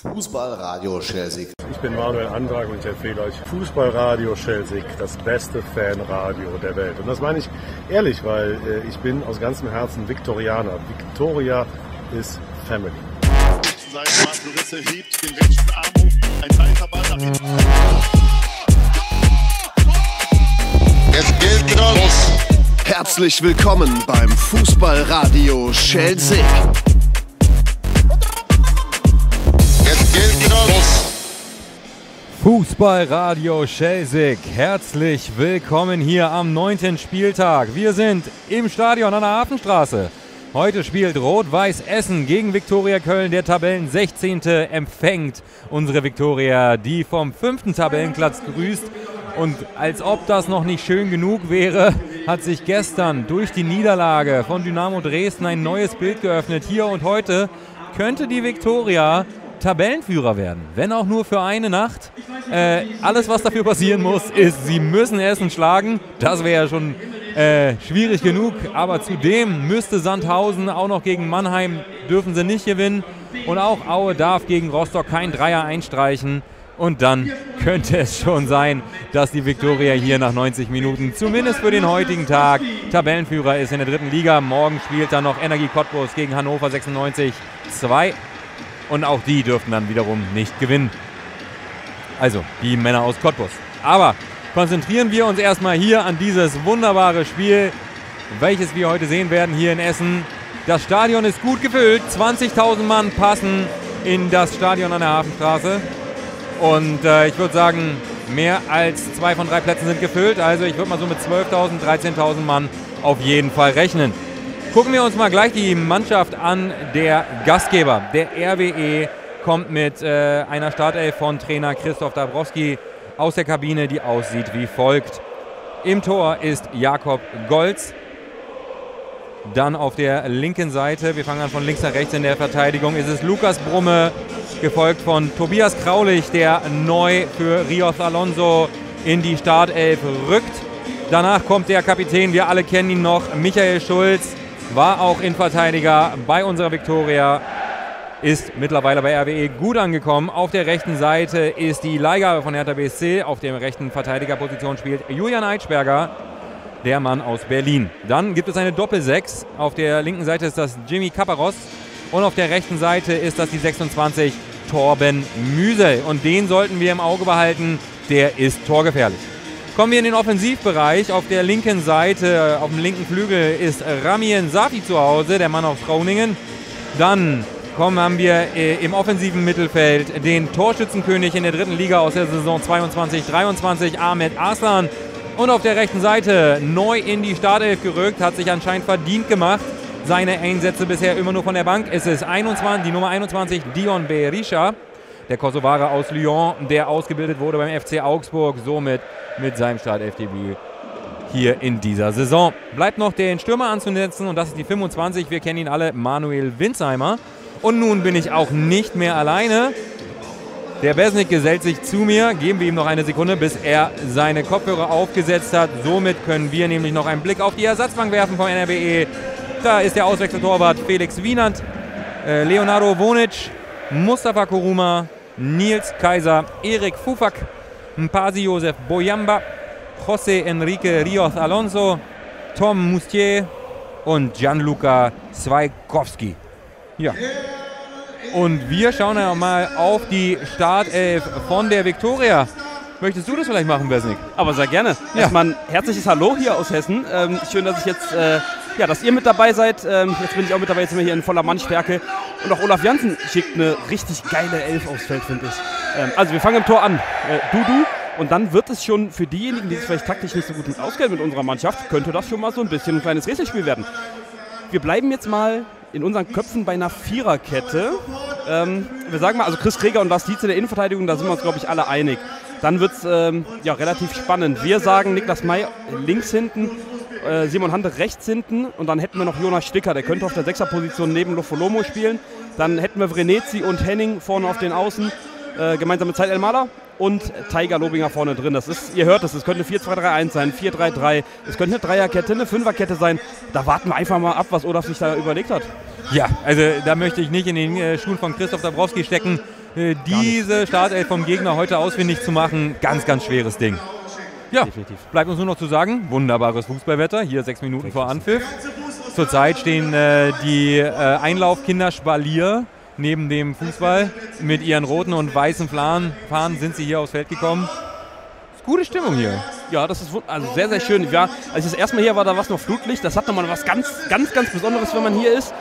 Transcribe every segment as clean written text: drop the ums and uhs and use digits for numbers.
Fußballradio Schelsig. Ich bin Manuel Andrag und ich empfehle euch Fußballradio Schelsig, das beste Fanradio der Welt. Und das meine ich ehrlich, weil ich bin aus ganzem Herzen Viktorianer. Victoria is Family. Marco Risse hebt den rechten Arm hoch, ein weiter Ball nach hinten. Es geht los. Herzlich willkommen beim Fußballradio Schelsig. Es geht los. Fußballradio Schelsig, herzlich willkommen hier am 9. Spieltag. Wir sind im Stadion an der Hafenstraße. Heute spielt Rot-Weiß Essen gegen Viktoria Köln. Der Tabellen 16. empfängt unsere Viktoria, die vom 5. Tabellenplatz grüßt. Und als ob das noch nicht schön genug wäre, hat sich gestern durch die Niederlage von Dynamo Dresden ein neues Bild geöffnet. Hier und heute könnte die Viktoria Tabellenführer werden, wenn auch nur für eine Nacht. Alles, was dafür passieren muss, ist, sie müssen Essen schlagen. Das wäre ja schon schwierig genug, aber zudem müsste Sandhausen auch noch gegen Mannheim, dürfen sie nicht gewinnen. Und auch Aue darf gegen Rostock kein Dreier einstreichen. Und dann könnte es schon sein, dass die Viktoria hier nach 90 Minuten, zumindest für den heutigen Tag, Tabellenführer ist in der 3. Liga. Morgen spielt dann noch Energie Cottbus gegen Hannover 96-2. Und auch die dürften dann wiederum nicht gewinnen. Also die Männer aus Cottbus. Aber konzentrieren wir uns erstmal hier an dieses wunderbare Spiel, welches wir heute sehen werden hier in Essen. Das Stadion ist gut gefüllt. 20.000 Mann passen in das Stadion an der Hafenstraße. Und ich würde sagen, mehr als 2 von 3 Plätzen sind gefüllt. Also ich würde mal so mit 12.000, 13.000 Mann auf jeden Fall rechnen. Gucken wir uns mal gleich die Mannschaft an, der Gastgeber. Der RWE kommt mit einer Startelf von Trainer Christoph Dabrowski aus der Kabine, die aussieht wie folgt. Im Tor ist Jakob Golz. Dann auf der linken Seite, wir fangen an von links nach rechts in der Verteidigung, ist es Lukas Brumme, gefolgt von Tobias Kraulich, der neu für Rios Alonso in die Startelf rückt. Danach kommt der Kapitän, wir alle kennen ihn noch, Michael Schulz, war auch Innenverteidiger bei unserer Viktoria, ist mittlerweile bei RWE gut angekommen. Auf der rechten Seite ist die Leihgabe von Hertha BSC. Auf der rechten Verteidigerposition spielt Julian Eitschberger, der Mann aus Berlin. Dann gibt es eine Doppel-6. Auf der linken Seite ist das Jimmy Caparros und auf der rechten Seite ist das die 26 Torben Müsel. Und den sollten wir im Auge behalten, der ist torgefährlich. Kommen wir in den Offensivbereich. Auf der linken Seite, auf dem linken Flügel ist Ramien Safi zu Hause, der Mann aus Groningen. Dann haben wir im offensiven Mittelfeld den Torschützenkönig in der 3. Liga aus der Saison 22-23, Ahmed Arslan. Und auf der rechten Seite neu in die Startelf gerückt, hat sich anscheinend verdient gemacht. Seine Einsätze bisher immer nur von der Bank. Es ist die Nummer 21, Dion Berisha, der Kosovarer aus Lyon, der ausgebildet wurde beim FC Augsburg, somit mit seinem Startelfdebüt hier in dieser Saison. Bleibt noch den Stürmer anzusetzen und das ist die 25, wir kennen ihn alle, Manuel Winsheimer. Und nun bin ich auch nicht mehr alleine. Der Besnik gesellt sich zu mir. Geben wir ihm noch eine Sekunde, bis er seine Kopfhörer aufgesetzt hat. Somit können wir nämlich noch einen Blick auf die Ersatzbank werfen vom NRWE. Da ist der Auswechseltorwart Felix Wienand, Leonardo Vonic, Mustafa Koruma, Nils Kaiser, Erik Fufak, Mpasi Josef Boyamba, José Enrique Rios Alonso, Tom Moustier und Gianluca Swaikowski. Ja. Und wir schauen ja mal auf die Startelf von der Viktoria. Möchtest du das vielleicht machen, Besnik? Aber sehr gerne. Ja. Erstmal ein herzliches Hallo hier aus Hessen. Schön, dass ich jetzt, dass ihr mit dabei seid. Jetzt bin ich auch mit dabei, jetzt sind wir hier in voller Mannstärke. Und auch Olaf Janssen schickt eine richtig geile Elf aufs Feld, finde ich. Also wir fangen im Tor an. Dudu. Und dann wird es schon für diejenigen, die sich vielleicht taktisch nicht so gut auskennen mit unserer Mannschaft, könnte das schon mal so ein bisschen ein kleines Rätselspiel werden. Wir bleiben jetzt mal in unseren Köpfen bei einer Viererkette. Wir sagen mal, also Chris Kreger und Lars Dietz in der Innenverteidigung, da sind wir uns, glaube ich, alle einig. Dann wird es relativ spannend. Wir sagen Niklas May links hinten, Simon Hande rechts hinten und dann hätten wir noch Jonas Sticker, der könnte auf der 6er-Position neben Lofolomo spielen. Dann hätten wir Vrenetzi und Henning vorne auf den Außen, gemeinsam mit Zeit Elmaler und Tiger Lobinger vorne drin. Das ist, ihr hört es, könnte 4-2-3-1 sein, 4-3-3, es könnte eine Dreierkette, eine Fünferkette sein. Da warten wir einfach mal ab, was Olaf sich da überlegt hat. Ja, also da möchte ich nicht in den Schuhen von Christoph Dabrowski stecken. diese Startelf vom Gegner heute ausfindig zu machen, ganz, ganz schweres Ding. Ja, definitiv. Bleibt uns nur noch zu sagen, wunderbares Fußballwetter, hier 6 Minuten vor Anpfiff. Zurzeit stehen die Einlaufkinder Spalier neben dem Fußball. Mit ihren roten und weißen Fahnen sind sie hier aufs Feld gekommen. Ist gute Stimmung hier. Ja, das ist also sehr, sehr schön. Ja, als ich das erste Mal hier war, da war es noch Flutlicht. Das hat nochmal was ganz, ganz, ganz Besonderes, wenn man hier ist.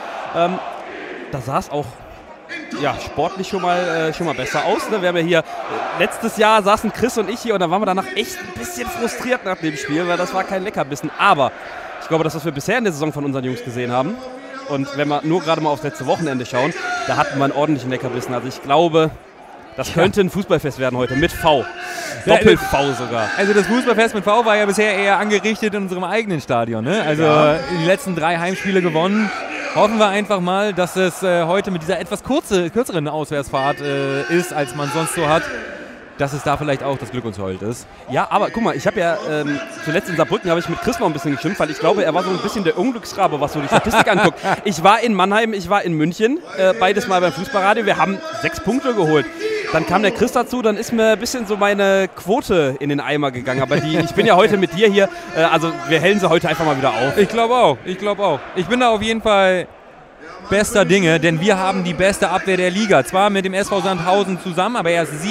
Da sah es auch sportlich schon mal besser aus. Ne? Wir haben ja hier, letztes Jahr saßen Chris und ich hier und da waren wir danach echt ein bisschen frustriert nach dem Spiel, weil das war kein Leckerbissen. Aber ich glaube, das, was wir bisher in der Saison von unseren Jungs gesehen haben, und wenn wir nur gerade mal aufs letzte Wochenende schauen, da hatten wir einen ordentlichen Leckerbissen. Also ich glaube, das könnte ein Fußballfest werden heute mit V. Doppel-V sogar. Also das Fußballfest mit V war ja bisher eher angerichtet in unserem eigenen Stadion. Ne? Also die letzten 3 Heimspiele gewonnen. Hoffen wir einfach mal, dass es heute mit dieser etwas kürzeren Auswärtsfahrt ist, als man sonst so hat, dass es da vielleicht auch das Glück uns heult ist. Ja, aber guck mal, ich habe ja zuletzt in Saarbrücken habe ich mit Chris noch ein bisschen geschimpft, weil ich glaube, er war so ein bisschen der Unglücksrabe, was so die Statistik anguckt. Ich war in Mannheim, ich war in München, beides mal beim Fußballradio. Wir haben 6 Punkte geholt. Dann kam der Chris dazu, dann ist mir ein bisschen so meine Quote in den Eimer gegangen. Aber ich bin ja heute mit dir hier, also wir hellen sie heute einfach mal wieder auf. Ich glaube auch. Ich bin da auf jeden Fall bester Dinge, denn wir haben die beste Abwehr der Liga. Zwar mit dem SV Sandhausen zusammen, aber erst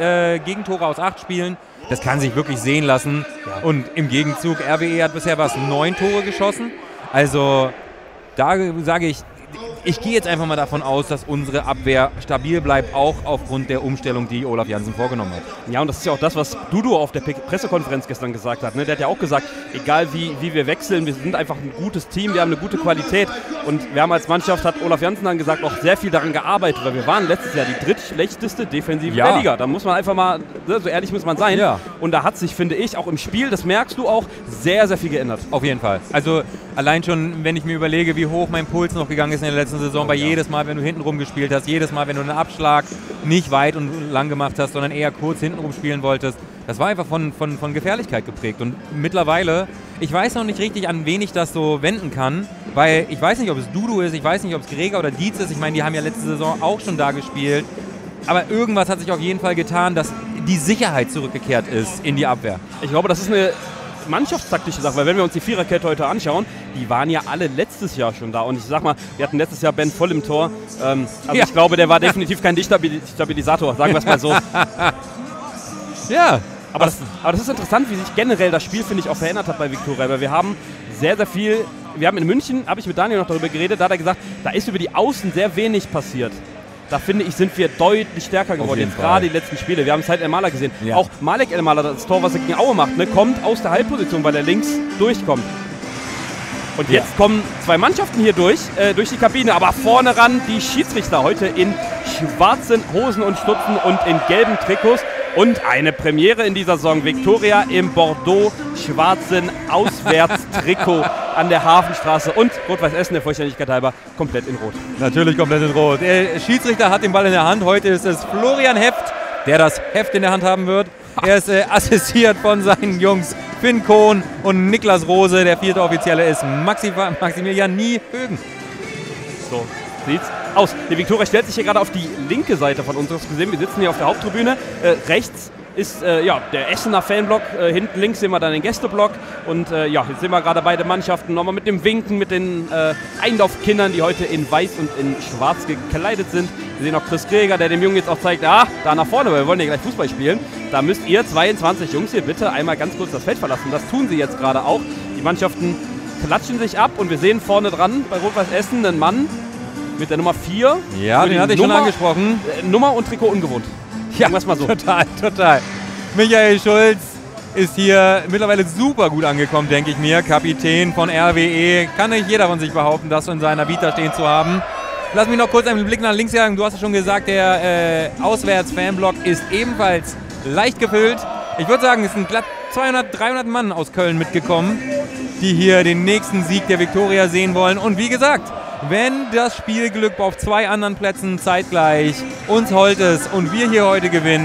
7 Gegentore aus 8 Spielen. Das kann sich wirklich sehen lassen. Ja. Und im Gegenzug, RWE hat bisher 9 Tore geschossen. Also da sage ich gehe jetzt einfach mal davon aus, dass unsere Abwehr stabil bleibt, auch aufgrund der Umstellung, die Olaf Jansen vorgenommen hat. Ja, und das ist ja auch das, was Dudu auf der Pressekonferenz gestern gesagt hat. Ne? Der hat ja auch gesagt, egal wie wir wechseln, wir sind einfach ein gutes Team, wir haben eine gute Qualität. Und wir haben als Mannschaft, hat Olaf Jansen dann gesagt, auch sehr viel daran gearbeitet, weil wir waren letztes Jahr die drittschlechteste Defensive der Liga. Da muss man einfach mal, so ehrlich muss man sein. Ja. Und da hat sich, finde ich, auch im Spiel, das merkst du auch, sehr, sehr viel geändert. Auf jeden Fall. Also allein schon, wenn ich mir überlege, wie hoch mein Puls noch gegangen ist in der letzten Saison, weil jedes Mal, wenn du hintenrum gespielt hast, jedes Mal, wenn du einen Abschlag nicht weit und lang gemacht hast, sondern eher kurz hintenrum spielen wolltest, das war einfach von Gefährlichkeit geprägt. Und mittlerweile, ich weiß noch nicht richtig, an wen ich das so wenden kann, weil ich weiß nicht, ob es Dudu ist, ich weiß nicht, ob es Greger oder Dietz ist. Ich meine, die haben ja letzte Saison auch schon da gespielt. Aber irgendwas hat sich auf jeden Fall getan, dass die Sicherheit zurückgekehrt ist in die Abwehr. Ich glaube, das ist eine mannschaftstaktische Sache, weil wenn wir uns die Viererkette heute anschauen, die waren ja alle letztes Jahr schon da und ich sag mal, wir hatten letztes Jahr Ben voll im Tor, ich glaube, der war definitiv kein Stabilisator, sagen wir es mal so. Ja. Aber das ist interessant, wie sich generell das Spiel, finde ich, auch verändert hat bei Viktoria, weil wir haben sehr, sehr viel, wir haben in München, habe ich mit Daniel noch darüber geredet, da hat er gesagt, da ist über die Außen sehr wenig passiert. Da finde ich, sind wir deutlich stärker geworden, jetzt gerade die letzten Spiele. Wir haben Said El-Mala gesehen. Ja. Auch Malek El-Mala, das Tor, was er gegen Aue macht, ne, kommt aus der Halbposition, weil er links durchkommt. Und jetzt kommen 2 Mannschaften hier durch die Kabine, aber vorne ran die Schiedsrichter heute in schwarzen Hosen und Stutzen und in gelben Trikots. Und eine Premiere in dieser Saison, Viktoria im Bordeaux-schwarzen Auswärtstrikot an der Hafenstraße und Rot-Weiß Essen, der Vollständigkeit halber, komplett in Rot. Natürlich komplett in Rot. Der Schiedsrichter hat den Ball in der Hand. Heute ist es Florian Heft, der das Heft in der Hand haben wird. Er ist assistiert von seinen Jungs Finn Kohn und Niklas Rose. Der 4. Offizielle ist Maximilian Niehögen. So sieht's aus. Die Viktoria stellt sich hier gerade auf die linke Seite von uns gesehen. Wir sitzen hier auf der Haupttribüne. Rechts ist der Essener Fanblock. Hinten links sehen wir dann den Gästeblock. Und jetzt sehen wir gerade beide Mannschaften nochmal mit dem Winken, mit den Einlaufkindern, die heute in weiß und in schwarz gekleidet sind. Wir sehen auch Chris Greger, der dem Jungen jetzt auch zeigt, da nach vorne, weil wir wollen ja gleich Fußball spielen. Da müsst ihr 22 Jungs hier bitte einmal ganz kurz das Feld verlassen. Das tun sie jetzt gerade auch. Die Mannschaften klatschen sich ab und wir sehen vorne dran bei Rot-Weiß Essen einen Mann mit der Nummer 4. Ja, den hatte ich schon angesprochen. Nummer und Trikot ungewohnt. Ja, mal so. Total. Michael Schulz ist hier mittlerweile super gut angekommen, denke ich mir. Kapitän von RWE. Kann nicht jeder von sich behaupten, das in seiner Vita stehen zu haben. Lass mich noch kurz einen Blick nach links jagen. Du hast es schon gesagt, der Auswärts-Fanblock ist ebenfalls leicht gefüllt. Ich würde sagen, es sind glatt 200, 300 Mann aus Köln mitgekommen, die hier den nächsten Sieg der Viktoria sehen wollen. Und wie gesagt, wenn das Spielglück auf 2 anderen Plätzen zeitgleich uns holt es und wir hier heute gewinnen,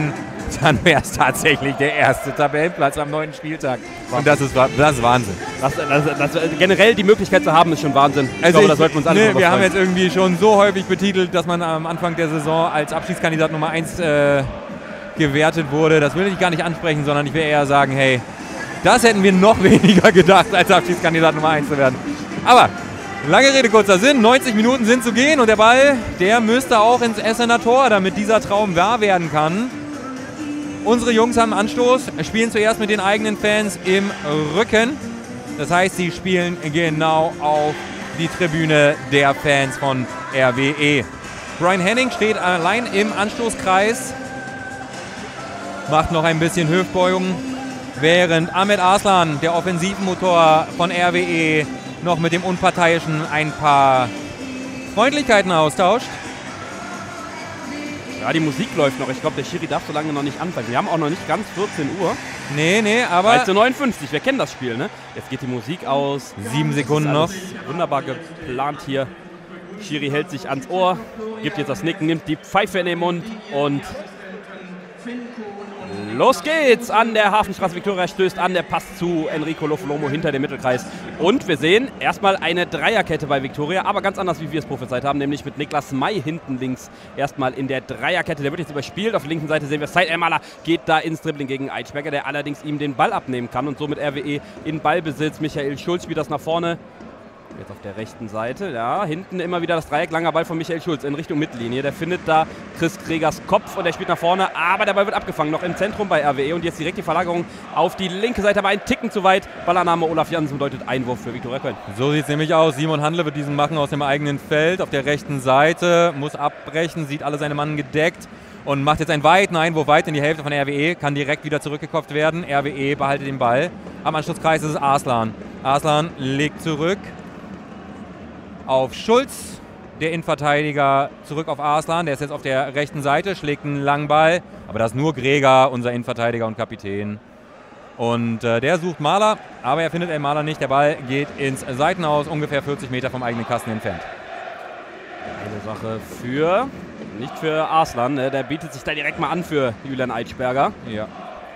dann wäre es tatsächlich der erste Tabellenplatz am 9. Spieltag. Und das ist Wahnsinn. Generell die Möglichkeit zu haben, ist schon Wahnsinn. Ich glaube, da sollten wir uns alle wir haben jetzt irgendwie schon so häufig betitelt, dass man am Anfang der Saison als Abschiedskandidat Nummer 1 gewertet wurde. Das will ich gar nicht ansprechen, sondern ich will eher sagen, hey, das hätten wir noch weniger gedacht, als Abschiedskandidat Nummer 1 zu werden. Aber lange Rede, kurzer Sinn, 90 Minuten sind zu gehen und der Ball, der müsste auch ins Essener Tor, damit dieser Traum wahr werden kann. Unsere Jungs haben Anstoß, spielen zuerst mit den eigenen Fans im Rücken. Das heißt, sie spielen genau auf die Tribüne der Fans von RWE. Brian Henning steht allein im Anstoßkreis, macht noch ein bisschen Hüftbeugung, während Ahmed Arslan, der Offensivmotor von RWE, noch mit dem Unparteiischen ein paar Freundlichkeiten austauscht. Ja, die Musik läuft noch. Ich glaube, der Schiri darf so lange noch nicht anfangen. Wir haben auch noch nicht ganz 14 Uhr. Nee, aber... 13:59, wir kennen das Spiel, ne? Jetzt geht die Musik aus. 7 Sekunden noch. Wunderbar geplant hier. Schiri hält sich ans Ohr, gibt jetzt das Nicken, nimmt die Pfeife in den Mund und los geht's an der Hafenstraße. Viktoria stößt an, der Pass zu Enrico Lofolomo hinter dem Mittelkreis. Und wir sehen erstmal eine Dreierkette bei Viktoria, aber ganz anders, wie wir es prophezeit haben, nämlich mit Niklas May hinten links erstmal in der Dreierkette. Der wird jetzt überspielt. Auf der linken Seite sehen wir Said El-Mala, geht da ins Dribbling gegen Eitschberger, der allerdings ihm den Ball abnehmen kann und somit RWE in Ballbesitz. Michael Schulz spielt das nach vorne. Jetzt auf der rechten Seite, ja, hinten immer wieder das Dreieck, langer Ball von Michael Schulz in Richtung Mittellinie. Der findet da Chris Gregers Kopf und der spielt nach vorne, aber der Ball wird abgefangen, noch im Zentrum bei RWE und jetzt direkt die Verlagerung auf die linke Seite, aber ein Ticken zu weit. Ballannahme Olaf Jansen bedeutet Einwurf für Viktoria Köln. So sieht es nämlich aus. Simon Handle wird diesen machen aus dem eigenen Feld auf der rechten Seite, muss abbrechen, sieht alle seine Mann gedeckt und macht jetzt einen weiten Einwurf weit in die Hälfte von RWE, kann direkt wieder zurückgekopft werden. RWE behaltet den Ball. Am Anschlusskreis ist es Arslan. Arslan legt zurück auf Schulz, der Innenverteidiger zurück auf Arslan, der ist jetzt auf der rechten Seite, schlägt einen langen Ball, aber das ist nur Greger, unser Innenverteidiger und Kapitän. Und der sucht Mahler, aber er findet El-Mala nicht, der Ball geht ins Seitenhaus, ungefähr 40 Meter vom eigenen Kasten entfernt. Eine Sache nicht für Arslan, der bietet sich da direkt mal an für Julian Eitschberger. Ja.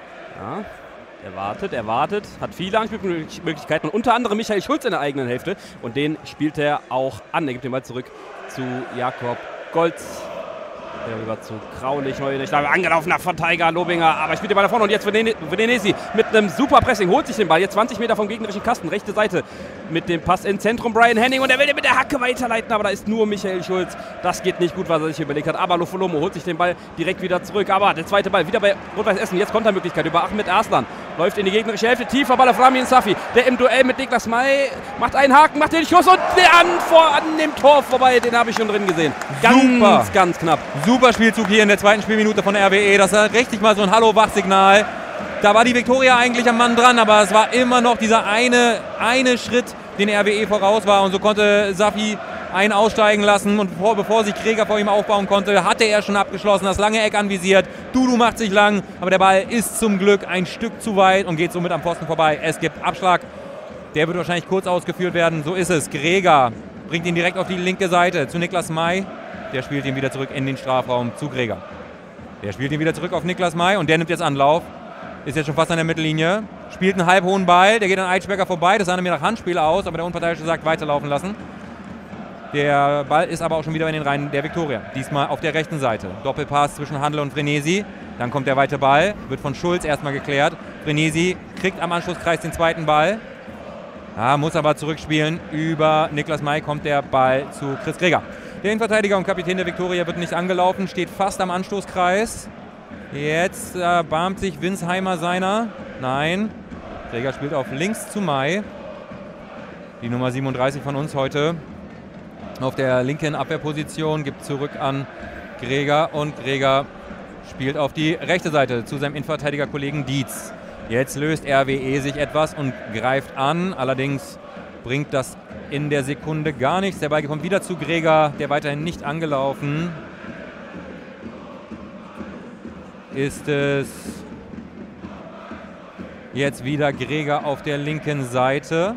Er wartet, hat viele Anspielmöglichkeiten und unter anderem Michael Schulz in der eigenen Hälfte und den spielt er auch an. Er gibt den Ball zurück zu Jakob Goltz. Der rüber zu Kraulich, angelaufen nach von Tiger, Lobinger, aber spielt den Ball da vorne und jetzt Venesi mit einem super Pressing, holt sich den Ball, jetzt 20 Meter vom gegnerischen Kasten, rechte Seite mit dem Pass ins Zentrum, Brian Henning und er will den mit der Hacke weiterleiten, aber da ist nur Michael Schulz, das geht nicht gut, was er sich überlegt hat, aber Lofolomo holt sich den Ball direkt wieder zurück, aber der zweite Ball wieder bei Rot-Weiß Essen, jetzt Kontermöglichkeit über Ahmed Arslan, läuft in die gegnerische Hälfte, tiefer Ball auf Ramin Safi, der im Duell mit Niklas May macht einen Haken, macht den Schuss und der an dem Tor vorbei, den habe ich schon drin gesehen. Ganz knapp. Super Spielzug hier in der zweiten Spielminute von RWE. Das war richtig mal so ein Hallo-Wach-Signal. Da war die Viktoria eigentlich am Mann dran, aber es war immer noch dieser eine Schritt, den RWE voraus war. Und so konnte Safi einen aussteigen lassen. Und bevor sich Greger vor ihm aufbauen konnte, hatte er schon abgeschlossen, das lange Eck anvisiert. Dudu macht sich lang, aber der Ball ist zum Glück ein Stück zu weit und geht somit am Pfosten vorbei. Es gibt Abschlag. Der wird wahrscheinlich kurz ausgeführt werden. So ist es. Greger bringt ihn direkt auf die linke Seite zu Niklas May. Der spielt ihn wieder zurück in den Strafraum zu Greger. Der spielt ihn wieder zurück auf Niklas May und der nimmt jetzt Anlauf. Ist jetzt schon fast an der Mittellinie. Spielt einen halbhohen Ball, der geht an Eitschberger vorbei. Das sah mir nach Handspiel aus, aber der Unparteiische sagt, weiterlaufen lassen. Der Ball ist aber auch schon wieder in den Reihen der Viktoria. Diesmal auf der rechten Seite. Doppelpass zwischen Handle und Frenesi. Dann kommt der weite Ball, wird von Schulz erstmal geklärt. Frenesi kriegt am Anschlusskreis den zweiten Ball. Muss aber zurückspielen. Über Niklas May kommt der Ball zu Chris Greger. Der Innenverteidiger und Kapitän der Viktoria wird nicht angelaufen, steht fast am Anstoßkreis. Jetzt barmt sich Winsheimer seiner. Nein, Greger spielt auf links zu May. Die Nummer 37 von uns heute auf der linken Abwehrposition, gibt zurück an Greger und Greger spielt auf die rechte Seite zu seinem Innenverteidigerkollegen Dietz. Jetzt löst RWE sich etwas und greift an, allerdings bringt das in der Sekunde gar nichts. Der Ball kommt wieder zu Greger, der weiterhin nicht angelaufen. Ist es jetzt wieder Greger auf der linken Seite.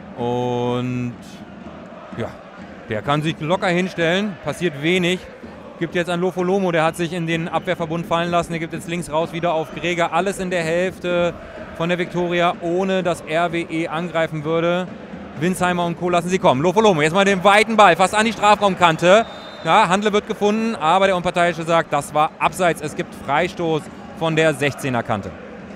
Und ja, der kann sich locker hinstellen, passiert wenig. Gibt jetzt an Lofolomo, der hat sich in den Abwehrverbund fallen lassen. Der gibt jetzt links raus wieder auf Greger. Alles in der Hälfte von der Viktoria, ohne dass RWE angreifen würde. Winsheimer und Co. lassen sie kommen. Lofolomo, jetzt mal den weiten Ball, fast an die Strafraumkante. Ja, Handle wird gefunden, aber der Unparteiische sagt, das war abseits. Es gibt Freistoß von der 16er-Kante.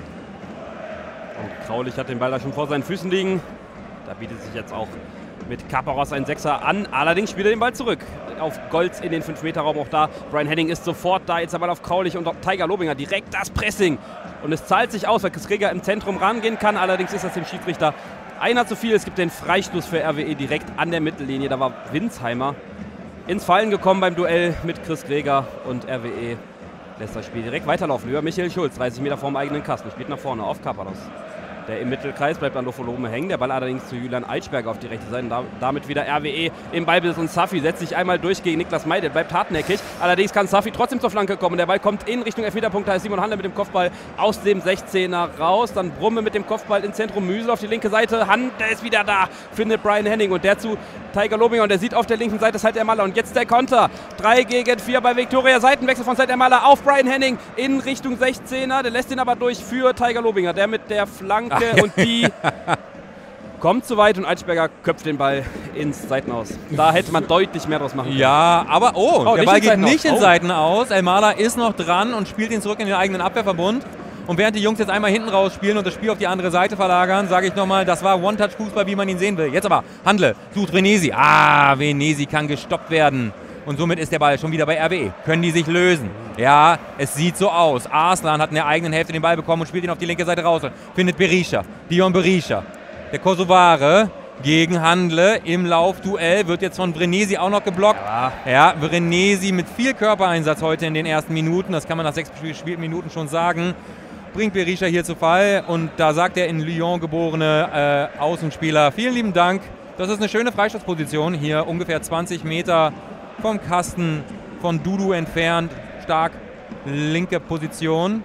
Und Kraulich hat den Ball da schon vor seinen Füßen liegen. Da bietet sich jetzt auch mit Kaparos ein Sechser an. Allerdings spielt er den Ball zurück auf Goltz in den 5-Meter-Raum. Auch da, Brian Henning ist sofort da. Jetzt der Ball auf Kraulich und Tiger Lobinger. Direkt das Pressing. Und es zahlt sich aus, weil Kreger im Zentrum rangehen kann. Allerdings ist das dem Schiedsrichter einer zu viel. Es gibt den Freistoß für RWE direkt an der Mittellinie. Da war Winsheimer ins Fallen gekommen beim Duell mit Chris Greger. Und RWE lässt das Spiel direkt weiterlaufen. Über Michael Schulz, 30 Meter vorm eigenen Kasten. Spielt nach vorne auf Kaparos. Der im Mittelkreis bleibt an Lofolomo hängen. Der Ball allerdings zu Julian Eitschberger auf die rechte Seite. Damit wieder RWE im Ballbesitz. Und Safi setzt sich einmal durch gegen Niklas Meidel. Bleibt hartnäckig. Allerdings kann Safi trotzdem zur Flanke kommen. Der Ball kommt in Richtung Elfmeterpunkt. Da ist Simon Handel mit dem Kopfball aus dem 16er raus. Dann Brumme mit dem Kopfball ins Zentrum. Müsel auf die linke Seite. Handel ist wieder da. Findet Brian Henning. Und der zu Tiger Lobinger. Und der sieht auf der linken Seite Said Ermala. Und jetzt der Konter. 3 gegen 4 bei Viktoria. Seitenwechsel von Said Ermala auf Brian Henning in Richtung 16er. Der lässt ihn aber durch für Tiger Lobinger. Der mit der Flanke und die kommt zu weit und Eitschberger köpft den Ball ins Seitenaus. Da hätte man deutlich mehr draus machen können. Ja, aber der Ball geht nicht in Oh. Seitenaus. Ermala ist noch dran und spielt ihn zurück in den eigenen Abwehrverbund. Und während die Jungs jetzt einmal hinten raus spielen und das Spiel auf die andere Seite verlagern, sage ich nochmal, das war One-Touch-Fußball, wie man ihn sehen will. Jetzt aber Handle, sucht Venesi. Venesi kann gestoppt werden. Und somit ist der Ball schon wieder bei RWE. Können die sich lösen? Ja, es sieht so aus. Arslan hat in der eigenen Hälfte den Ball bekommen und spielt ihn auf die linke Seite raus. Findet Berisha, Dion Berisha. Der Kosovare gegen Handle im Laufduell. Wird jetzt von Venesi auch noch geblockt. Ja, Venesi mit viel Körpereinsatz heute in den ersten Minuten. Das kann man nach 6 Spielminuten schon sagen. Bringt Berisha hier zu Fall. Und da sagt der in Lyon geborene Außenspieler, vielen lieben Dank. Das ist eine schöne Freistoßposition. Hier ungefähr 20 Meter vom Kasten von Dudu entfernt. Stark linke Position.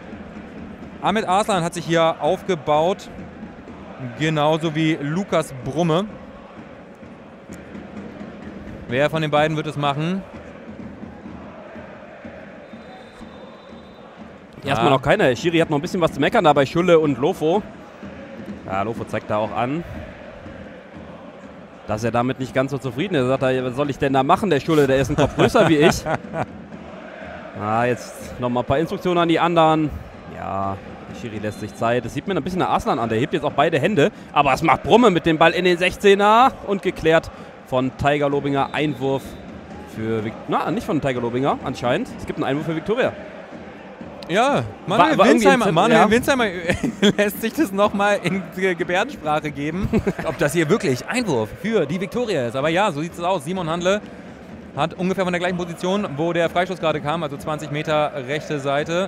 Ahmed Arslan hat sich hier aufgebaut. Genauso wie Lukas Brumme. Wer von den beiden wird es machen? Erstmal noch keiner. Schiri hat noch ein bisschen was zu meckern da bei Schulle und Lofo. Ja, Lofo zeigt da auch an, dass er damit nicht ganz so zufrieden ist. Er sagt, was soll ich denn da machen, der Schulle? Der ist ein Kopf größer wie ich. Jetzt nochmal ein paar Instruktionen an die anderen. Ja, der Schiri lässt sich Zeit. Das sieht mir ein bisschen nach Arslan an. Der hebt jetzt auch beide Hände. Aber es macht Brumme mit dem Ball in den 16er. Und geklärt von Tiger Lobinger. Einwurf für nicht von Tiger Lobinger anscheinend. Es gibt einen Einwurf für Viktoria. Ja, Manuel Winsheimer lässt sich das nochmal in Gebärdensprache geben, ob das hier wirklich Einwurf für die Viktoria ist. Aber ja, so sieht es aus. Simon Handle hat ungefähr von der gleichen Position, wo der Freistoß gerade kam, also 20 Meter rechte Seite,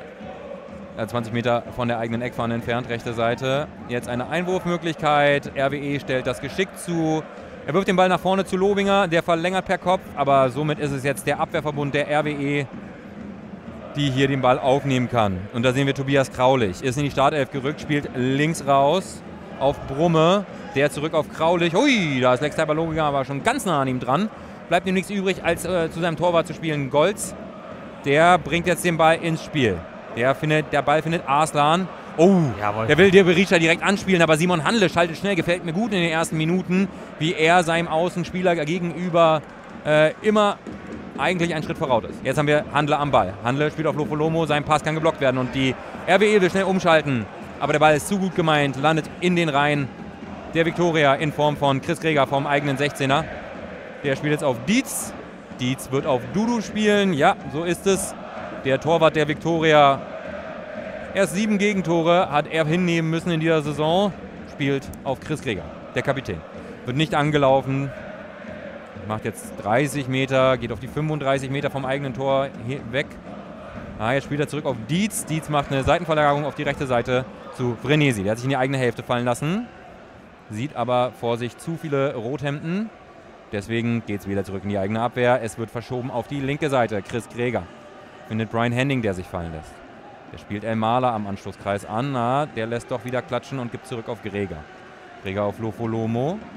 20 Meter von der eigenen Eckfahne entfernt, rechte Seite. Jetzt eine Einwurfmöglichkeit. RWE stellt das geschickt zu. Er wirft den Ball nach vorne zu Lobinger, der verlängert per Kopf, aber somit ist es jetzt der Abwehrverbund der RWE, die hier den Ball aufnehmen kann. Und da sehen wir Tobias Kraulich. Ist in die Startelf gerückt, spielt links raus auf Brumme. Der zurück auf Kraulich. Hui, da ist Lex Lobinger aber schon ganz nah an ihm dran. Bleibt ihm nichts übrig, als zu seinem Torwart zu spielen. Goltz, der bringt jetzt den Ball ins Spiel. Der Ball findet Arslan. Oh, jawohl. Der will der Berisha direkt anspielen, aber Simon Handle schaltet schnell. Gefällt mir gut in den ersten Minuten, wie er seinem Außenspieler gegenüber immer eigentlich einen Schritt voraus ist. Jetzt haben wir Handle am Ball. Handle spielt auf Lofolomo, sein Pass kann geblockt werden und die RWE will schnell umschalten. Aber der Ball ist zu gut gemeint, landet in den Reihen der Viktoria in Form von Chris Greger vom eigenen 16er. Der spielt jetzt auf Dietz. Dietz wird auf Dudu spielen. Ja, so ist es. Der Torwart der Viktoria. Erst 7 Gegentore hat er hinnehmen müssen in dieser Saison. Spielt auf Chris Greger, der Kapitän. Wird nicht angelaufen. Macht jetzt 30 Meter, geht auf die 35 Meter vom eigenen Tor weg. Jetzt spielt er zurück auf Dietz. Dietz macht eine Seitenverlagerung auf die rechte Seite zu Venesi. Der hat sich in die eigene Hälfte fallen lassen. Sieht aber vor sich zu viele Rothemden. Deswegen geht es wieder zurück in die eigene Abwehr. Es wird verschoben auf die linke Seite. Chris Greger findet Brian Henning, der sich fallen lässt. Der spielt Elmala am Anschlusskreis an. Der lässt doch wieder klatschen und gibt zurück auf Greger. Greger auf Lofolomo.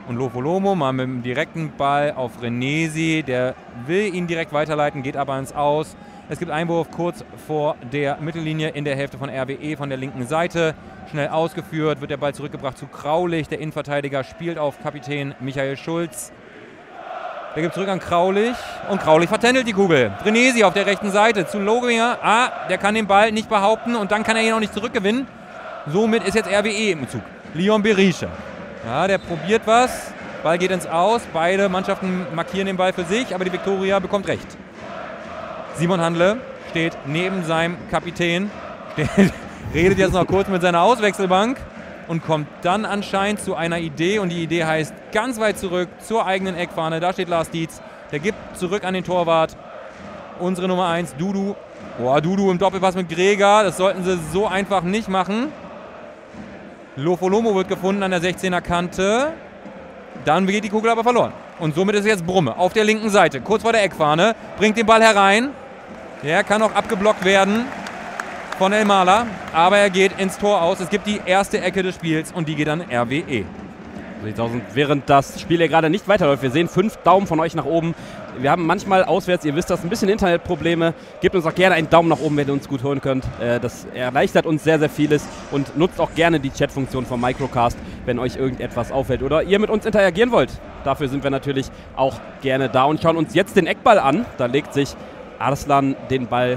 Und Lofolomo mal mit dem direkten Ball auf Renesi. Der will ihn direkt weiterleiten, geht aber ins Aus. Es gibt Einwurf kurz vor der Mittellinie in der Hälfte von RWE von der linken Seite. Schnell ausgeführt, wird der Ball zurückgebracht zu Kraulich. Der Innenverteidiger spielt auf Kapitän Michael Schulz. Der gibt zurück an Kraulich und Kraulich vertändelt die Kugel. Renesi auf der rechten Seite zu Loginger. Der kann den Ball nicht behaupten und dann kann er ihn auch nicht zurückgewinnen. Somit ist jetzt RWE im Zug. Leon Berisha. Ja, der probiert was. Ball geht ins Aus. Beide Mannschaften markieren den Ball für sich, aber die Viktoria bekommt recht. Simon Handle steht neben seinem Kapitän. Redet jetzt noch kurz mit seiner Auswechselbank und kommt dann anscheinend zu einer Idee. Und die Idee heißt ganz weit zurück zur eigenen Eckfahne. Da steht Lars Dietz. Der gibt zurück an den Torwart. Unsere Nummer 1, Dudu. Dudu im Doppelpass mit Greger. Das sollten sie so einfach nicht machen. Lofolomo wird gefunden an der 16er Kante. Dann geht die Kugel aber verloren. Und somit ist jetzt Brumme auf der linken Seite. Kurz vor der Eckfahne. Bringt den Ball herein. Der kann auch abgeblockt werden von Elmala, aber er geht ins Tor aus. Es gibt die erste Ecke des Spiels und die geht an RWE. So sieht's aus. Und während das Spiel ja gerade nicht weiterläuft, wir sehen 5 Daumen von euch nach oben. Wir haben manchmal auswärts, ihr wisst das, ein bisschen Internetprobleme. Gebt uns auch gerne einen Daumen nach oben, wenn ihr uns gut hören könnt. Das erleichtert uns sehr, sehr vieles und nutzt auch gerne die Chatfunktion vom Microcast, wenn euch irgendetwas auffällt oder ihr mit uns interagieren wollt. Dafür sind wir natürlich auch gerne da und schauen uns jetzt den Eckball an. Da legt sich Arslan den Ball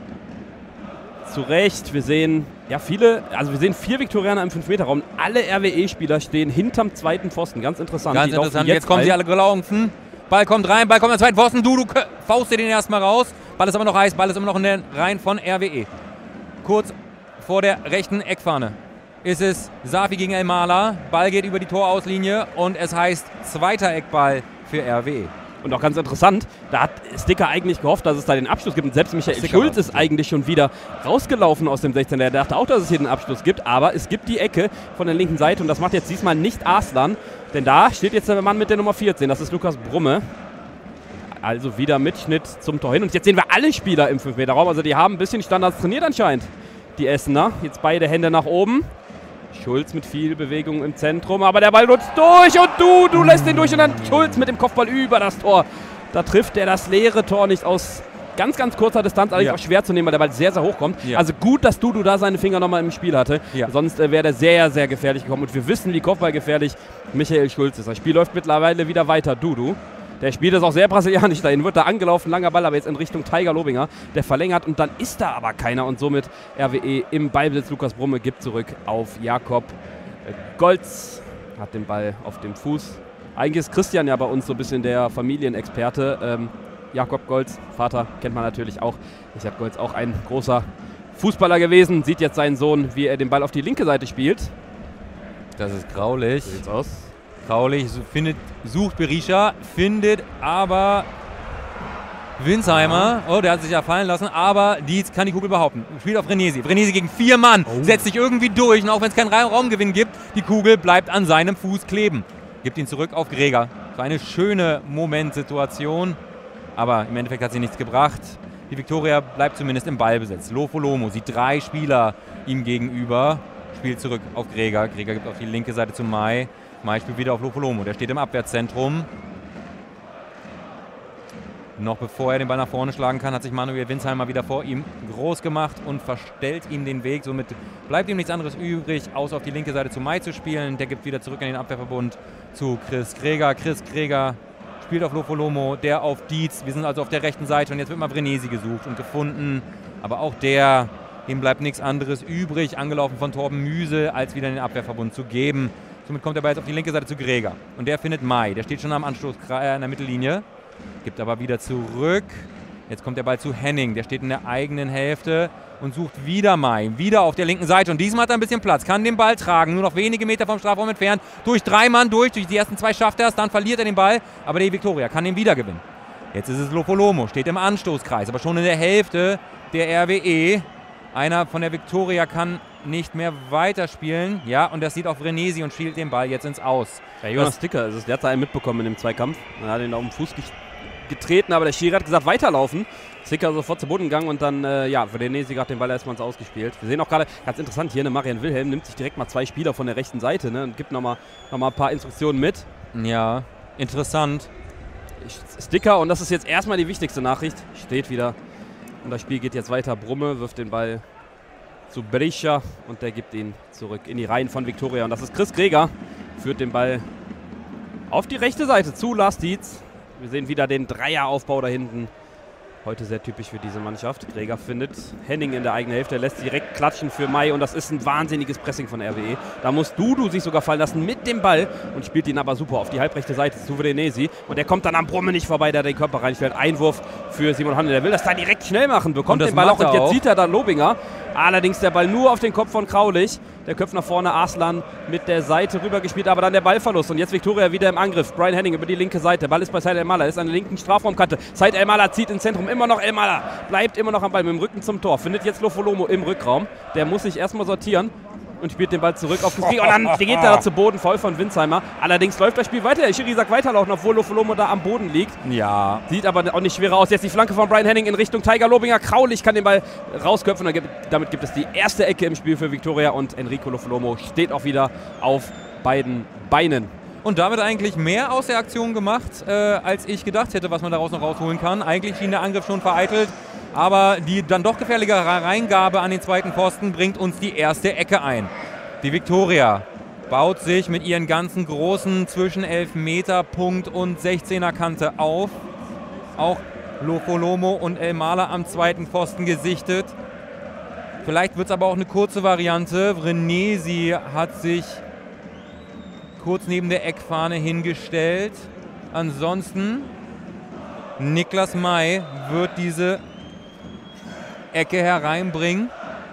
zurecht. Wir sehen wir sehen 4 Viktorianer im 5-Meter-Raum. Alle RWE-Spieler stehen hinterm zweiten Pfosten. Ganz interessant. Ganz interessant. Jetzt kommen sie alle gelaufen. Ball kommt rein, Ball kommt am zweiten Pfosten. Dudu faustet den erstmal raus. Ball ist aber noch heiß, Ball ist immer noch in den Reihen von RWE. Kurz vor der rechten Eckfahne ist es Safi gegen Elmala. Ball geht über die Torauslinie und es heißt zweiter Eckball für RWE. Und auch ganz interessant, da hat Sticker eigentlich gehofft, dass es da den Abschluss gibt. Und selbst Michael Schulz ist eigentlich schon wieder rausgelaufen aus dem 16er. Er dachte auch, dass es hier den Abschluss gibt. Aber es gibt die Ecke von der linken Seite. Und das macht jetzt diesmal nicht Arslan. Denn da steht jetzt der Mann mit der Nummer 14. Das ist Lukas Brumme. Also wieder Mitschnitt zum Tor hin. Und jetzt sehen wir alle Spieler im 5-Meter-Raum. Also die haben ein bisschen Standards trainiert anscheinend, die Essener. Jetzt beide Hände nach oben. Schulz mit viel Bewegung im Zentrum, aber der Ball rutscht durch und du lässt ihn durch und dann Schulz mit dem Kopfball über das Tor. Da trifft er das leere Tor nicht aus ganz, ganz kurzer Distanz, allerdings auch schwer zu nehmen, weil der Ball sehr, sehr hoch kommt. Ja. Also gut, dass Dudu da seine Finger nochmal im Spiel hatte, sonst wäre der sehr, sehr gefährlich gekommen. Und wir wissen, wie kopfballgefährlich Michael Schulz ist. Das Spiel läuft mittlerweile wieder weiter. Dudu, der spielt es auch sehr brasilianisch dahin, wird da angelaufen, langer Ball, aber jetzt in Richtung Tiger Lobinger, der verlängert und dann ist da aber keiner und somit RWE im Ballbesitz. Lukas Brumme gibt zurück auf Jakob Golz, hat den Ball auf dem Fuß. Eigentlich ist Christian ja bei uns so ein bisschen der Familienexperte. Jakob Golz, Vater, kennt man natürlich auch. Richard Golz auch ein großer Fußballer gewesen, sieht jetzt seinen Sohn, wie er den Ball auf die linke Seite spielt. Das ist Graulich. So sieht's aus. Graulich sucht Berisha, findet aber Winsheimer. Oh, der hat sich ja fallen lassen, aber Dietz kann die Kugel behaupten. Spielt auf Renesi. Renesi gegen 4 Mann, setzt sich irgendwie durch und auch wenn es keinen Raumgewinn gibt, die Kugel bleibt an seinem Fuß kleben. Gibt ihn zurück auf Greger. So eine schöne Momentsituation, aber im Endeffekt hat sie nichts gebracht. Die Viktoria bleibt zumindest im Ballbesitz. Lofolomo sieht 3 Spieler ihm gegenüber, spielt zurück auf Greger. Greger gibt auf die linke Seite zu Mai. Mai spielt wieder auf Lofolomo, der steht im Abwehrzentrum. Noch bevor er den Ball nach vorne schlagen kann, hat sich Manuel Winsheimer wieder vor ihm groß gemacht und verstellt ihm den Weg. Somit bleibt ihm nichts anderes übrig, außer auf die linke Seite zu Mai zu spielen. Der gibt wieder zurück in den Abwehrverbund zu Chris Greger. Chris Greger spielt auf Lofolomo, der auf Dietz. Wir sind also auf der rechten Seite und jetzt wird mal Renesi gesucht und gefunden. Aber auch dem bleibt nichts anderes übrig, angelaufen von Torben Müsel, als wieder in den Abwehrverbund zu geben. Somit kommt der Ball jetzt auf die linke Seite zu Greger. Und der findet Mai. Der steht schon am Anstoß in der Mittellinie. Gibt aber wieder zurück. Jetzt kommt der Ball zu Henning. Der steht in der eigenen Hälfte und sucht wieder Mai. Wieder auf der linken Seite. Und diesmal hat er ein bisschen Platz. Kann den Ball tragen. Nur noch wenige Meter vom Strafraum entfernt. Durch 3 Mann durch die ersten 2 schafft er es. Dann verliert er den Ball. Aber die Viktoria kann den wieder gewinnen. Jetzt ist es Lofolomo. Steht im Anstoßkreis. Aber schon in der Hälfte der RWE. Einer von der Viktoria kann nicht mehr weiterspielen. Ja, und das sieht auf Renesi und spielt den Ball jetzt ins Aus. Ja, Jonas Sticker, der hat da einen mitbekommen in dem Zweikampf. Er hat ihn auf den Fuß getreten, aber der Schiri hat gesagt, weiterlaufen. Sticker sofort zu Boden gegangen und dann, für Renesi hat den Ball erstmal ins Ausgespielt. Wir sehen auch gerade, ganz interessant hier, Marian Wilhelm nimmt sich direkt mal 2 Spieler von der rechten Seite und gibt nochmal ein paar Instruktionen mit. Ja, interessant. Sticker, und das ist jetzt erstmal die wichtigste Nachricht, steht wieder. Und das Spiel geht jetzt weiter. Brumme wirft den Ball zu Berisha und der gibt ihn zurück in die Reihen von Viktoria. Und das ist Chris Greger, führt den Ball auf die rechte Seite zu Lars Dietz. Wir sehen wieder den Dreieraufbau da hinten. Heute sehr typisch für diese Mannschaft. Greger findet Henning in der eigenen Hälfte, lässt direkt klatschen für Mai und das ist ein wahnsinniges Pressing von RWE. Da muss Dudu sich sogar fallen lassen mit dem Ball und spielt ihn aber super auf die halbrechte Seite zu Venesi. Und der kommt dann am Brumme nicht vorbei, der den Körper reinstellt. Einwurf für Simon Handel. Der will das da direkt schnell machen, bekommt den Ball auch und jetzt sieht er dann Lobinger. Allerdings der Ball nur auf den Kopf von Kraulich. Der köpft nach vorne, Arslan mit der Seite rübergespielt, aber dann der Ballverlust. Und jetzt Viktoria wieder im Angriff. Brian Henning über die linke Seite. Ball ist bei Said El-Mala, ist an der linken Strafraumkante. Said El-Mala zieht ins Zentrum, immer noch El-Mala. Bleibt immer noch am Ball mit dem Rücken zum Tor. Findet jetzt Lofolomo im Rückraum. Der muss sich erstmal sortieren und spielt den Ball zurück auf Chris Greger. Und dann geht er da zu Boden, Foul von Winsheimer. Allerdings läuft das Spiel weiter. Der Schiri sagt weiterlaufen, obwohl Lofolomo da am Boden liegt. Ja. Sieht aber auch nicht schwerer aus. Jetzt die Flanke von Brian Henning in Richtung Tiger Lobinger. Kraulich kann den Ball rausköpfen. Und damit gibt es die erste Ecke im Spiel für Viktoria. Und Enrico Lofolomo steht auch wieder auf beiden Beinen. Und damit eigentlich mehr aus der Aktion gemacht, als ich gedacht hätte, was man daraus noch rausholen kann. Eigentlich schien der Angriff schon vereitelt. Aber die dann doch gefährliche Reingabe an den zweiten Pfosten bringt uns die erste Ecke ein. Die Viktoria baut sich mit ihren ganzen großen zwischen 11-Meter-Punkt und 16er-Kante auf. Auch Lofolomo und El-Mala am zweiten Pfosten gesichtet. Vielleicht wird es aber auch eine kurze Variante. Venesi hat sich kurz neben der Eckfahne hingestellt. Ansonsten Niklas May wird diese Ecke hereinbringen.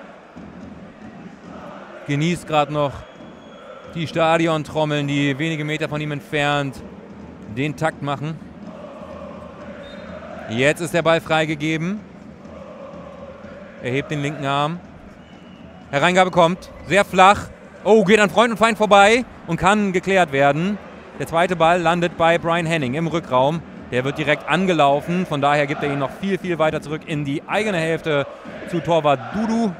Genießt gerade noch die Stadiontrommeln, die wenige Meter von ihm entfernt den Takt machen. Jetzt ist der Ball freigegeben. Er hebt den linken Arm. Hereingabe kommt, sehr flach. Oh, geht an Freund und Feind vorbei und kann geklärt werden. Der zweite Ball landet bei Brian Henning im Rückraum. Der wird direkt angelaufen, von daher gibt er ihn noch viel, viel weiter zurück in die eigene Hälfte zu Torwart Dudu.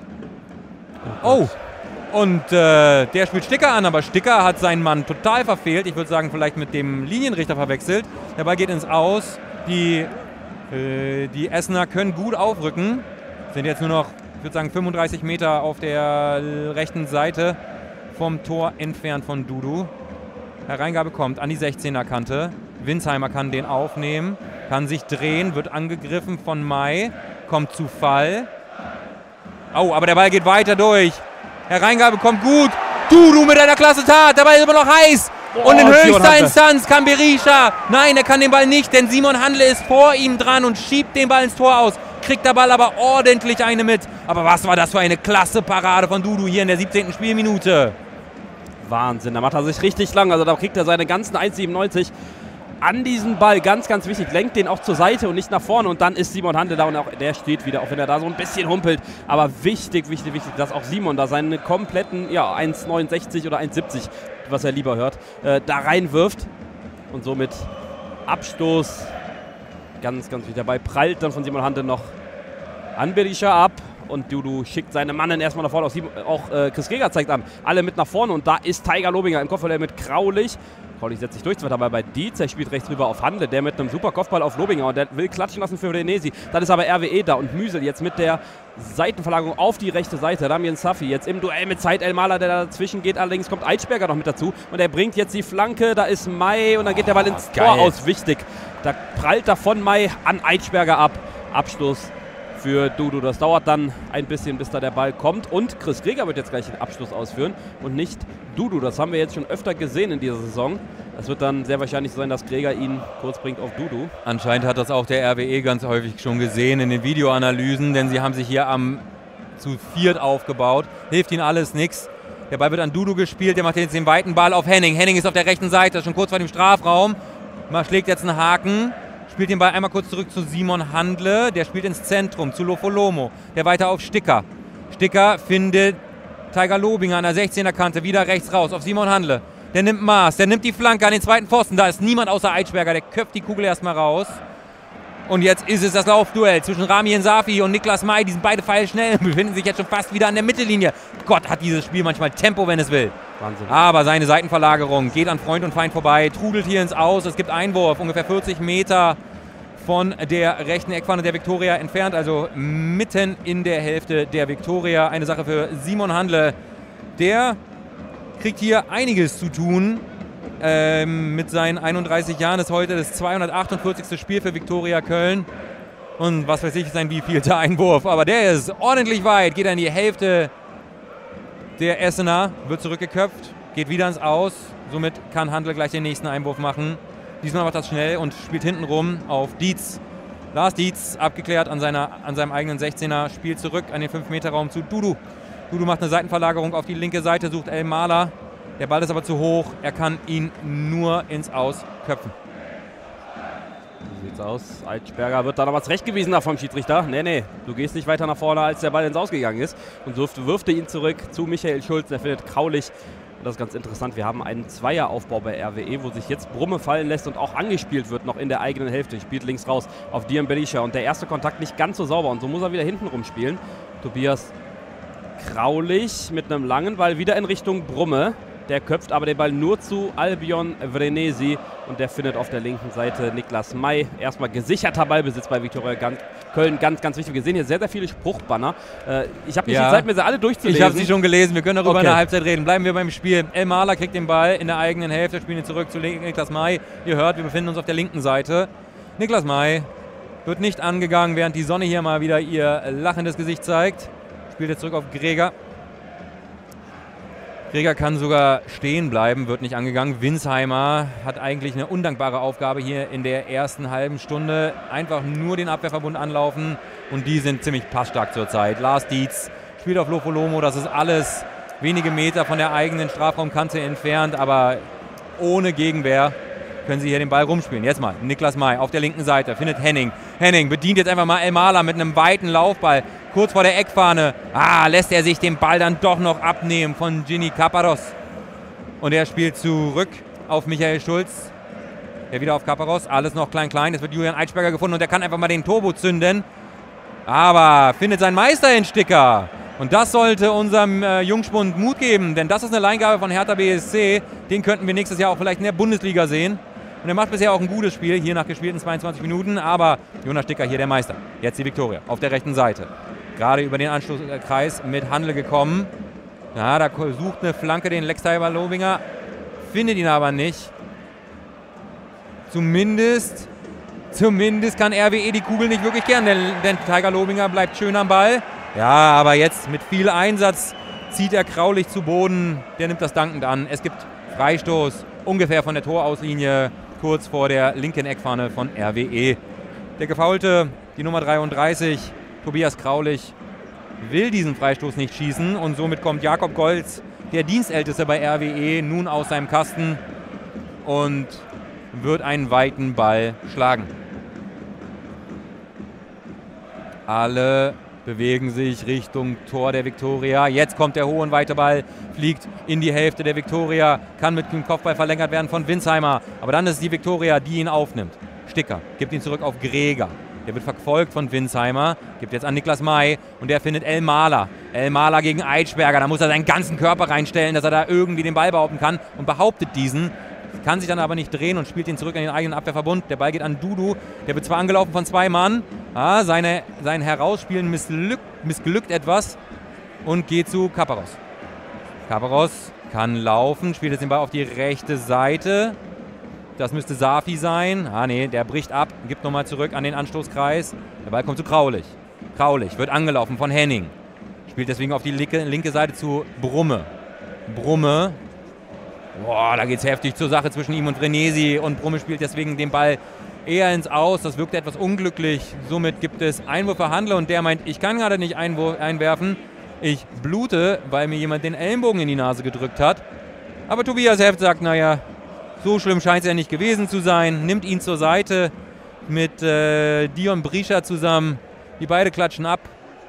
Oh, und der spielt Sticker an, aber Sticker hat seinen Mann total verfehlt. Ich würde sagen, vielleicht mit dem Linienrichter verwechselt. Der Ball geht ins Aus. Die Essener können gut aufrücken. Sind jetzt nur noch, ich würde sagen, 35 Meter auf der rechten Seite vom Tor entfernt von Dudu. Hereingabe kommt an die 16er-Kante. Winsheimer kann den aufnehmen, kann sich drehen, wird angegriffen von May, kommt zu Fall. Oh, aber der Ball geht weiter durch. Hereingabe kommt gut. Dudu mit einer klasse Tat, der Ball ist immer noch heiß. Und in höchster Instanz kann Berisha. Nein, er kann den Ball nicht, denn Simon Handle ist vor ihm dran und schiebt den Ball ins Tor aus. Kriegt der Ball aber ordentlich eine mit. Aber was war das für eine klasse Parade von Dudu hier in der 17. Spielminute. Wahnsinn, da macht er sich richtig lang. Also da kriegt er seine ganzen 1,97 an diesen Ball, ganz, ganz wichtig, lenkt den auch zur Seite und nicht nach vorne und dann ist Simon Handel da und auch der steht wieder, auch wenn er da so ein bisschen humpelt, aber wichtig, dass auch Simon da seine kompletten, 1,69 oder 1,70, was er lieber hört, da reinwirft und somit Abstoß, ganz, ganz wichtig, dabei prallt dann von Simon Handel noch an Berisha ab. Und Dudu schickt seine Mannen erstmal nach vorne. Auch Chris Greger zeigt an. Alle mit nach vorne. Und da ist Tiger Lobinger im Kopfball mit Kraulich. Kraulich setzt sich durch. Zwar dabei bei Dietz. Er spielt rechts rüber auf Handle. Der mit einem super Kopfball auf Lobinger. Und der will klatschen lassen für Venesi. Dann ist aber RWE da. Und Müsel jetzt mit der Seitenverlagerung auf die rechte Seite. Damien Safi jetzt im Duell mit Said El-Mala, der dazwischen geht. Allerdings kommt Eitschberger noch mit dazu. Und er bringt jetzt die Flanke. Da ist May. Und dann geht der Ball ins Tor aus. Wichtig. Da prallt davon May an Eitschberger ab. Abstoß für Dudu. Das dauert dann ein bisschen, bis da der Ball kommt. Und Chris Greger wird jetzt gleich den Abschluss ausführen und nicht Dudu. Das haben wir jetzt schon öfter gesehen in dieser Saison. Es wird dann sehr wahrscheinlich so sein, dass Greger ihn kurz bringt auf Dudu. Anscheinend hat das auch der RWE ganz häufig schon gesehen in den Videoanalysen, denn sie haben sich hier zu viert aufgebaut. Hilft ihnen alles nichts. Der Ball wird an Dudu gespielt, der macht jetzt den weiten Ball auf Henning. Henning ist auf der rechten Seite, schon kurz vor dem Strafraum. Man schlägt jetzt einen Haken. Spielt den Ball einmal kurz zurück zu Simon Handle. Der spielt ins Zentrum zu Lofolomo. Der weiter auf Sticker. Sticker findet Tiger Lobinger an der 16er-Kante. Wieder rechts raus auf Simon Handle. Der nimmt Maß. Der nimmt die Flanke an den zweiten Pfosten. Da ist niemand außer Eitschberger. Der köpft die Kugel erstmal raus. Und jetzt ist es das Laufduell zwischen Ramien Safi und Niklas May. Die sind beide pfeilschnell, befinden sich jetzt schon fast wieder an der Mittellinie. Gott, hat dieses Spiel manchmal Tempo, wenn es will. Wahnsinn. Aber seine Seitenverlagerung geht an Freund und Feind vorbei, trudelt hier ins Aus. Es gibt Einwurf, ungefähr 40 Meter von der rechten Eckfahne der Viktoria entfernt, also mitten in der Hälfte der Viktoria. Eine Sache für Simon Handle. Der kriegt hier einiges zu tun. Mit seinen 31 Jahren ist heute das 248. Spiel für Viktoria Köln. Und was weiß ich, sein wievielter Einwurf. Aber der ist ordentlich weit, geht in die Hälfte der Essener, wird zurückgeköpft, geht wieder ins Aus. Somit kann Handle gleich den nächsten Einwurf machen. Diesmal macht das schnell und spielt hintenrum auf Dietz. Lars Dietz, abgeklärt an seinem eigenen 16er, spielt zurück an den 5-Meter-Raum zu Dudu. Dudu macht eine Seitenverlagerung auf die linke Seite, sucht El Mahler. Der Ball ist aber zu hoch, er kann ihn nur ins Aus köpfen. So sieht's aus. Eitschberger wird dann aber zurechtgewiesen vom Schiedsrichter. Nee, du gehst nicht weiter nach vorne, als der Ball ins Ausgegangen ist. Und wirft ihn zurück zu Michael Schulz, der findet Kraulich. Und das ist ganz interessant, wir haben einen Zweieraufbau bei RWE, wo sich jetzt Brumme fallen lässt und auch angespielt wird, noch in der eigenen Hälfte. Spielt links raus auf Dian Berisha und der erste Kontakt nicht ganz so sauber und so muss er wieder hinten rumspielen. Tobias Kraulich mit einem langen Ball wieder in Richtung Brumme. Der köpft aber den Ball nur zu Albion Vrenesi und der findet auf der linken Seite Niklas May. Erstmal gesicherter Ballbesitz bei Viktoria Köln, ganz, ganz wichtig. Wir sehen hier sehr, sehr viele Spruchbanner. Ich habe nicht die Zeit, mir sie alle durchzulesen. Ich habe sie schon gelesen, wir können darüber in der Halbzeit reden. Bleiben wir beim Spiel. El Mahler kriegt den Ball in der eigenen Hälfte, spielen ihn zurück zu Niklas May. Ihr hört, wir befinden uns auf der linken Seite. Niklas May wird nicht angegangen, während die Sonne hier mal wieder ihr lachendes Gesicht zeigt. Spielt jetzt zurück auf Greger. Greger kann sogar stehen bleiben, wird nicht angegangen. Winsheimer hat eigentlich eine undankbare Aufgabe hier in der ersten halben Stunde. Einfach nur den Abwehrverbund anlaufen und die sind ziemlich passstark zurzeit. Lars Dietz spielt auf Lofolomo, das ist alles wenige Meter von der eigenen Strafraumkante entfernt, aber ohne Gegenwehr können sie hier den Ball rumspielen. Jetzt mal Niklas May auf der linken Seite, findet Henning. Henning bedient jetzt einfach mal El Mahler mit einem weiten Laufball. Kurz vor der Eckfahne. Lässt er sich den Ball dann doch noch abnehmen von Ginny Kaparos. Und er spielt zurück auf Michael Schulz. Der wieder auf Kaparos. Alles noch klein-klein. Jetzt wird Julian Eitschberger gefunden und der kann einfach mal den Turbo zünden. Aber findet seinen Meister in Sticker. Und das sollte unserem Jungspund Mut geben, denn das ist eine Leihgabe von Hertha BSC. Den könnten wir nächstes Jahr auch vielleicht in der Bundesliga sehen. Und er macht bisher auch ein gutes Spiel, hier nach gespielten 22 Minuten. Aber Jonas Sticker hier der Meister. Jetzt die Viktoria auf der rechten Seite. Gerade über den Anschlusskreis mit Handle gekommen. Ja, da sucht eine Flanke den Lex Tiger Lobinger. Findet ihn aber nicht. Zumindest kann RWE die Kugel nicht wirklich kehren, denn Tiger Lobinger bleibt schön am Ball. Ja, aber jetzt mit viel Einsatz zieht er Kraulich zu Boden. Der nimmt das dankend an. Es gibt Freistoß ungefähr von der Torauslinie, kurz vor der linken Eckfahne von RWE. Der Gefaulte, die Nummer 33, Tobias Kraulich, will diesen Freistoß nicht schießen und somit kommt Jakob Golz, der Dienstälteste bei RWE, nun aus seinem Kasten und wird einen weiten Ball schlagen. Alle bewegen sich Richtung Tor der Viktoria. Jetzt kommt der hohe und weite Ball, fliegt in die Hälfte der Viktoria, kann mit dem Kopfball verlängert werden von Winsheimer. Aber dann ist es die Viktoria, die ihn aufnimmt. Sticker gibt ihn zurück auf Greger. Der wird verfolgt von Winsheimer, gibt jetzt an Niklas May und der findet El Mahler. El Mahler gegen Eitschberger, da muss er seinen ganzen Körper reinstellen, dass er da irgendwie den Ball behaupten kann und behauptet diesen. Kann sich dann aber nicht drehen und spielt ihn zurück an den eigenen Abwehrverbund. Der Ball geht an Dudu, der wird zwar angelaufen von 2 Mann, sein Herausspielen missglückt etwas und geht zu Kaparos. Kaparos kann laufen, spielt jetzt den Ball auf die rechte Seite. Das müsste Safi sein. Nee, der bricht ab, gibt nochmal zurück an den Anstoßkreis. Der Ball kommt zu Kraulich. Kraulich wird angelaufen von Henning. Spielt deswegen auf die linke Seite zu Brumme. Brumme. Da geht es heftig zur Sache zwischen ihm und Vrenesi. Und Brumme spielt deswegen den Ball eher ins Aus. Das wirkt etwas unglücklich. Somit gibt es Einwurf für Handle und der meint, ich kann gerade nicht einwerfen. Ich blute, weil mir jemand den Ellenbogen in die Nase gedrückt hat. Aber Tobias Heft sagt, naja, so schlimm scheint es ja nicht gewesen zu sein. Nimmt ihn zur Seite mit Dion Berisha zusammen. Die beide klatschen ab.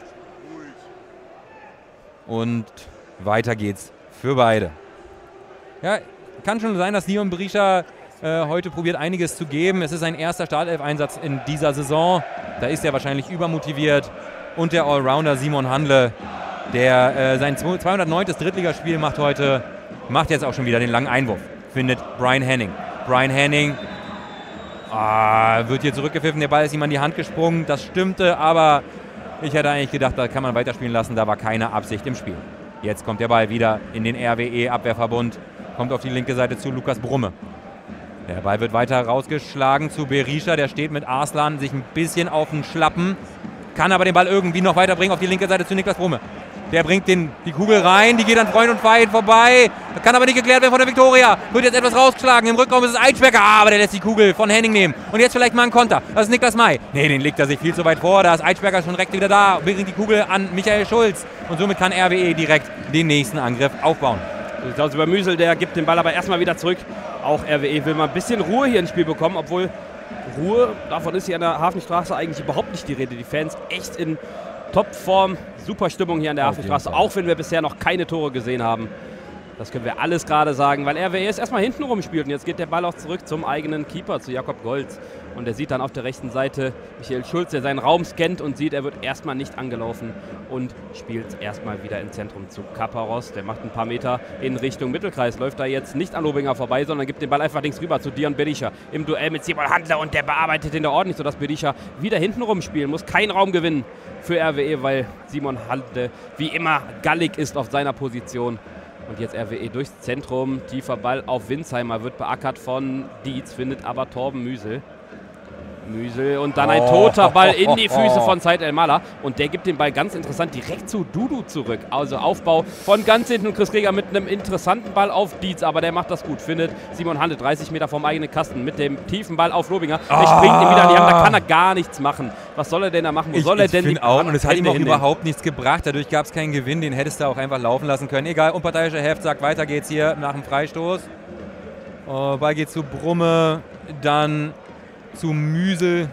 Und weiter geht's für beide. Ja, kann schon sein, dass Dion Berisha heute probiert einiges zu geben. Es ist sein erster Startelf-Einsatz in dieser Saison. Da ist er wahrscheinlich übermotiviert. Und der Allrounder Simon Handle, der sein 209. Drittligaspiel macht heute, macht jetzt auch schon wieder den langen Einwurf. Findet Brian Henning. Brian Henning wird hier zurückgepfiffen. Der Ball ist ihm an die Hand gesprungen. Das stimmte, aber ich hätte eigentlich gedacht, da kann man weiterspielen lassen. Da war keine Absicht im Spiel. Jetzt kommt der Ball wieder in den RWE-Abwehrverbund. Kommt auf die linke Seite zu Lukas Brumme. Der Ball wird weiter rausgeschlagen zu Berisha. Der steht mit Arslan sich ein bisschen auf den Schlappen. Kann aber den Ball irgendwie noch weiterbringen auf die linke Seite zu Niklas Brumme. Der bringt die Kugel rein, die geht an Freund und Feind vorbei. Kann aber nicht geklärt werden von der Viktoria. Wird jetzt etwas rausgeschlagen. Im Rückraum ist es Eichberger. Aber der lässt die Kugel von Henning nehmen. Und jetzt vielleicht mal ein Konter. Das ist Niklas May. Nee, den legt er sich viel zu weit vor. Da ist Eichberger schon direkt wieder da. Bringt die Kugel an Michael Schulz. Und somit kann RWE direkt den nächsten Angriff aufbauen. Klaus über Müsel, der gibt den Ball aber erstmal wieder zurück. Auch RWE will mal ein bisschen Ruhe hier ins Spiel bekommen, obwohl Ruhe, davon ist hier an der Hafenstraße eigentlich überhaupt nicht die Rede. Die Fans echt in Topform, super Stimmung hier an der Hafenstraße, auch wenn wir bisher noch keine Tore gesehen haben. Das können wir alles gerade sagen, weil RWE es erstmal hinten rumspielt und jetzt geht der Ball auch zurück zum eigenen Keeper, zu Jakob Golz. Und er sieht dann auf der rechten Seite Michael Schulz, der seinen Raum scannt und sieht, er wird erstmal nicht angelaufen und spielt erstmal wieder ins Zentrum zu Kaparos. Der macht ein paar Meter in Richtung Mittelkreis, läuft da jetzt nicht an Lobinger vorbei, sondern gibt den Ball einfach links rüber zu Dion Berisha im Duell mit Simon Handle und der bearbeitet den da ordentlich, sodass Berisha wieder hinten rumspielen muss. Kein Raum gewinnen für RWE, weil Simon Handle wie immer gallig ist auf seiner Position. Und jetzt RWE durchs Zentrum, tiefer Ball auf Winsheimer, wird beackert von Dietz, findet aber Torben Müsel. Und dann ein toter Ball in die Füße von Said El-Mala. Und der gibt den Ball ganz interessant direkt zu Dudu zurück. Also Aufbau von ganz hinten. Chris Greger mit einem interessanten Ball auf Dietz, aber der macht das gut. Findet Simon Handle 30 Meter vom eigenen Kasten mit dem tiefen Ball auf Lobinger. Der springt ihm wieder an die Hand, da kann er gar nichts machen. Was soll er denn da machen? Wo soll er denn die auch, und es hat ihm auch überhaupt nichts gebracht. Dadurch gab es keinen Gewinn. Den hättest du auch einfach laufen lassen können. Egal, unparteiischer Heft sagt, weiter geht's hier nach dem Freistoß. Ball geht zu Brumme, dann zu Müsel.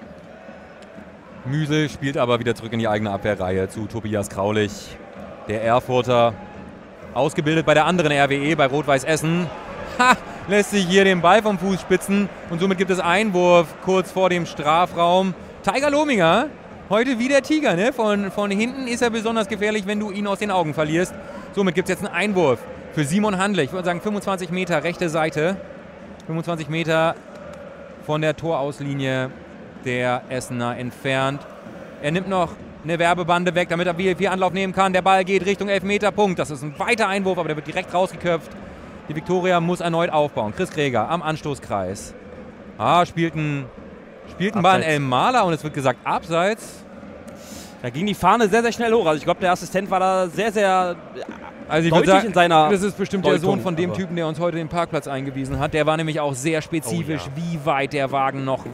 Müsel spielt aber wieder zurück in die eigene Abwehrreihe zu Tobias Kraulich. Der Erfurter, ausgebildet bei der anderen RWE, bei Rot-Weiß Essen. Lässt sich hier den Ball vom Fuß spitzen und somit gibt es Einwurf kurz vor dem Strafraum. Tiger Lobinger, heute wie der Tiger, ne? Von hinten ist er besonders gefährlich, wenn du ihn aus den Augen verlierst. Somit gibt es jetzt einen Einwurf für Simon Handle. Ich würde sagen 25 Meter rechte Seite. 25 Meter von der Torauslinie der Essener entfernt. Er nimmt noch eine Werbebande weg, damit er viel Anlauf nehmen kann. Der Ball geht Richtung Elfmeterpunkt. Das ist ein weiter Einwurf, aber der wird direkt rausgeköpft. Die Viktoria muss erneut aufbauen. Chris Greger am Anstoßkreis. Spielt einen Ball an El-Mala und es wird gesagt abseits. Da ging die Fahne sehr, sehr schnell hoch. Also ich glaube, der Assistent war da sehr, sehr also ich deutlich sagen, in seiner das ist bestimmt Deutung, der Sohn von dem Typen, der uns heute den Parkplatz eingewiesen hat. Der war nämlich auch sehr spezifisch, wie weit der Wagen noch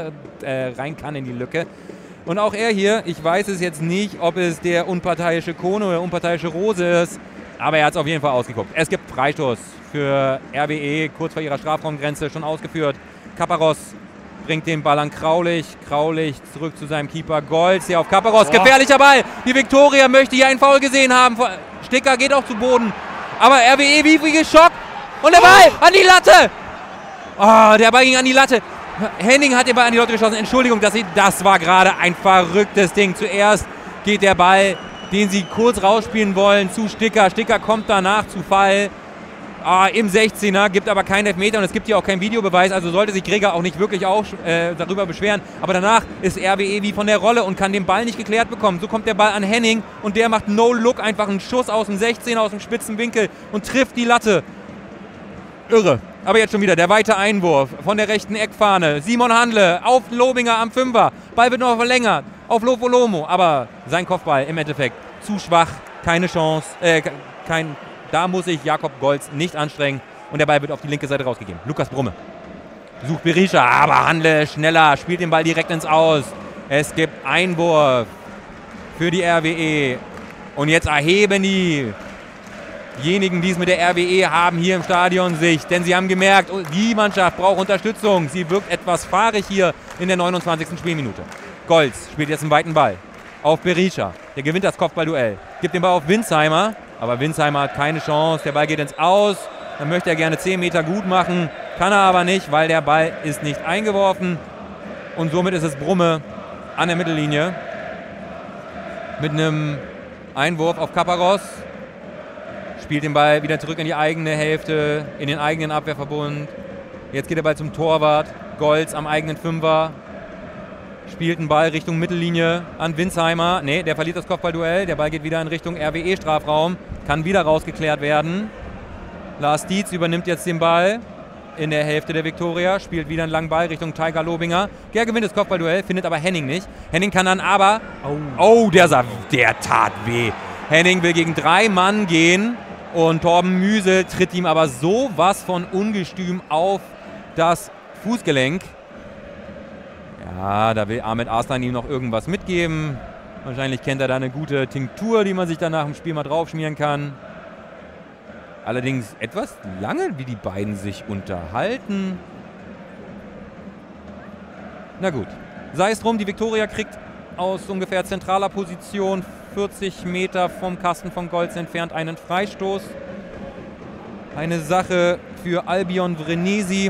rein kann in die Lücke. Und auch er hier, ich weiß es jetzt nicht, ob es der unparteiische Kone oder unparteiische Rose ist, aber er hat es auf jeden Fall ausgeguckt. Es gibt Freistoß für RWE, kurz vor ihrer Strafraumgrenze schon ausgeführt. Kaparos bringt den Ball an Kraulich. Kraulich zurück zu seinem Keeper Golz. Hier auf Kaparos. Gefährlicher Ball. Die Viktoria möchte hier einen Foul gesehen haben. Sticker geht auch zu Boden. Aber RWE wie geschockt. Und der Ball an die Latte. Der Ball ging an die Latte. Henning hat den Ball an die Latte geschossen. Entschuldigung, das war gerade ein verrücktes Ding. Zuerst geht der Ball, den sie kurz rausspielen wollen, zu Sticker. Sticker kommt danach zu Fall. Im 16er, gibt aber keinen Elfmeter und es gibt hier auch keinen Videobeweis, also sollte sich Greger auch nicht wirklich auch darüber beschweren. Aber danach ist RWE wie von der Rolle und kann den Ball nicht geklärt bekommen. So kommt der Ball an Henning und der macht No-Look, einfach einen Schuss aus dem 16er, aus dem spitzen Winkel und trifft die Latte. Irre. Aber jetzt schon wieder der weite Einwurf von der rechten Eckfahne. Simon Handle auf Lobinger am 5er. Ball wird noch verlängert auf Lofolomo, aber sein Kopfball im Endeffekt zu schwach, keine Chance, Da muss sich Jakob Golz nicht anstrengen und der Ball wird auf die linke Seite rausgegeben. Lukas Brumme sucht Berisha, aber Handle schneller, spielt den Ball direkt ins Aus. Es gibt Einwurf für die RWE und jetzt erheben diejenigen, die es mit der RWE haben, hier im Stadion sich, denn sie haben gemerkt, die Mannschaft braucht Unterstützung. Sie wirkt etwas fahrig hier in der 29. Spielminute. Golz spielt jetzt einen weiten Ball auf Berisha, der gewinnt das Kopfballduell, gibt den Ball auf Winsheimer. Aber Winsheimer hat keine Chance, der Ball geht ins Aus, dann möchte er gerne 10 Meter gut machen Kann er aber nicht, weil der Ball ist nicht eingeworfen. Und somit ist es Brumme an der Mittellinie. Mit einem Einwurf auf Caparrós. Spielt den Ball wieder zurück in die eigene Hälfte, in den eigenen Abwehrverbund. Jetzt geht der Ball zum Torwart. Golz am eigenen Fünfer. Spielt den Ball Richtung Mittellinie an Winsheimer. Ne, der verliert das Kopfballduell. Der Ball geht wieder in Richtung RWE-Strafraum. Kann wieder rausgeklärt werden. Lars Dietz übernimmt jetzt den Ball in der Hälfte der Viktoria. Spielt wieder einen langen Ball Richtung Taiga Lobinger. Der gewinnt das Kopfballduell, findet aber Henning nicht. Henning kann dann aber... Oh, der tat weh. Henning will gegen 3 Mann gehen. Und Torben Müsel tritt ihm aber sowas von ungestüm auf das Fußgelenk. Ja, da will Ahmed Arslan ihm noch irgendwas mitgeben. Wahrscheinlich kennt er da eine gute Tinktur, die man sich dann nach dem Spiel mal draufschmieren kann. Allerdings etwas lange, wie die beiden sich unterhalten. Na gut, sei es drum, die Viktoria kriegt aus ungefähr zentraler Position 40 Meter vom Kasten von Golz entfernt einen Freistoß. Eine Sache für Albion Vrenesi.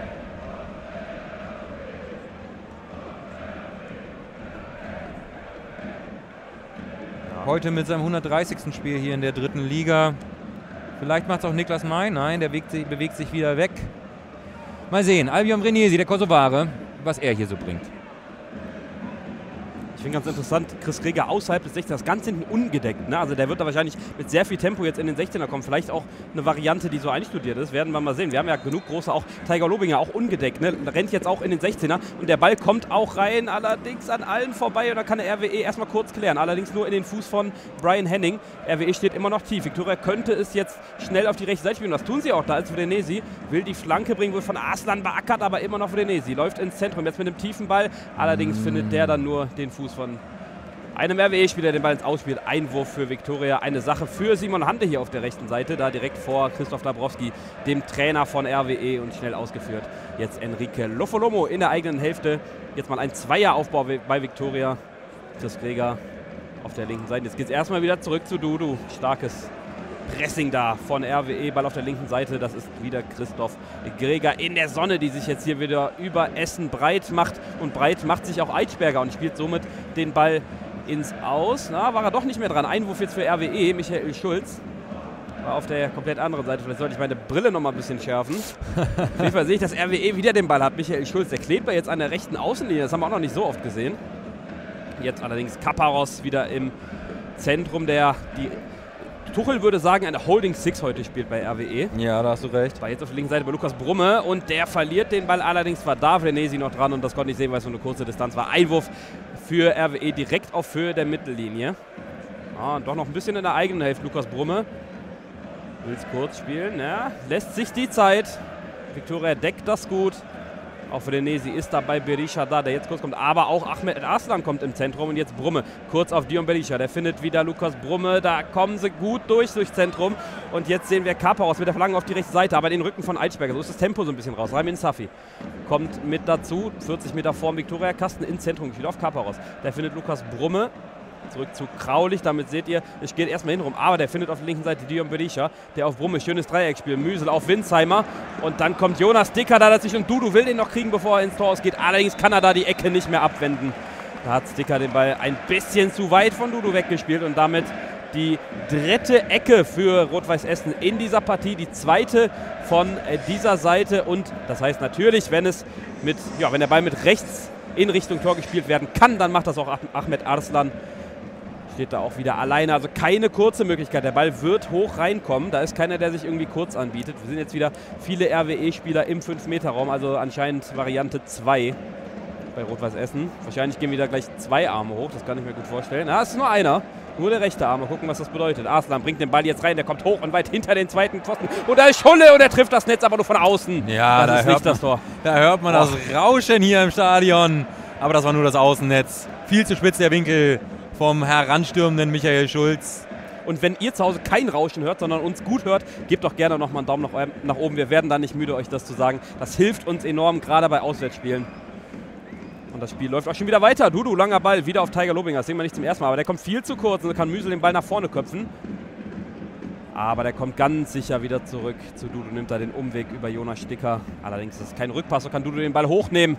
Heute mit seinem 130. Spiel hier in der 3. Liga. Vielleicht macht es auch Niklas May. Nein, der bewegt sich wieder weg. Mal sehen, Albion Vrenesi, der Kosovare, was er hier so bringt. Ich finde ganz interessant, Chris Greger außerhalb des 16ers, ganz hinten ungedeckt. Ne? Also der wird da wahrscheinlich mit sehr viel Tempo jetzt in den 16er kommen. Vielleicht auch eine Variante, die so einstudiert ist. Werden wir mal sehen. Wir haben ja genug große, auch Taiga Lobinger, auch ungedeckt. Ne? Rennt jetzt auch in den 16er und der Ball kommt auch rein, allerdings an allen vorbei. Und da kann der RWE erstmal kurz klären. Allerdings nur in den Fuß von Brian Henning. RWE steht immer noch tief. Viktoria könnte es jetzt schnell auf die rechte Seite spielen. Das tun sie auch. Da ist Vrenesi, will die Flanke bringen, wird von Arslan beackert, aber immer noch Vrenesi. Läuft ins Zentrum, jetzt mit dem tiefen Ball. Allerdings findet der dann nur den Fuß von einem RWE-Spieler, den Ball ins Ausspiel. Einwurf für Viktoria. Eine Sache für Simon Hande hier auf der rechten Seite. Da direkt vor Christoph Dabrowski, dem Trainer von RWE, und schnell ausgeführt. Jetzt Enrique Lofolomo in der eigenen Hälfte. Jetzt mal ein Zweieraufbau bei Viktoria. Chris Greger auf der linken Seite. Jetzt geht es erstmal wieder zurück zu Dudu. Starkes Pressing da von RWE. Ball auf der linken Seite. Das ist wieder Christoph Greger in der Sonne, die sich jetzt hier wieder über Essen breit macht. Und breit macht sich auch Eitschberger und spielt somit den Ball ins Aus. Na, war er doch nicht mehr dran. Einwurf jetzt für RWE. Michael Schulz war auf der komplett anderen Seite. Vielleicht sollte ich meine Brille noch mal ein bisschen schärfen. Auf jeden Fall sehe ich, dass RWE wieder den Ball hat. Michael Schulz, der klebt da jetzt an der rechten Außenlinie. Das haben wir auch noch nicht so oft gesehen. Jetzt allerdings Caparrós wieder im Zentrum, die Tuchel würde sagen, eine Holding Six heute spielt bei RWE. Ja, da hast du recht. War jetzt auf der linken Seite bei Lukas Brumme und der verliert den Ball. Allerdings war da Vrenesi noch dran und das konnte ich sehen, weil es so eine kurze Distanz war. Einwurf für RWE direkt auf Höhe der Mittellinie. Und doch noch ein bisschen in der eigenen Hälfte Lukas Brumme. Will es kurz spielen, ja, lässt sich die Zeit. Viktoria deckt das gut. Auch Vrenesi ist dabei, Berisha da, der jetzt kurz kommt. Aber auch Ahmed Arslan kommt im Zentrum und jetzt Brumme. Kurz auf Dion Berisha, der findet wieder Lukas Brumme. Da kommen sie gut durchs Zentrum. Und jetzt sehen wir Caparrós mit der Verlangen auf die rechte Seite, aber den Rücken von Eitschberger. So ist das Tempo so ein bisschen raus. Ramin Safi kommt mit dazu. 40 Meter vorm Viktoria-Kasten ins Zentrum gespielt auf Caparrós. Der findet Lukas Brumme. Zurück zu Kraulich, damit seht ihr, es geht erstmal hinrum, aber der findet auf der linken Seite Dion Berisha, der auf Brumme, schönes Dreieckspiel, Müsel auf Winsheimer und dann kommt Jonas Dicker da dazwischen und Dudu will den noch kriegen, bevor er ins Tor ausgeht, allerdings kann er da die Ecke nicht mehr abwenden. Da hat Dicker den Ball ein bisschen zu weit von Dudu weggespielt und damit die 3. Ecke für Rot-Weiß Essen in dieser Partie, die 2. von dieser Seite und das heißt natürlich, wenn der Ball mit rechts in Richtung Tor gespielt werden kann, dann macht das auch Ahmed Arslan. Steht da auch wieder alleine, also keine kurze Möglichkeit. Der Ball wird hoch reinkommen, da ist keiner, der sich irgendwie kurz anbietet. Wir sind jetzt wieder viele RWE-Spieler im 5-Meter-Raum, also anscheinend Variante 2 bei Rot-Weiß Essen. Wahrscheinlich gehen wieder gleich 2 Arme hoch, das kann ich mir gut vorstellen. Es ist nur einer, nur der rechte Arm. Mal gucken, was das bedeutet. Arslan bringt den Ball jetzt rein, der kommt hoch und weit hinter den zweiten Pfosten. Und da ist Schulle und er trifft das Netz aber nur von außen. Ja, das ist nicht das Tor. Da hört man das Rauschen hier im Stadion. Aber das war nur das Außennetz. Viel zu spitz der Winkel vom heranstürmenden Michael Schulz. Und wenn ihr zu Hause kein Rauschen hört, sondern uns gut hört, gebt doch gerne nochmal einen Daumen nach oben. Wir werden da nicht müde, euch das zu sagen. Das hilft uns enorm, gerade bei Auswärtsspielen. Und das Spiel läuft auch schon wieder weiter. Dudu, langer Ball, wieder auf Taiga Lobinger. Das sehen wir nicht zum ersten Mal, aber der kommt viel zu kurz und dann kann Müsel den Ball nach vorne köpfen. Aber der kommt ganz sicher wieder zurück zu Dudu, nimmt da den Umweg über Jonas Sticker. Allerdings ist es kein Rückpass, so kann Dudu den Ball hochnehmen.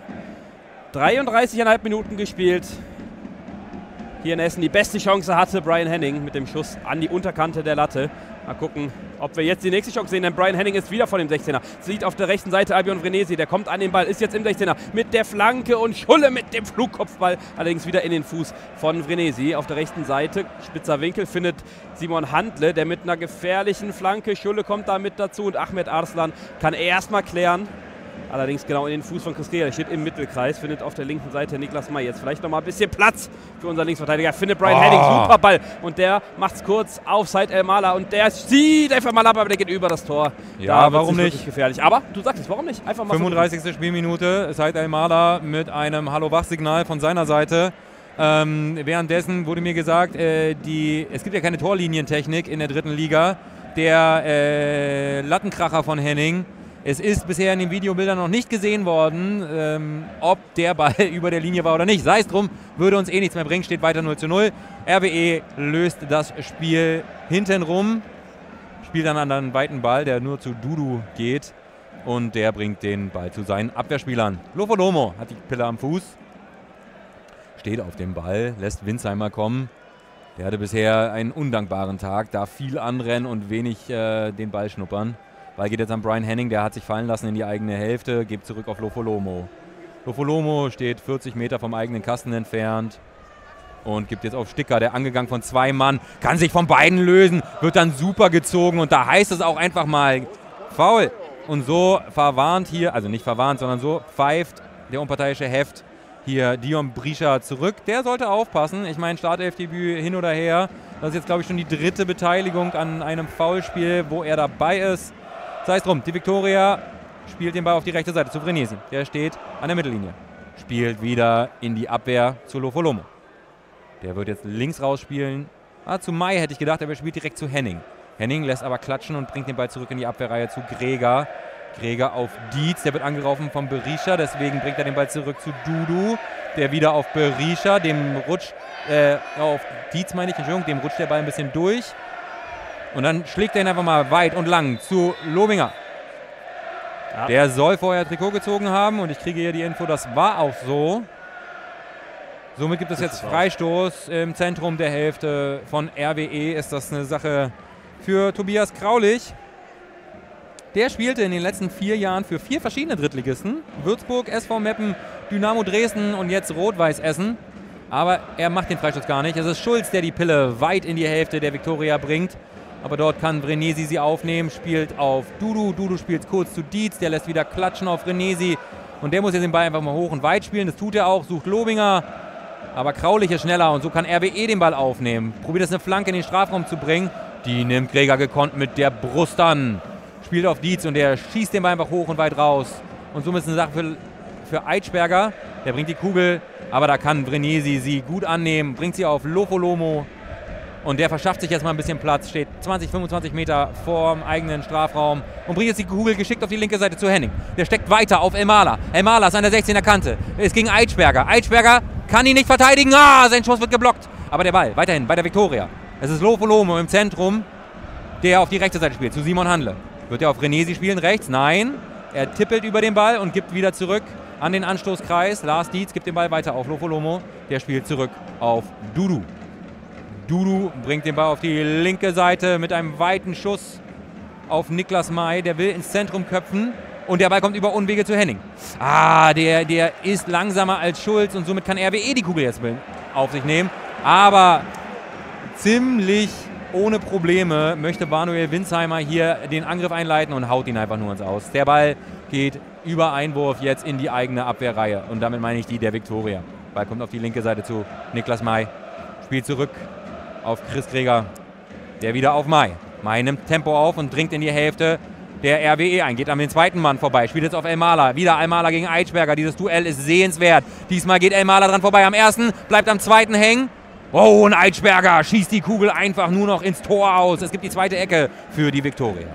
33,5 Minuten gespielt. Hier in Essen die beste Chance hatte Brian Henning mit dem Schuss an die Unterkante der Latte. Mal gucken, ob wir jetzt die nächste Chance sehen, denn Brian Henning ist wieder vor dem 16er. Sieht auf der rechten Seite Albion Vrenesi, der kommt an den Ball, ist jetzt im 16er mit der Flanke und Schulle mit dem Flugkopfball. Allerdings wieder in den Fuß von Vrenesi. Auf der rechten Seite, spitzer Winkel, findet Simon Handle, der mit einer gefährlichen Flanke, Schulle kommt da mit dazu und Ahmed Arslan kann erstmal klären. Allerdings genau in den Fuß von Chris Greger, der steht im Mittelkreis, findet auf der linken Seite Niklas May. Jetzt vielleicht nochmal ein bisschen Platz für unseren Linksverteidiger. Findet Brian Henning, super Ball. Und der macht es kurz auf Said Elmala und der zieht einfach mal ab, aber der geht über das Tor. Ja, warum nicht? Gefährlich. Aber du sagst es, warum nicht? Einfach mal 35. Spielminute, Said Elmala mit einem Hallo-Wach-Signal von seiner Seite. Währenddessen wurde mir gesagt, es gibt ja keine Torlinientechnik in der 3. Liga. Der Lattenkracher von Henning. Es ist bisher in den Videobildern noch nicht gesehen worden, ob der Ball über der Linie war oder nicht. Sei es drum, würde uns eh nichts mehr bringen, steht weiter 0:0. RWE löst das Spiel hintenrum, spielt dann einen weiten Ball, der nur zu Dudu geht und der bringt den Ball zu seinen Abwehrspielern. Lofolomo hat die Pille am Fuß, steht auf dem Ball, lässt Winsheimer kommen. Der hatte bisher einen undankbaren Tag, darf viel anrennen und wenig den Ball schnuppern. Ball geht jetzt an Brian Henning, der hat sich fallen lassen in die eigene Hälfte, gibt zurück auf Lofolomo. Lofolomo steht 40 Meter vom eigenen Kasten entfernt und gibt jetzt auf Sticker, der angegangen von 2 Mann, kann sich von beiden lösen, wird dann super gezogen und da heißt es auch einfach mal Foul. Und so verwarnt hier, also nicht verwarnt, sondern so pfeift der unparteiische Heft hier Dion Brischer zurück. Der sollte aufpassen, ich meine Startelfdebüt hin oder her, das ist jetzt glaube ich schon die 3. Beteiligung an einem Foulspiel, wo er dabei ist. Sei es drum, die Viktoria spielt den Ball auf die rechte Seite zu Vrenesi. Der steht an der Mittellinie. Spielt wieder in die Abwehr zu Lofolomo. Der wird jetzt links rausspielen. Zu May hätte ich gedacht, aber er spielt direkt zu Henning. Henning lässt aber klatschen und bringt den Ball zurück in die Abwehrreihe zu Greger. Greger auf Dietz, der wird angelaufen von Berisha, deswegen bringt er den Ball zurück zu Dudu. Der wieder auf Berisha, dem rutscht, auf Dietz meine ich, Entschuldigung, dem rutscht der Ball ein bisschen durch. Und dann schlägt er ihn einfach mal weit und lang zu Lobinger. Ja. Der soll vorher Trikot gezogen haben und ich kriege hier die Info, das war auch so. Somit gibt es jetzt Freistoß im Zentrum der Hälfte von RWE. Ist das eine Sache für Tobias Kraulich. Der spielte in den letzten 4 Jahren für 4 verschiedene Drittligisten. Würzburg, SV Meppen, Dynamo Dresden und jetzt Rot-Weiß Essen. Aber er macht den Freistoß gar nicht. Es ist Schulz, der die Pille weit in die Hälfte der Viktoria bringt. Aber dort kann Vrenesi sie aufnehmen, spielt auf Dudu. Dudu spielt kurz zu Dietz, der lässt wieder klatschen auf Vrenesi. Und der muss jetzt den Ball einfach mal hoch und weit spielen. Das tut er auch, sucht Lobinger. Aber Kraulich ist schneller und so kann RWE den Ball aufnehmen. Probiert es eine Flanke in den Strafraum zu bringen. Die nimmt Greger gekonnt mit der Brust an. Spielt auf Dietz und der schießt den Ball einfach hoch und weit raus. Und somit ist eine Sache für Eitschberger. Der bringt die Kugel, aber da kann Vrenesi sie gut annehmen. Bringt sie auf Lofolomo. Und der verschafft sich jetzt mal ein bisschen Platz, steht 20, 25 Meter vorm eigenen Strafraum und bringt jetzt die Kugel geschickt auf die linke Seite zu Henning. Der steckt weiter auf Elmala. Elmala ist an der 16er Kante. Ist gegen Eitschberger. Eitschberger kann ihn nicht verteidigen. Sein Schuss wird geblockt. Aber der Ball weiterhin bei der Viktoria. Es ist Lofolomo im Zentrum, der auf die rechte Seite spielt, zu Simon Handle. Wird er auf Vrenesi spielen? Rechts? Nein. Er tippelt über den Ball und gibt wieder zurück an den Anstoßkreis. Lars Dietz gibt den Ball weiter auf Lofolomo. Der spielt zurück auf Dudu. Dudu bringt den Ball auf die linke Seite mit einem weiten Schuss auf Niklas May. Der will ins Zentrum köpfen und der Ball kommt über Unwege zu Henning. Der ist langsamer als Schulz und somit kann RWE die Kugel jetzt auf sich nehmen. Aber ziemlich ohne Probleme möchte Manuel Winsheimer hier den Angriff einleiten und haut ihn einfach nur ins Aus. Der Ball geht über Einwurf jetzt in die eigene Abwehrreihe und damit meine ich die der Viktoria. Ball kommt auf die linke Seite zu Niklas May. Spielt zurück auf Chris Greger, der wieder auf May. May nimmt Tempo auf und dringt in die Hälfte der RWE ein. Geht an den zweiten Mann vorbei, spielt jetzt auf Elmala. Wieder Elmala gegen Eitschberger. Dieses Duell ist sehenswert. Diesmal geht Elmala dran vorbei am ersten, bleibt am zweiten hängen. Oh, und Eitschberger schießt die Kugel einfach nur noch ins Tor aus. Es gibt die zweite Ecke für die Viktoria.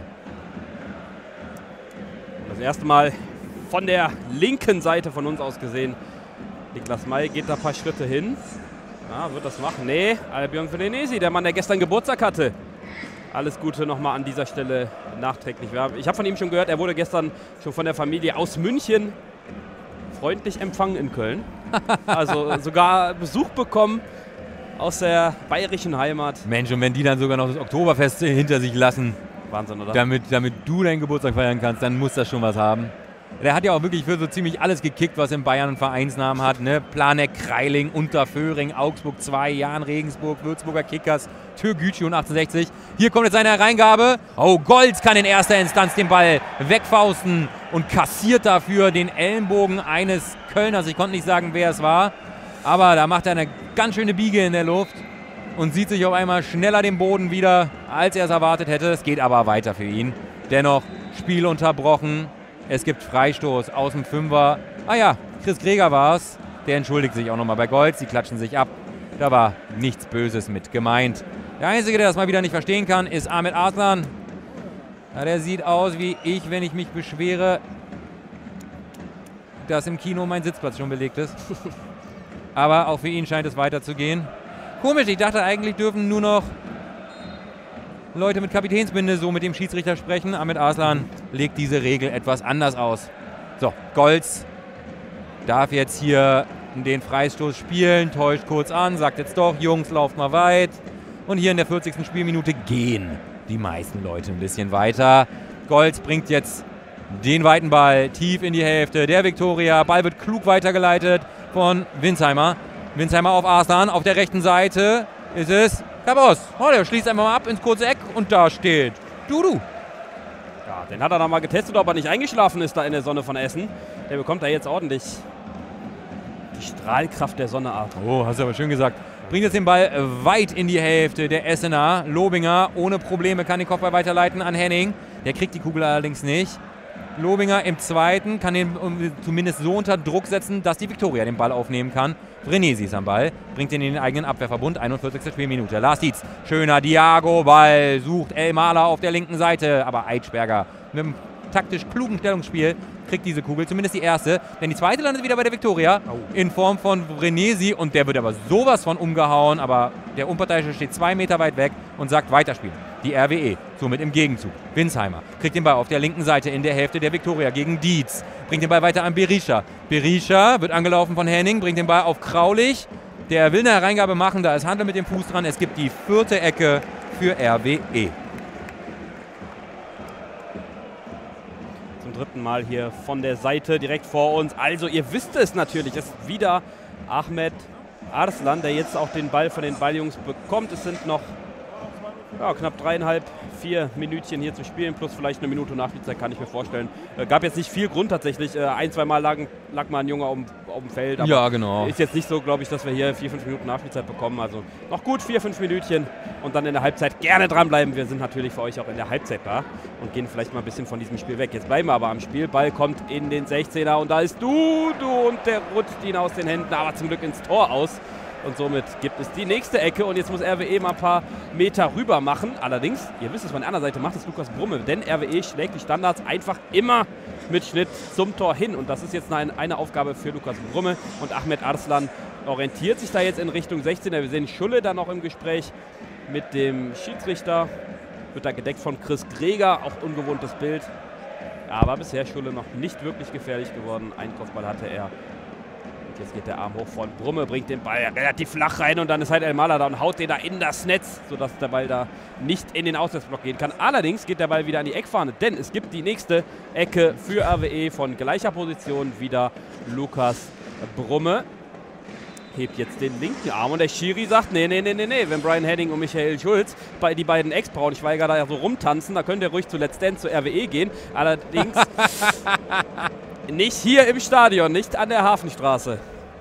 Das erste Mal von der linken Seite von uns aus gesehen. Niklas May geht da ein paar Schritte hin. Wird das machen? Nee, Albion Vrenesi, der Mann, der gestern Geburtstag hatte. Alles Gute nochmal an dieser Stelle nachträglich. Ich habe von ihm schon gehört, er wurde gestern schon von der Familie aus München freundlich empfangen in Köln. Also sogar Besuch bekommen aus der bayerischen Heimat. Mensch, und wenn die dann sogar noch das Oktoberfest hinter sich lassen, Wahnsinn, oder? damit du deinen Geburtstag feiern kannst, dann muss das schon was haben. Der hat ja auch wirklich für so ziemlich alles gekickt, was in Bayern einen Vereinsnamen hat. Ne? Planegg, Kreiling, Unterföhring, Augsburg 2, Jahn, Regensburg, Würzburger Kickers, Türgücü und 1860. Hier kommt jetzt seine Hereingabe. Oh, Goltz kann in erster Instanz den Ball wegfausten und kassiert dafür den Ellenbogen eines Kölners. Ich konnte nicht sagen, wer es war, aber da macht er eine ganz schöne Biege in der Luft und sieht sich auf einmal schneller den Boden wieder, als er es erwartet hätte. Es geht aber weiter für ihn. Dennoch Spiel unterbrochen. Es gibt Freistoß aus dem Fünfer. Ah ja, Chris Greger war es. Der entschuldigt sich auch nochmal bei Goltz. Die klatschen sich ab. Da war nichts Böses mit gemeint. Der Einzige, der das mal wieder nicht verstehen kann, ist Ahmed Arslan. Ja, der sieht aus wie ich, wenn ich mich beschwere, dass im Kino mein Sitzplatz schon belegt ist. Aber auch für ihn scheint es weiterzugehen. Komisch, ich dachte eigentlich dürfen nur noch Leute mit Kapitänsbinde so mit dem Schiedsrichter sprechen. Ahmed Arslan legt diese Regel etwas anders aus. So, Goltz darf jetzt hier den Freistoß spielen, täuscht kurz an, sagt jetzt doch, Jungs, lauft mal weit. Und hier in der 40. Spielminute gehen die meisten Leute ein bisschen weiter. Goltz bringt jetzt den weiten Ball tief in die Hälfte der Viktoria. Ball wird klug weitergeleitet von Winsheimer. Winsheimer auf Arslan, auf der rechten Seite ist es Cabos. Oh, der schließt einfach mal ab ins kurze Eck und da steht Dudu. Ja, den hat er dann mal getestet, ob er nicht eingeschlafen ist da in der Sonne von Essen. Der bekommt da jetzt ordentlich die Strahlkraft der Sonne ab. Oh, hast du aber schön gesagt. Bringt jetzt den Ball weit in die Hälfte der Essener. Lobinger ohne Probleme kann den Kopfball weiterleiten an Henning. Der kriegt die Kugel allerdings nicht. Lobinger im zweiten kann den zumindest so unter Druck setzen, dass die Viktoria den Ball aufnehmen kann. Vrenesi ist am Ball, bringt ihn in den eigenen Abwehrverbund, 41. Spielminute. Lars Dietz, schöner Diago-Ball, sucht Elmaler auf der linken Seite, aber Eitschberger mit einem taktisch klugen Stellungsspiel kriegt diese Kugel, zumindest die erste, denn die zweite landet wieder bei der Viktoria in Form von Vrenesi und der wird aber sowas von umgehauen, aber der Unparteiische steht 2 Meter weit weg und sagt weiterspielen. Die RWE, somit im Gegenzug. Winsheimer kriegt den Ball auf der linken Seite in der Hälfte der Viktoria gegen Dietz. Bringt den Ball weiter an Berisha. Berisha wird angelaufen von Henning, bringt den Ball auf Kraulich. Der will eine Hereingabe machen, da ist Handel mit dem Fuß dran. Es gibt die 4. Ecke für RWE. Zum 3. Mal hier von der Seite direkt vor uns. Also ihr wisst es natürlich, es ist wieder Ahmed Arslan, der jetzt auch den Ball von den Balljungs bekommt. Es sind noch knapp 3,5, 4 Minütchen hier zu spielen, plus vielleicht eine Minute Nachspielzeit, kann ich mir vorstellen. Gab jetzt nicht viel Grund tatsächlich. 1-2 Mal lag mal ein Junge auf dem Feld. Aber ja, genau. Ist jetzt nicht so, glaube ich, dass wir hier 4-5 Minuten Nachspielzeit bekommen. Also noch gut 4-5 Minütchen und dann in der Halbzeit gerne dranbleiben. Wir sind natürlich für euch auch in der Halbzeit da und gehen vielleicht mal ein bisschen von diesem Spiel weg. Jetzt bleiben wir aber am Spiel. Ball kommt in den 16er und da ist Dudu und der rutscht ihn aus den Händen, aber zum Glück ins Tor aus. Und somit gibt es die nächste Ecke und jetzt muss RWE mal ein paar Meter rüber machen. Allerdings, ihr wisst es, von der anderen Seite macht es Lukas Brumme, denn RWE schlägt die Standards einfach immer mit Schnitt zum Tor hin. Und das ist jetzt eine Aufgabe für Lukas Brumme. Und Ahmed Arslan orientiert sich da jetzt in Richtung 16er. Wir sehen Schulle da noch im Gespräch mit dem Schiedsrichter. Wird da gedeckt von Chris Greger, auch ungewohntes Bild. Aber bisher Schulle noch nicht wirklich gefährlich geworden. Einen Kopfball hatte er. Jetzt geht der Arm hoch von Brumme, bringt den Ball relativ flach rein und dann ist halt Elmaler da und haut den da in das Netz, sodass der Ball da nicht in den Auswärtsblock gehen kann. Allerdings geht der Ball wieder an die Eckfahne, denn es gibt die nächste Ecke für RWE von gleicher Position. Wieder Lukas Brumme. Hebt jetzt den linken Arm und der Schiri sagt, nee. Wenn Brian Henning und Michael Schulz, die beiden Ex-Braunschweiger da ja so rumtanzen, da könnt ihr ruhig zu Let's Dance zur RWE gehen. Allerdings nicht hier im Stadion, nicht an der Hafenstraße.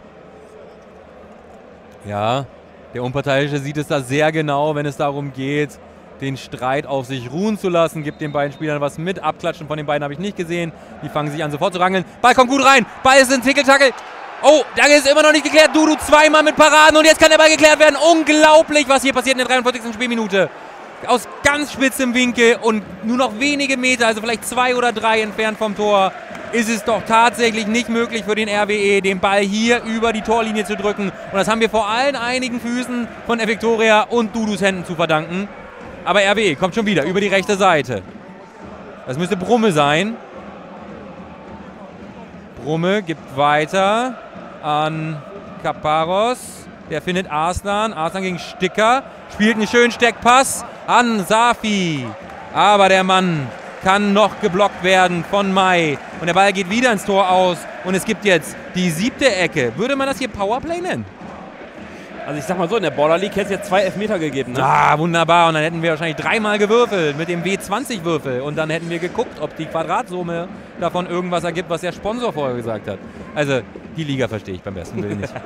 Ja, der Unparteiische sieht es da sehr genau, wenn es darum geht, den Streit auf sich ruhen zu lassen. Gibt den beiden Spielern was mit. Abklatschen von den beiden habe ich nicht gesehen. Die fangen sich an sofort zu rangeln. Ball kommt gut rein. Ball ist in Tickel-Tackel. Oh, da ist immer noch nicht geklärt. Dudu zweimal mit Paraden und jetzt kann der Ball geklärt werden. Unglaublich, was hier passiert in der 43. Spielminute. Aus ganz spitzem Winkel und nur noch wenige Meter, also vielleicht 2 oder 3 entfernt vom Tor, ist es doch tatsächlich nicht möglich für den RWE, den Ball hier über die Torlinie zu drücken. Und das haben wir vor allen einigen Füßen von der Viktoria und Dudus Händen zu verdanken. Aber RWE kommt schon wieder über die rechte Seite. Das müsste Brumme sein. Brumme gibt weiter an Kaparos. Der findet Arslan. Arslan gegen Sticker. Spielt einen schönen Steckpass an Safi. Aber der Mann kann noch geblockt werden von Mai. Und der Ball geht wieder ins Tor aus. Und es gibt jetzt die 7. Ecke. Würde man das hier Powerplay nennen? Also ich sag mal so, in der Border League hätte es jetzt 2 Elfmeter gegeben. Ne? Ah, wunderbar. Und dann hätten wir wahrscheinlich 3-mal gewürfelt mit dem W20-Würfel. Und dann hätten wir geguckt, ob die Quadratsumme davon irgendwas ergibt, was der Sponsor vorher gesagt hat. Also die Liga verstehe ich beim besten Willen nicht.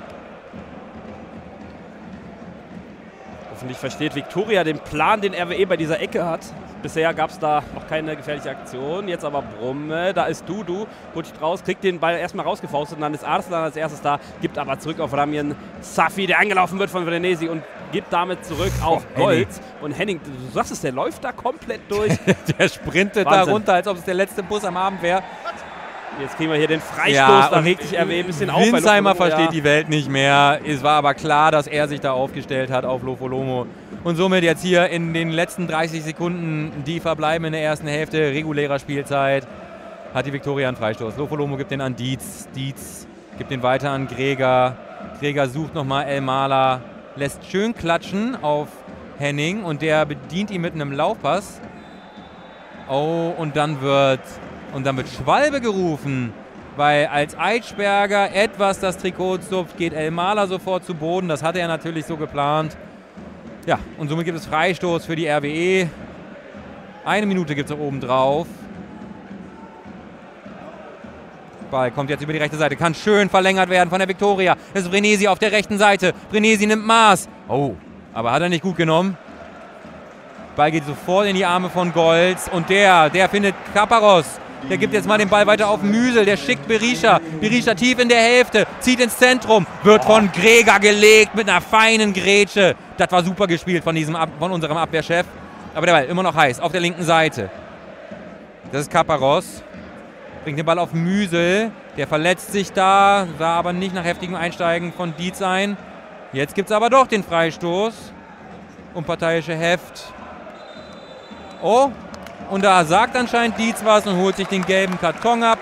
Hoffentlich versteht Viktoria den Plan, den RWE bei dieser Ecke hat. Bisher gab es da noch keine gefährliche Aktion. Jetzt aber Brumme, da ist Dudu, rutscht raus, kriegt den Ball erstmal rausgefaustet und dann ist Arslan als erstes da, gibt aber zurück auf Ramjan Safi, der angelaufen wird von Vrenesi und gibt damit zurück auf Goltz. Und Henning, du sagst es, der läuft da komplett durch. Der sprintet Wahnsinn. Da runter, als ob es der letzte Bus am Abend wäre. Jetzt kriegen wir hier den Freistoß, da regt sich RWE ein bisschen auf. Winsheimer versteht die Welt nicht mehr. Es war aber klar, dass er sich da aufgestellt hat auf Lofolomo. Und somit jetzt hier in den letzten 30 Sekunden, die verbleiben in der ersten Hälfte regulärer Spielzeit, hat die Viktoria einen Freistoß. Lofolomo gibt den an Dietz. Dietz gibt den weiter an Greger. Greger sucht nochmal Elmala, lässt schön klatschen auf Henning und der bedient ihn mit einem Laufpass. Oh, und dann wird Schwalbe gerufen, weil als Eitschberger etwas das Trikot zupft, geht Elmala sofort zu Boden. Das hatte er natürlich so geplant. Ja, und somit gibt es Freistoß für die RWE. 1 Minute gibt es da oben drauf. Ball kommt jetzt über die rechte Seite, kann schön verlängert werden von der Viktoria. Das ist Vrenesi auf der rechten Seite. Vrenesi nimmt Maß. Oh, aber hat er nicht gut genommen. Ball geht sofort in die Arme von Goltz und der findet Kaparos. Der gibt jetzt mal den Ball weiter auf Müsel, der schickt Berisha. Berisha tief in der Hälfte, zieht ins Zentrum, wird von Greger gelegt mit einer feinen Grätsche. Das war super gespielt von unserem Abwehrchef. Aber der Ball immer noch heiß auf der linken Seite. Das ist Kaparos. Bringt den Ball auf Müsel. Der verletzt sich da, sah aber nicht nach heftigem Einsteigen von Dietz ein. Jetzt gibt es aber doch den Freistoß. Unparteiische Heft. Oh, und da sagt anscheinend Dietz was und holt sich den gelben Karton ab.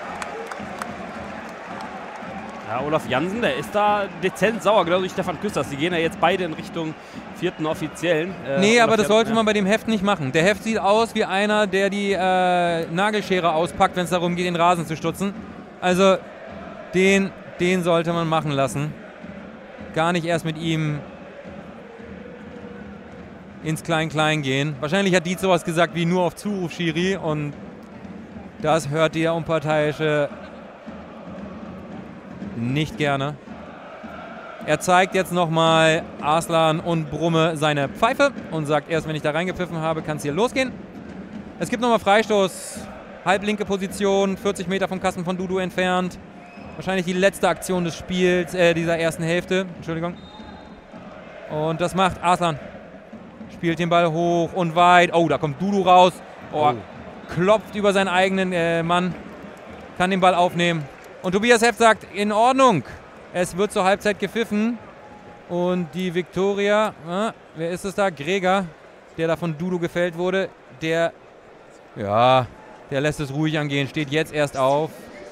Ja, Olaf Jansen, der ist da dezent sauer, glaube ich, Stefan Küsters. Die gehen ja jetzt beide in Richtung 4. Offiziellen. Nee, Olaf aber das Jansen, sollte man bei dem Heft nicht machen. Der Heft sieht aus wie einer, der die Nagelschere auspackt, wenn es darum geht, den Rasen zu stutzen. Also den sollte man machen lassen. Gar nicht erst mit ihm ins Klein-Klein gehen. Wahrscheinlich hat Dietz sowas gesagt wie nur auf Zuruf, Schiri. Und das hört der Unparteiische nicht gerne. Er zeigt jetzt nochmal Arslan und Brumme seine Pfeife und sagt, erst wenn ich da reingepfiffen habe, kann es hier losgehen. Es gibt nochmal Freistoß, halblinke Position, 40 Meter vom Kasten von Dudu entfernt. Wahrscheinlich die letzte Aktion des Spiels, dieser ersten Hälfte. Entschuldigung. Und das macht Arslan. Spielt den Ball hoch und weit. Oh, da kommt Dudu raus. Oh, klopft über seinen eigenen Mann. Kann den Ball aufnehmen. Und Tobias Heft sagt, in Ordnung. Es wird zur Halbzeit gepfiffen. Und die Viktoria, wer ist es da? Greger, der da von Dudu gefällt wurde. Der lässt es ruhig angehen. Steht jetzt erst auf.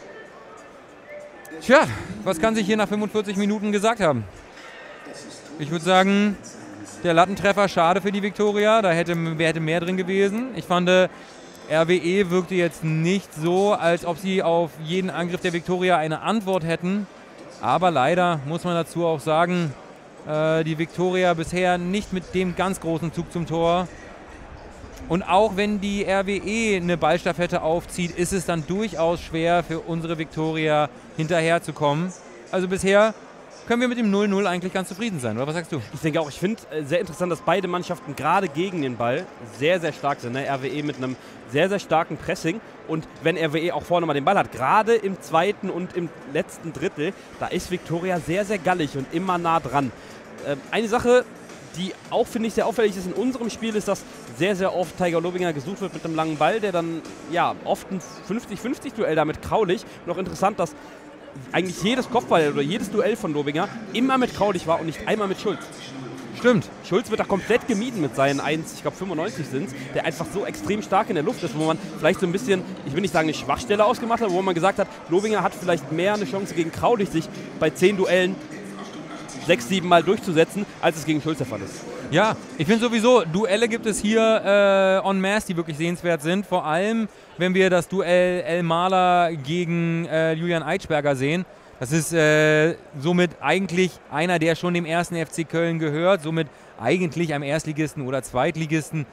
Tja, was kann sich hier nach 45 Minuten gesagt haben? Ich würde sagen, der Lattentreffer, schade für die Viktoria. Da hätte mehr drin gewesen. Ich fand, RWE wirkte jetzt nicht so, als ob sie auf jeden Angriff der Viktoria eine Antwort hätten. Aber leider muss man dazu auch sagen, die Viktoria bisher nicht mit dem ganz großen Zug zum Tor. Und auch wenn die RWE eine Ballstaffette aufzieht, ist es dann durchaus schwer für unsere Viktoria hinterherzukommen. Also bisher können wir mit dem 0-0 eigentlich ganz zufrieden sein, oder was sagst du? Ich denke auch, ich finde sehr interessant, dass beide Mannschaften gerade gegen den Ball sehr, sehr stark sind. Ne? RWE mit einem sehr, sehr starken Pressing. Und wenn RWE auch vorne mal den Ball hat, gerade im zweiten und im letzten Drittel, da ist Viktoria sehr, sehr gallig und immer nah dran. Eine Sache, die auch, finde ich, sehr auffällig ist in unserem Spiel, ist, dass sehr, sehr oft Tiger Lobinger gesucht wird mit einem langen Ball, der dann ja oft ein 50-50-Duell damit Kraulich. Und auch interessant, dass eigentlich jedes Kopfball oder jedes Duell von Lobinger immer mit Kraulich war und nicht einmal mit Schulz. Stimmt. Schulz wird da komplett gemieden mit seinen 1,95 sind es, der einfach so extrem stark in der Luft ist, wo man vielleicht so ein bisschen, ich will nicht sagen eine Schwachstelle ausgemacht hat, wo man gesagt hat, Lobinger hat vielleicht mehr eine Chance gegen Kraulich, sich bei 10 Duellen 6, 7 Mal durchzusetzen, als es gegen Schulz der Fall ist. Ja, ich finde sowieso, Duelle gibt es hier en masse, die wirklich sehenswert sind. Vor allem, wenn wir das Duell Elmaler gegen Julian Eitschberger sehen. Das ist somit eigentlich einer, der schon dem ersten FC Köln gehört, somit eigentlich einem Erstligisten oder Zweitligisten.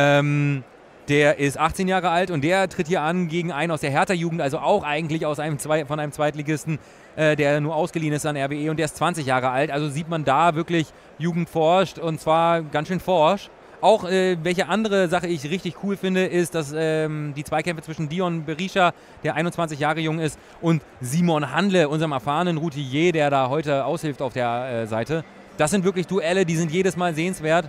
Der ist 18 Jahre alt und der tritt hier an gegen einen aus der Hertha-Jugend, also auch eigentlich von einem Zweitligisten, der nur ausgeliehen ist an RWE und der ist 20 Jahre alt. Also sieht man da wirklich Jugend forscht und zwar ganz schön forsch. Auch welche andere Sache ich richtig cool finde, ist, dass die Zweikämpfe zwischen Dion Berisha, der 21 Jahre jung ist, und Simon Handle, unserem erfahrenen Routinier, der da heute aushilft auf der Seite. Das sind wirklich Duelle, die sind jedes Mal sehenswert.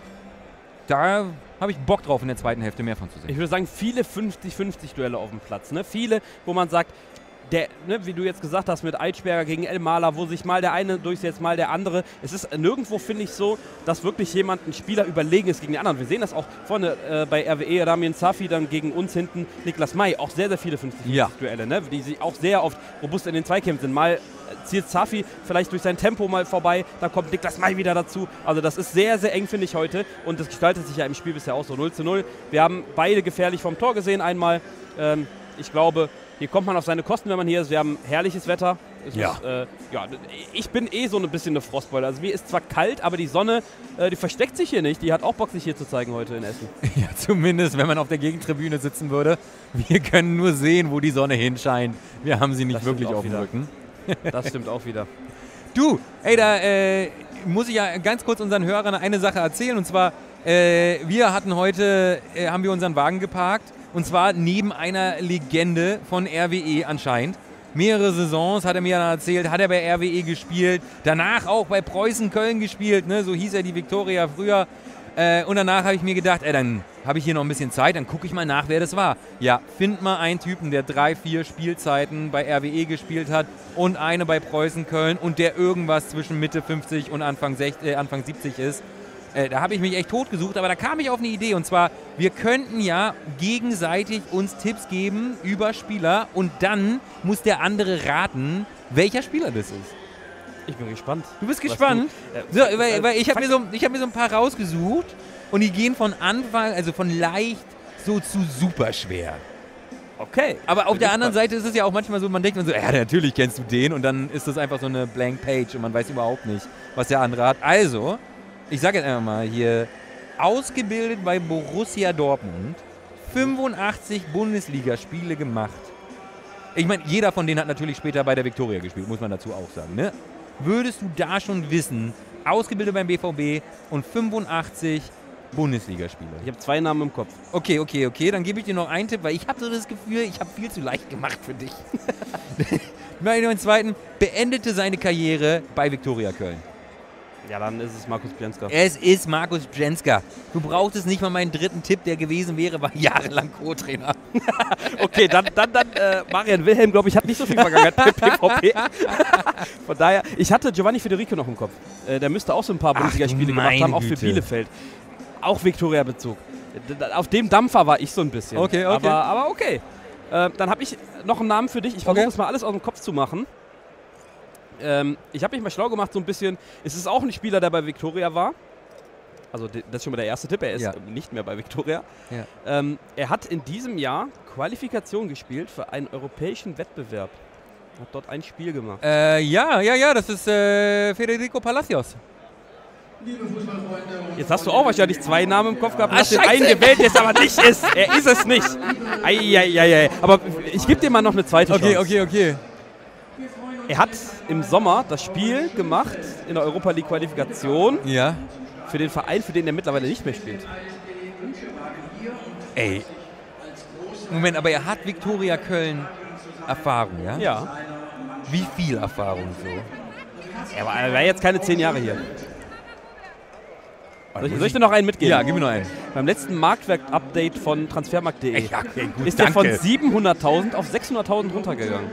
Da habe ich Bock drauf, in der zweiten Hälfte mehr von zu sehen. Ich würde sagen, viele 50-50 Duelle auf dem Platz. Ne? Viele, wo man sagt, wie du jetzt gesagt hast, mit Eitschberger gegen Elmaler, wo sich mal der eine durchsetzt, mal der andere. Es ist nirgendwo, finde ich, so, dass wirklich ein Spieler überlegen ist gegen den anderen. Wir sehen das auch vorne bei RWE, Ramin Safi, dann gegen uns hinten Niklas May. Auch sehr, sehr viele 50-50 Duelle, ne? Die sich auch sehr oft robust in den Zweikämpfen sind. Mal zielt Safi vielleicht durch sein Tempo mal vorbei, dann kommt Niklas May wieder dazu. Also das ist sehr, sehr eng, finde ich, heute. Und das gestaltet sich ja im Spiel bisher auch so 0:0. Wir haben beide gefährlich vom Tor gesehen einmal. Ich glaube, hier kommt man auf seine Kosten, wenn man hier ist. Wir haben herrliches Wetter. Ich bin so ein bisschen eine Frostbeule. Also mir ist zwar kalt, aber die Sonne, die versteckt sich hier nicht. Die hat auch Bock, sich hier zu zeigen heute in Essen. Ja, zumindest, wenn man auf der Gegentribüne sitzen würde. Wir können nur sehen, wo die Sonne hinscheint. Wir haben sie nicht wirklich auf dem Rücken. Das stimmt auch wieder. Du, da muss ich ja ganz kurz unseren Hörern eine Sache erzählen. Und zwar, wir hatten heute, haben wir unseren Wagen geparkt. Und zwar neben einer Legende von RWE anscheinend. Mehrere Saisons, hat er mir dann erzählt, hat er bei RWE gespielt. Danach auch bei Preußen Köln gespielt, ne? So hieß er die Viktoria früher. Und danach habe ich mir gedacht, dann habe ich hier noch ein bisschen Zeit, dann gucke ich mal nach, wer das war. Ja, find mal einen Typen, der 3, 4 Spielzeiten bei RWE gespielt hat und eine bei Preußen Köln und der irgendwas zwischen Mitte 50 und Anfang 70 ist. Da habe ich mich echt tot gesucht, aber da kam ich auf eine Idee. Und zwar, wir könnten ja gegenseitig uns Tipps geben über Spieler und dann muss der andere raten, welcher Spieler das ist. Ich bin gespannt. Du bist gespannt? Weil ich habe mir so ein paar rausgesucht und die gehen von Anfang, also von leicht so zu super schwer. Okay. Aber auf der anderen Seite ist es ja auch manchmal so, man denkt so, ja, natürlich kennst du den und dann ist das einfach so eine Blank Page und man weiß überhaupt nicht, was der andere hat. Also, ich sage jetzt einfach mal hier, ausgebildet bei Borussia Dortmund, 85 Bundesligaspiele gemacht. Ich meine, jeder von denen hat natürlich später bei der Viktoria gespielt, muss man dazu auch sagen, ne? Würdest du da schon wissen, ausgebildet beim BVB und 85 Bundesligaspiele? Ich habe 2 Namen im Kopf. Okay, dann gebe ich dir noch einen Tipp, weil ich habe so das Gefühl, ich habe viel zu leicht gemacht für dich. Den zweiten, beendete seine Karriere bei Viktoria Köln. Ja, dann ist es Markus Bjänska. Es ist Markus Bjänska. Du brauchtest nicht mal meinen dritten Tipp, der gewesen wäre, war jahrelang Co-Trainer. Okay, dann Marian Wilhelm, glaube ich, hat nicht so viel Vergangenheit mit BVB. Von daher, ich hatte Giovanni Federico noch im Kopf. Der müsste auch so ein paar Bundesligaspiele gemacht haben, auch für Bielefeld. Auch Viktoria-Bezug. Auf dem Dampfer war ich so ein bisschen. Okay. Aber okay. Dann habe ich noch einen Namen für dich. Ich versuche das mal alles aus dem Kopf zu machen. Ich habe mich mal schlau gemacht, so ein bisschen. Es ist auch ein Spieler, der bei Viktoria war. Also das ist schon mal der erste Tipp, er ist nicht mehr bei Viktoria. Ja. Er hat in diesem Jahr Qualifikation gespielt für einen europäischen Wettbewerb. Hat dort ein Spiel gemacht. Das ist Federico Palacios. Jetzt hast du auch wahrscheinlich 2 Namen im Kopf gehabt und hast den einen gewählt, der es aber nicht ist. Er ist es nicht. Aber ich gebe dir mal noch eine zweite Chance. Okay. Er hat im Sommer das Spiel gemacht in der Europa League Qualifikation für den Verein, für den er mittlerweile nicht mehr spielt. Ey. Moment, aber er hat Viktoria Köln Erfahrung, ja? Ja. Wie viel Erfahrung so? Er war jetzt keine 10 Jahre hier. Soll ich dir noch einen mitgeben? Ja, gib mir noch einen. Beim letzten Marktwert-Update von Transfermarkt.de ist er von 700.000 auf 600.000 runtergegangen.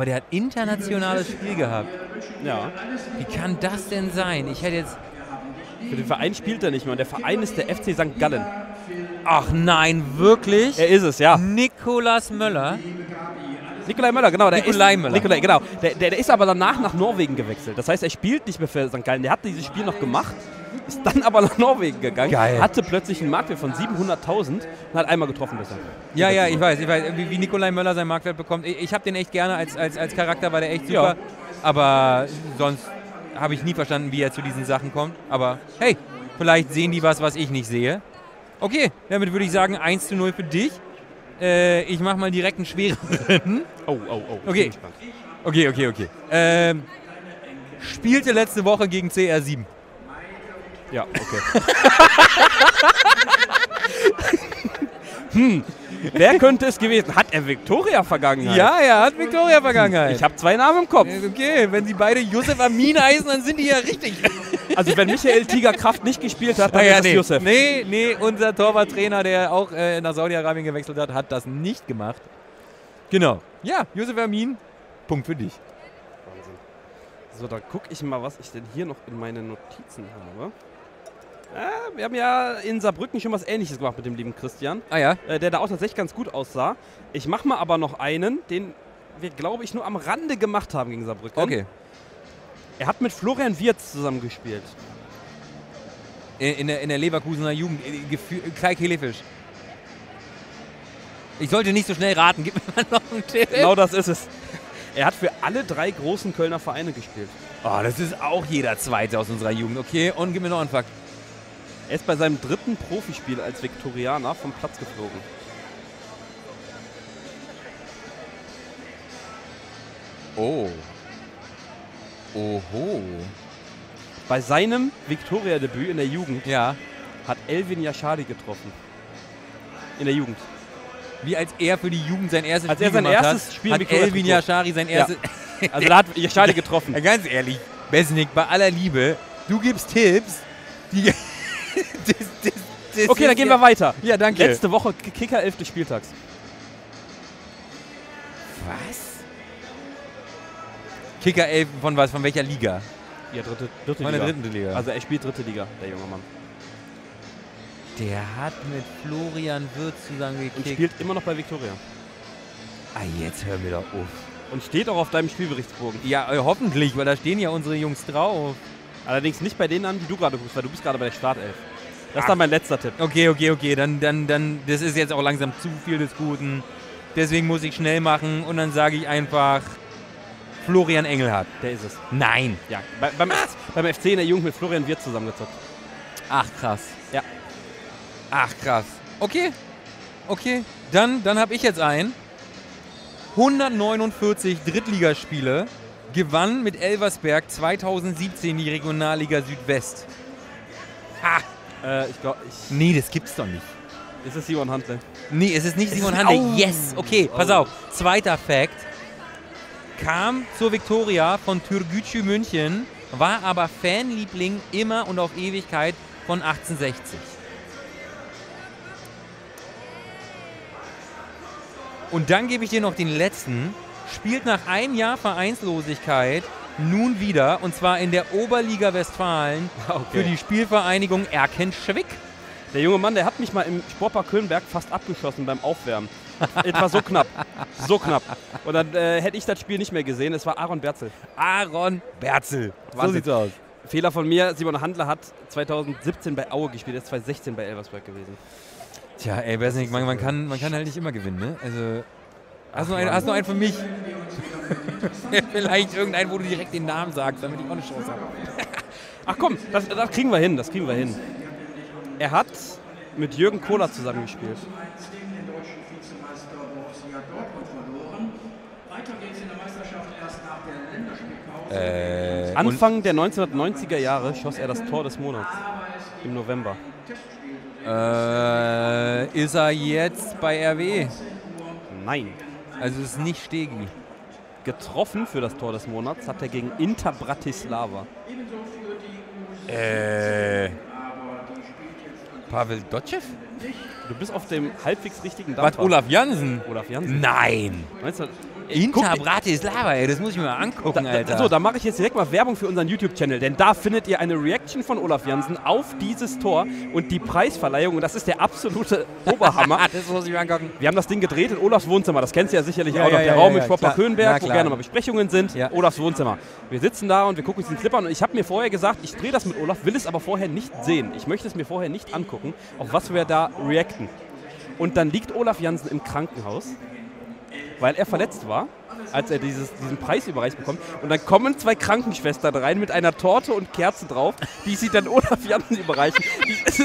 der hat internationales Spiel gehabt. Ja. Wie kann das denn sein? Ich hätte jetzt... Für den Verein spielt er nicht mehr und der Verein ist der FC St. Gallen. Ach nein, wirklich? Er ist es, ja. Nicolas Möller? Nikolai Möller, genau. Möller. Genau. Der ist aber danach nach Norwegen gewechselt. Das heißt, er spielt nicht mehr für St. Gallen. Der hat dieses Spiel noch gemacht, ist dann aber nach Norwegen gegangen. Geil. Hatte plötzlich einen Marktwert von 700.000 und hat einmal getroffen bisher. Ja, ich weiß, wie Nikolai Möller seinen Marktwert bekommt. Ich habe den echt gerne als Charakter, war der echt super. Ja. Aber sonst habe ich nie verstanden, wie er zu diesen Sachen kommt. Aber hey, vielleicht sehen die was ich nicht sehe. Okay, damit würde ich sagen 1:0 für dich. Ich mache mal direkt einen schwereren. Oh. Okay. Okay. Spielte letzte Woche gegen CR7. Ja, okay. Wer könnte es gewesen? Hat er Viktoria-Vergangenheit? Ja, er hat Viktoria-Vergangenheit. Ich habe 2 Namen im Kopf. Okay, wenn sie beide Josef Amin heißen, dann sind die ja richtig. Also wenn Michael Tigerkraft nicht gespielt hat, dann ist es Josef. Nee, unser Torwarttrainer, der auch nach Saudi-Arabien gewechselt hat das nicht gemacht. Genau. Ja, Josef Amin, Punkt für dich. Wahnsinn. So, dann gucke ich mal, was ich denn hier noch in meinen Notizen habe. Wir haben ja in Saarbrücken schon was Ähnliches gemacht mit dem lieben Christian. Ah ja? Der da auch tatsächlich ganz gut aussah. Ich mache mal aber noch einen, den wir, glaube ich, nur am Rande gemacht haben gegen Saarbrücken. Okay. Er hat mit Florian Wirtz zusammengespielt. In der Leverkusener Jugend. Kai Kelefisch. Ich sollte nicht so schnell raten. Gib mir mal noch einen Tipp. Genau das ist es. Er hat für alle 3 großen Kölner Vereine gespielt. Oh, das ist auch jeder Zweite aus unserer Jugend. Okay, und gib mir noch einen Fakt. Er ist bei seinem 3. Profispiel als Viktorianer vom Platz geflogen. Oh. Oho. Bei seinem Viktoria-Debüt in der Jugend Ja. hat Elvin Yashadi getroffen. In der Jugend. Wie als er für die Jugend sein erstes Als Spiel er sein gemacht erstes hat, Spiel hat mit Viktoria Elvin getroffen. Yashari sein erstes... Also da hat Yashadi getroffen. Ja, ganz ehrlich, Besnik, bei aller Liebe, du gibst Tipps, die... das Okay, dann gehen wir weiter. Ja, danke. Letzte Woche Kicker 11. Spieltags. Was? Kicker 11 von was? Von welcher Liga? Ja, dritte Von Liga. der 3. Liga. Also er spielt 3. Liga, der junge Mann. Der hat mit Florian Wirtz Und zusammengekickt. spielt immer noch bei Viktoria. Ah, jetzt hör mir doch auf. Und steht auch auf deinem Spielberichtsbogen. Ja, hoffentlich, weil da stehen ja unsere Jungs drauf. Allerdings nicht bei denen an, die du gerade guckst, weil du bist gerade bei der Startelf. Das ist dann mein letzter Tipp. Okay, dann, das ist jetzt auch langsam zu viel des Guten. Deswegen muss ich schnell machen und dann sage ich einfach Florian Engelhardt. Der ist es. Nein. Ja, beim FC in der Jugend mit Florian Wirtz zusammengezockt. Ach, krass. Ja. Ach, krass. Okay, dann habe ich jetzt einen. 149 Drittligaspiele, gewann mit Elversberg 2017 die Regionalliga Südwest. Ha! Ich glaube, Nee, das gibt's doch nicht. ist es Simon Handle? Nee, es ist nicht Simon ist- Handel. Au! Yes, okay, pass auf. Zweiter Fact. Kam zur Viktoria von Türgücü München, war aber Fanliebling immer und auf Ewigkeit von 1860. Und dann gebe ich dir noch den letzten. Spielt nach einem Jahr Vereinslosigkeit nun wieder, und zwar in der Oberliga Westfalen, Okay. für die Spielvereinigung Erkenschwick. Der junge Mann, der hat mich mal im Sportpark Kölnberg fast abgeschossen beim Aufwärmen. Etwa so knapp. So knapp. Und dann hätte ich das Spiel nicht mehr gesehen. Es war Aaron Berzel. Aaron Berzel. So Wahnsinn. sieht's aus. Fehler von mir. Simon Handler hat 2017 bei Aue gespielt. Er ist 2016 bei Elversberg gewesen. Tja, ey, Besnik, man kann halt nicht immer gewinnen, ne? Also, hast du einen für mich? Vielleicht irgendeinen, wo du direkt den Namen sagst, damit ich auch eine Chance habe. Ach komm, das kriegen wir hin. Das kriegen wir hin. Er hat mit Jürgen Kohler zusammengespielt. Anfang der 1990er Jahre schoss er das Tor des Monats. Im November. Ist er jetzt bei RW? Nein. Also es ist nicht Stegi. Getroffen für das Tor des Monats hat er gegen Inter Bratislava. Pavel Dotschew? Du bist auf dem halbwegs richtigen Was, Dampfer. Olaf Jansen? Olaf Jansen. Nein. Meinst du, Inter Bratislava, ey, das muss ich mir mal angucken, Alter. So, da mache ich jetzt direkt mal Werbung für unseren YouTube-Channel, denn da findet ihr eine Reaction von Olaf Jansen auf dieses Tor und die Preisverleihung. Und das ist der absolute Oberhammer. Das muss ich mir angucken. Wir haben das Ding gedreht in Olafs Wohnzimmer. Das kennst du ja sicherlich Ja, auch noch. ja, Der ja, Raum ja, mit Schwopper klar. Köhnberg, Na, wo klar. gerne mal Besprechungen sind. Ja. Olafs Wohnzimmer. Wir sitzen da und wir gucken uns den Clip an. Und ich habe mir vorher gesagt, ich drehe das mit Olaf, will es aber vorher nicht sehen. Ich möchte es mir vorher nicht angucken, auf was wir da reacten. Und dann liegt Olaf Jansen im Krankenhaus, weil er verletzt war, als er diesen Preis überreicht bekommt. Und dann kommen 2 Krankenschwestern rein mit einer Torte und Kerzen drauf, die sie dann Olaf Jansen überreichen. Es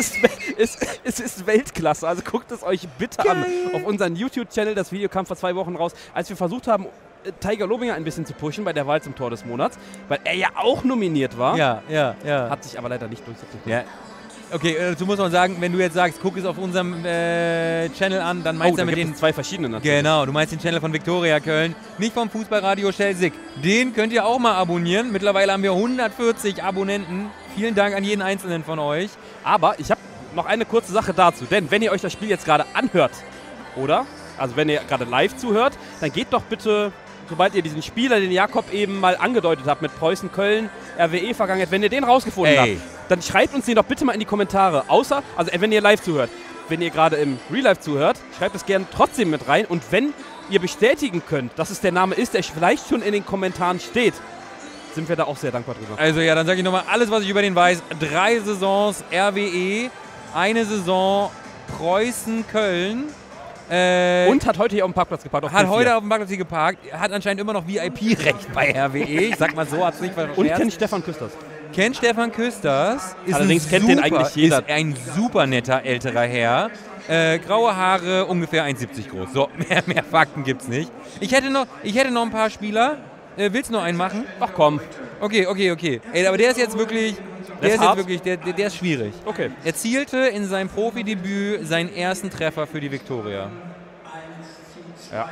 ist Weltklasse, also guckt es euch bitte an. Auf unseren YouTube-Channel, das Video kam vor 2 Wochen raus, als wir versucht haben, Tiger Lobinger ein bisschen zu pushen bei der Wahl zum Tor des Monats, weil er ja auch nominiert war, Ja. hat sich aber leider nicht durchgesetzt. Ja. Okay, dazu muss man sagen, wenn du jetzt sagst, guck es auf unserem Channel an, dann meinst du da mit gibt den... es 2 verschiedene natürlich. Genau, du meinst den Channel von Viktoria Köln, nicht vom Fußballradio Schelsig. Den könnt ihr auch mal abonnieren. Mittlerweile haben wir 140 Abonnenten. Vielen Dank an jeden einzelnen von euch. Aber ich habe noch eine kurze Sache dazu, denn wenn ihr euch das Spiel jetzt gerade anhört, oder? Also wenn ihr gerade live zuhört, dann geht doch bitte, sobald ihr diesen Spieler, den Jakob eben mal angedeutet habt, mit Preußen Köln, RWE-Vergangenheit, wenn ihr den rausgefunden habt, dann schreibt uns den doch bitte mal in die Kommentare. Außer, also wenn ihr live zuhört, wenn ihr gerade im Real Life zuhört, schreibt es gerne trotzdem mit rein. Und wenn ihr bestätigen könnt, dass es der Name ist, der vielleicht schon in den Kommentaren steht, sind wir da auch sehr dankbar drüber. Also ja, dann sage ich nochmal alles, was ich über den weiß. 3 Saisons RWE, 1 Saison Preußen Köln. Und hat heute hier auf dem Parkplatz geparkt. Hat heute auf dem Parkplatz hier geparkt, hat anscheinend immer noch VIP-Recht bei RWE. Ich sag mal so, hat es nicht verscherzt. Und kennt Stefan Küsters. Kennt Stefan Küsters. Ist Allerdings kennt den eigentlich jeder. Ist ein super netter älterer Herr. Graue Haare, ungefähr 1,70 groß. So, mehr Fakten gibt's nicht. Ich hätte noch ein paar Spieler. Willst du noch einen machen? Ach komm. Okay. Ey, aber der ist jetzt wirklich... Der ist schwierig. Okay. Er zielte in seinem Profidebüt seinen ersten Treffer für die Viktoria. Ja.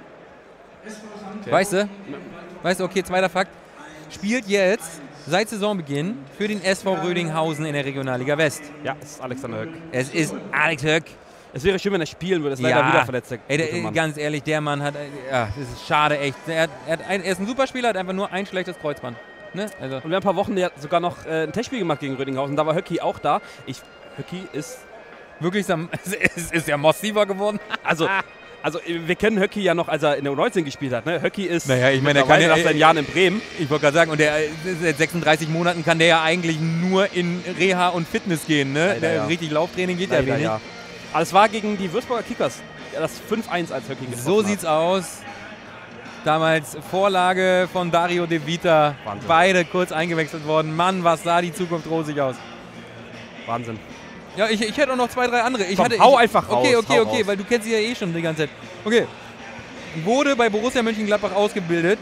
Okay. Weißt du, okay, zweiter Fakt. Spielt jetzt seit Saisonbeginn für den SV Rödinghausen in der Regionalliga West. Ja, es ist Alexander Höck. Es ist Alex Höck. Es wäre schön, wenn er spielen würde. Es ist leider wieder verletzt. Ganz ehrlich, der Mann hat... Ja, das ist schade, echt. Er ist ein Superspieler, hat einfach nur ein schlechtes Kreuzband. Ne? Also. Und wir haben ein paar Wochen ja sogar noch ein Testspiel gemacht gegen Rödinghausen. Da war Höcki auch da. Höcki ist... Wirklich, ist er massiver geworden? Also wir kennen Höcki ja noch, als er in der U19 gespielt hat. Ne? Höcki ist naja, ich meine, er kann ja nach seinen Jahren in Bremen. Ich wollte gerade sagen, und seit 36 Monaten kann der ja eigentlich nur in Reha und Fitness gehen. Ne? Richtig Lauftraining geht ja wenig. Ja. Aber es war gegen die Würzburger Kickers. Das 5-1 als Höcki getroffen So sieht's aus. Damals Vorlage von Dario De Vita. Wahnsinn. Beide kurz eingewechselt worden. Mann, was sah die Zukunft rosig aus. Wahnsinn. Ja, ich hätte auch noch 2, 3 andere. Hau einfach raus. Okay, weil du kennst sie ja eh schon die ganze Zeit. Okay. Wurde bei Borussia Mönchengladbach ausgebildet,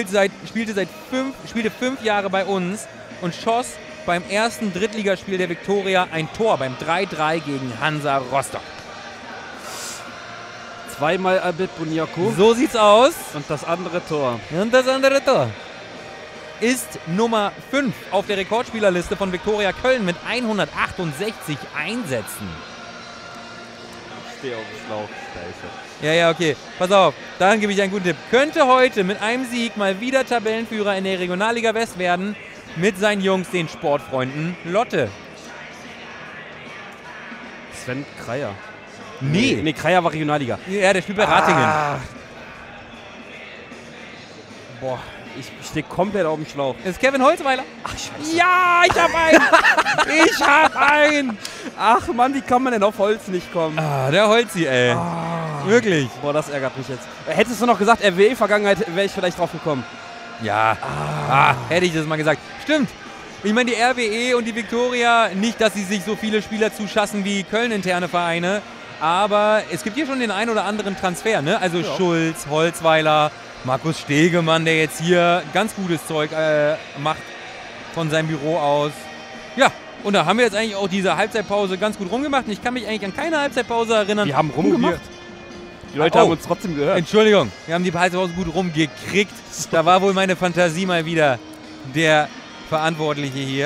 spielte 5 Jahre bei uns und schoss beim ersten Drittligaspiel der Viktoria ein Tor beim 3-3 gegen Hansa Rostock. Zweimal Albert Buniaku. So sieht's aus. Und das andere Tor. Ist Nummer 5 auf der Rekordspielerliste von Viktoria Köln mit 168 Einsätzen. Ich stehe auf dem Schlauch. Scheiße. Ja, okay. Pass auf, dann gebe ich einen guten Tipp. Könnte heute mit einem Sieg mal wieder Tabellenführer in der Regionalliga West werden mit seinen Jungs, den Sportfreunden Lotte. Sven Kreier. Nee, Kreier war Regionalliga. Ja, der spielt bei Ratingen. Boah, ich stehe komplett auf dem Schlauch. Das ist Kevin Holzweiler. Ach, scheiße. Ja, ich hab einen. Ach Mann, wie kann man denn auf Holz nicht kommen? Der Holzi, ey. Wirklich. Boah, das ärgert mich jetzt. Hättest du noch gesagt, RWE-Vergangenheit, wäre ich vielleicht drauf gekommen. Ja, hätte ich das mal gesagt. Stimmt. Ich meine, die RWE und die Viktoria, nicht, dass sie sich so viele Spieler zuschassen wie Köln-interne Vereine, aber es gibt hier schon den einen oder anderen Transfer, ne? Also ja. Schulz, Holzweiler, Markus Stegemann, der jetzt hier ganz gutes Zeug macht von seinem Büro aus. Ja, und da haben wir jetzt eigentlich auch diese Halbzeitpause ganz gut rumgemacht. Und ich kann mich eigentlich an keine Halbzeitpause erinnern. Wir haben rumgemacht? Die Leute haben uns trotzdem gehört. Entschuldigung, wir haben die Halbzeitpause gut rumgekriegt. Da war wohl meine Fantasie mal wieder der Verantwortliche hier.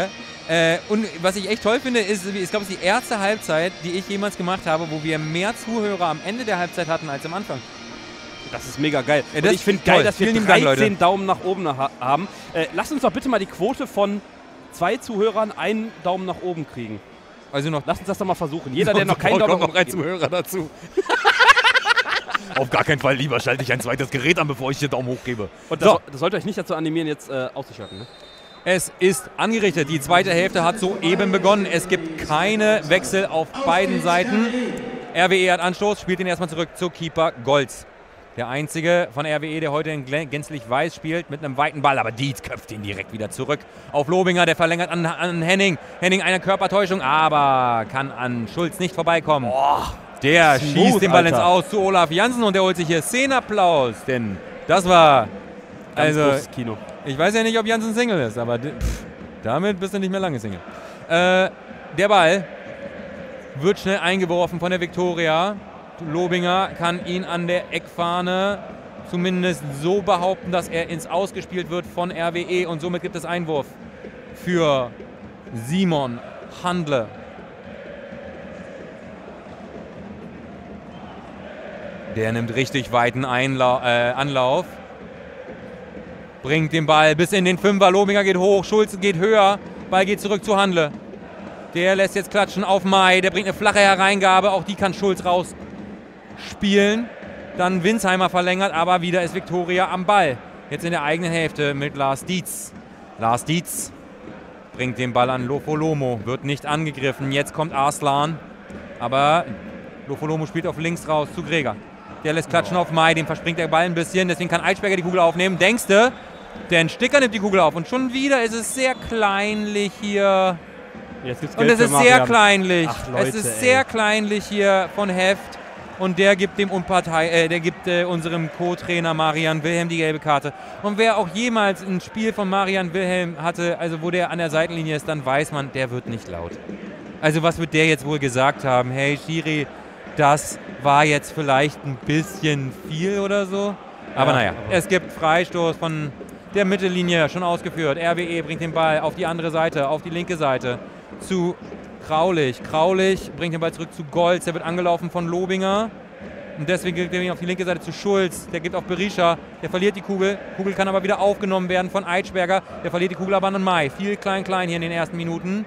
Und was ich echt toll finde, ist, ich glaube, es ist die erste Halbzeit, die ich jemals gemacht habe, wo wir mehr Zuhörer am Ende der Halbzeit hatten als am Anfang. Das ist mega geil. Ja, und ich finde geil, dass wir Vielen 13 Dank, Leute. Daumen nach oben haben. Lasst uns doch bitte mal die Quote von 2 Zuhörern einen Daumen nach oben kriegen. Also noch, Lass uns das doch mal versuchen. Jeder, der noch keinen Daumen nach oben gibt. Zuhörer dazu. Auf gar keinen Fall, lieber schalte ich ein zweites Gerät an, bevor ich hier Daumen hoch gebe. Und So. das sollte euch nicht dazu animieren, jetzt auszuschalten. Ne? Es ist angerichtet. Die zweite Hälfte hat soeben begonnen. Es gibt keine Wechsel auf beiden Seiten. RWE hat Anstoß, spielt ihn erstmal zurück zu Keeper Golz. Der einzige von RWE, der heute in gänzlich weiß spielt, mit einem weiten Ball. Aber Dietz köpft ihn direkt wieder zurück auf Lobinger. Der verlängert an Henning. Henning eine Körpertäuschung, aber kann an Schulz nicht vorbeikommen. Der smooth, schießt den Ball ins Alter. Aus zu Olaf Jansen und der holt sich hier Szenenapplaus. Denn das war... Ganz Also, großes Kino. ich weiß ja nicht, ob Jansen Single ist, aber damit bist du nicht mehr lange Single. Der Ball wird schnell eingeworfen von der Viktoria. Lobinger kann ihn an der Eckfahne zumindest so behaupten, dass er ins Ausgespielt wird von RWE und somit gibt es Einwurf für Simon Handle. Der nimmt richtig weiten Anlauf. Bringt den Ball bis in den Fünfer. Lobinger geht hoch, Schulze geht höher. Ball geht zurück zu Handle. Der lässt jetzt klatschen auf Mai. Der bringt eine flache Hereingabe. Auch die kann Schulz rausspielen. Dann Winsheimer verlängert, aber wieder ist Viktoria am Ball. Jetzt in der eigenen Hälfte mit Lars Dietz. Lars Dietz bringt den Ball an Lofolomo. Wird nicht angegriffen. Jetzt kommt Arslan. Aber Lofolomo spielt auf links raus zu Greger. Der lässt klatschen auf Mai, dem verspringt der Ball ein bisschen, deswegen kann Eitschberger die Kugel aufnehmen. Denkste, denn Sticker nimmt die Kugel auf und schon wieder ist es sehr kleinlich hier. Jetzt gibt's Und Geld es für ist sehr Marian. kleinlich. Ach, Leute, es ist ey. sehr kleinlich hier von Heft und der gibt dem unserem Co-Trainer Marian Wilhelm die gelbe Karte. Und wer auch jemals ein Spiel von Marian Wilhelm hatte, also wo der an der Seitenlinie ist, dann weiß man, der wird nicht laut. Also was wird der jetzt wohl gesagt haben? Hey Schiri, das war jetzt vielleicht ein bisschen viel oder so. Aber naja, es gibt Freistoß von der Mittellinie, schon ausgeführt. RWE bringt den Ball auf die andere Seite, auf die linke Seite zu Kraulich. Kraulich bringt den Ball zurück zu Golz, der wird angelaufen von Lobinger. Und deswegen gibt er ihn auf die linke Seite zu Schulz. Der gibt auf Berisha, der verliert die Kugel. Kugel kann aber wieder aufgenommen werden von Eitschberger. Der verliert die Kugel aber an Mai. Viel klein-klein hier in den ersten Minuten.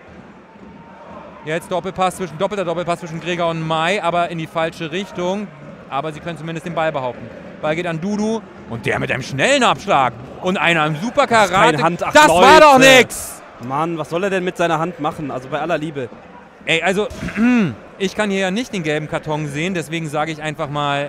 Jetzt doppelter Doppelpass zwischen Greger und Mai, aber in die falsche Richtung. Aber sie können zumindest den Ball behaupten. Ball geht an Dudu und der mit einem schnellen Abschlag und einer im super Karate. Das war doch nix! Mann, was soll er denn mit seiner Hand machen? Also bei aller Liebe. Ey, also ich kann hier ja nicht den gelben Karton sehen, deswegen sage ich einfach mal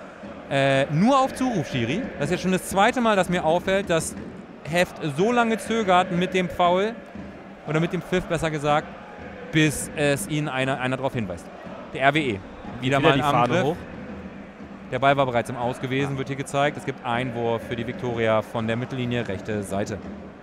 nur auf Zuruf, Schiri. Das ist jetzt schon das zweite Mal, dass mir auffällt, dass Heft so lange zögert mit dem Foul oder mit dem Pfiff, besser gesagt, bis es ihn einer darauf hinweist. Der RWE. Wieder mal die am Fahne Griff. hoch. Der Ball war bereits im Aus gewesen, wird hier gezeigt. Es gibt Einwurf für die Viktoria von der Mittellinie, rechte Seite.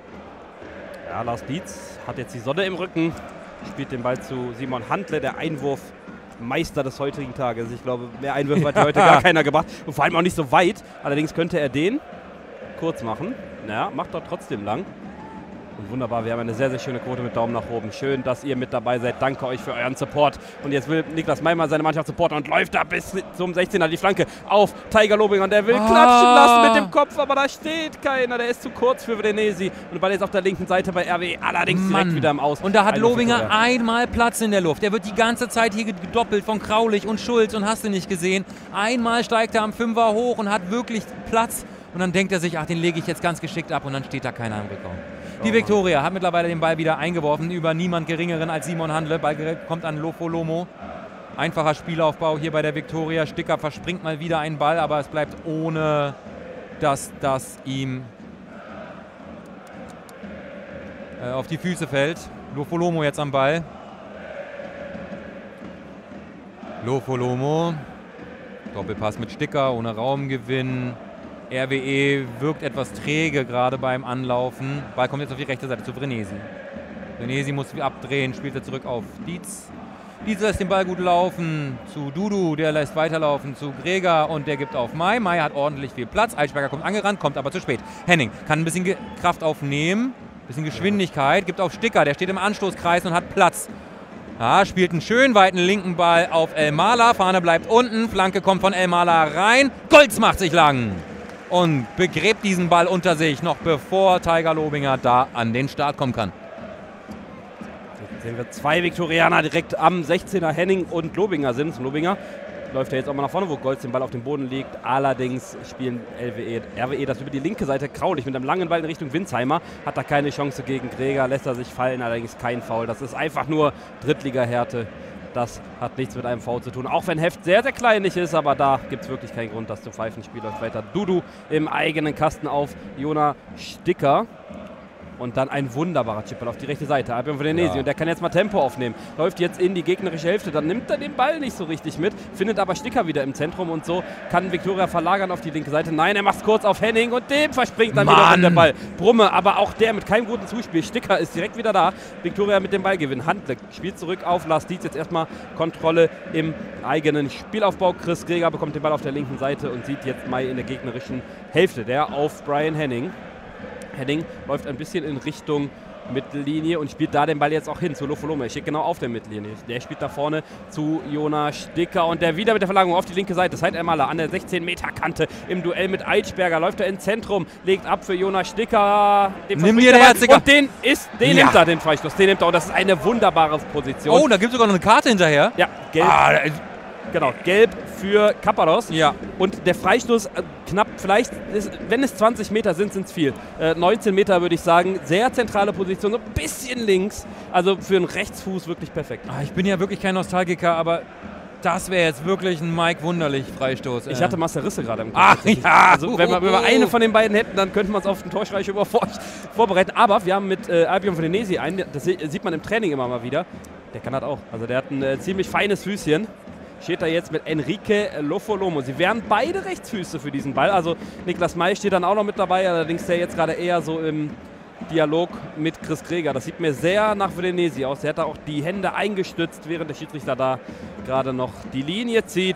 Ja, Lars Dietz hat jetzt die Sonne im Rücken. Spielt den Ball zu Simon Handle, der Einwurfmeister des heutigen Tages. Ich glaube, mehr Einwürfe hat heute gar keiner gemacht. Und vor allem auch nicht so weit. Allerdings könnte er den kurz machen. Naja, macht doch trotzdem lang. Und wunderbar, wir haben eine sehr, sehr schöne Quote mit Daumen nach oben. Schön, dass ihr mit dabei seid. Danke euch für euren Support. Und jetzt will Niklas May mal seine Mannschaft supporten und läuft da bis zum 16er die Flanke auf Tiger Lobinger. Und der will klatschen lassen mit dem Kopf, aber da steht keiner. Der ist zu kurz für Venesi. Und der Ball ist auf der linken Seite bei RWE. Allerdings direkt wieder im Aus. Und da hat Einwurf Lobinger Viktoria. einmal Platz in der Luft. Der wird die ganze Zeit hier gedoppelt von Kraulich und Schulz und hast du nicht gesehen. Einmal steigt er am Fünfer hoch und hat wirklich Platz. Und dann denkt er sich, ach, den lege ich jetzt ganz geschickt ab und dann steht da keiner im Rückraum. Die Viktoria hat mittlerweile den Ball wieder eingeworfen über niemand Geringeren als Simon Handle. Ball kommt an Lofolomo. Einfacher Spielaufbau hier bei der Viktoria. Sticker verspringt mal wieder einen Ball, aber es bleibt ohne, dass das ihm auf die Füße fällt. Lofolomo jetzt am Ball. Lofolomo. Doppelpass mit Sticker, ohne Raumgewinn. RWE wirkt etwas träge gerade beim Anlaufen. Ball kommt jetzt auf die rechte Seite zu Venesi. Venesi muss abdrehen, spielt er zurück auf Dietz. Dietz lässt den Ball gut laufen zu Dudu, der lässt weiterlaufen zu Greger und der gibt auf Mai. Mai hat ordentlich viel Platz. Eitschberger kommt angerannt, kommt aber zu spät. Henning kann ein bisschen Kraft aufnehmen. Bisschen Geschwindigkeit, gibt auf Sticker, der steht im Anstoßkreis und hat Platz. Ja, spielt einen schön weiten linken Ball auf Elmala, Fahne bleibt unten, Flanke kommt von Elmala rein, Goltz macht sich lang und begräbt diesen Ball unter sich, noch bevor Tiger Lobinger da an den Start kommen kann. Jetzt sehen wir 2 Viktorianer direkt am 16er, Henning und Lobinger sind. Lobinger läuft ja jetzt auch mal nach vorne, wo Goltz den Ball auf dem Boden liegt. Allerdings spielen RWE das über die linke Seite graulich mit einem langen Ball in Richtung Winsheimer. Hat da keine Chance gegen Greger, lässt er sich fallen, allerdings kein Foul. Das ist einfach nur Drittliga-Härte. Das hat nichts mit einem Foul zu tun. Auch wenn Heft sehr, sehr kleinlich ist, aber da gibt es wirklich keinen Grund, das zu pfeifen. Spiel läuft weiter. Dudu im eigenen Kasten auf Jona Sticker. Und dann ein wunderbarer Chipball auf die rechte Seite. Albion Venesi. Und der kann jetzt mal Tempo aufnehmen. Läuft jetzt in die gegnerische Hälfte. Dann nimmt er den Ball nicht so richtig mit. Findet aber Sticker wieder im Zentrum. Und so kann Viktoria verlagern auf die linke Seite. Nein, er macht es kurz auf Henning. Und dem verspringt dann wieder der Ball. Brumme, aber auch der mit keinem guten Zuspiel. Sticker ist direkt wieder da. Viktoria mit dem Ballgewinn. Handle spielt zurück auf Lars Dietz. Jetzt erstmal Kontrolle im eigenen Spielaufbau. Chris Greger bekommt den Ball auf der linken Seite und sieht jetzt Mai in der gegnerischen Hälfte. Der auf Brian Henning. Henning läuft ein bisschen in Richtung Mittellinie und spielt da den Ball jetzt auch hin zu Lofolome. Er steht genau auf der Mittellinie. Der spielt da vorne zu Jona Sticker und der wieder mit der Verlagerung auf die linke Seite. Seid Elmala an der 16-Meter-Kante im Duell mit Eitschberger. Läuft er ins Zentrum, legt ab für Jona Sticker. Nimm dir der Herziger. Und den nimmt er, den Freistoß. Den nimmt er und das ist eine wunderbare Position. Oh, da gibt es sogar noch eine Karte hinterher. Ja, gelb. Genau, gelb für Kapados. Ja. Und der Freistoß knapp, vielleicht, wenn es 20 Meter sind, sind es viel. 19 Meter würde ich sagen, sehr zentrale Position, so ein bisschen links. Also für einen Rechtsfuß wirklich perfekt. Ich bin ja wirklich kein Nostalgiker, aber das wäre jetzt wirklich ein Mike Wunderlich Freistoß. Ich hatte Marcel Risse gerade im Kopf. Ja. Also wenn wir eine von den beiden hätten, dann könnte man es auf den Torschreich vorbereiten. Aber wir haben mit Albion Venesi einen, das sieht man im Training immer mal wieder, der kann das auch. Also der hat ein ziemlich feines Füßchen. Steht da jetzt mit Enrique Lofolomo. Sie wären beide Rechtsfüße für diesen Ball. Also Niklas May steht dann auch noch mit dabei, allerdings der jetzt gerade eher so im Dialog mit Chris Greger. Das sieht mir sehr nach Venesi aus. Der hat da auch die Hände eingestützt, während der Schiedsrichter da gerade noch die Linie zieht.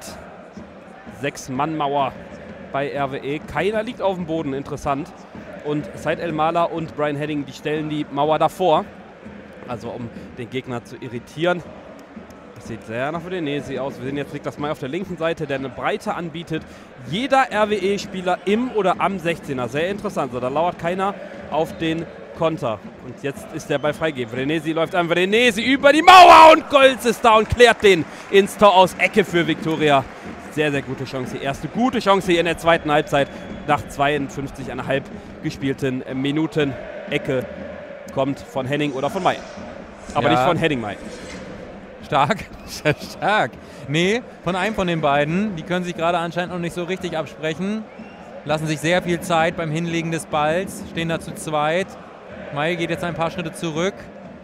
6-Mann-Mauer bei RWE. Keiner liegt auf dem Boden, interessant. Und Said Elmala und Brian Henning, die stellen die Mauer davor. Also um den Gegner zu irritieren. Das sieht sehr nach Venesi aus. Wir sehen jetzt Niklas May auf der linken Seite, der eine Breite anbietet. Jeder RWE-Spieler im oder am 16er. Sehr interessant. So, da lauert keiner auf den Konter. Und jetzt ist der Ball freigegeben. Venesi läuft an. Venesi über die Mauer und Goltz ist da und klärt den ins Tor aus. Ecke für Viktoria. Sehr, sehr gute Chance. Die erste gute Chance hier in der zweiten Halbzeit. Nach 52,5 gespielten Minuten. Ecke kommt von Henning oder von May. Aber nicht von Henning May. Stark, stark. Nee, von einem von den beiden. Die können sich gerade anscheinend noch nicht so richtig absprechen. Lassen sich sehr viel Zeit beim Hinlegen des Balls. Stehen da zu zweit. May geht jetzt ein paar Schritte zurück.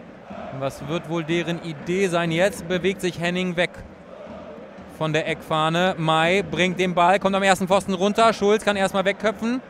Was wird wohl deren Idee sein? Jetzt bewegt sich Henning weg von der Eckfahne. May bringt den Ball, kommt am ersten Pfosten runter. Schulz kann erstmal wegköpfen.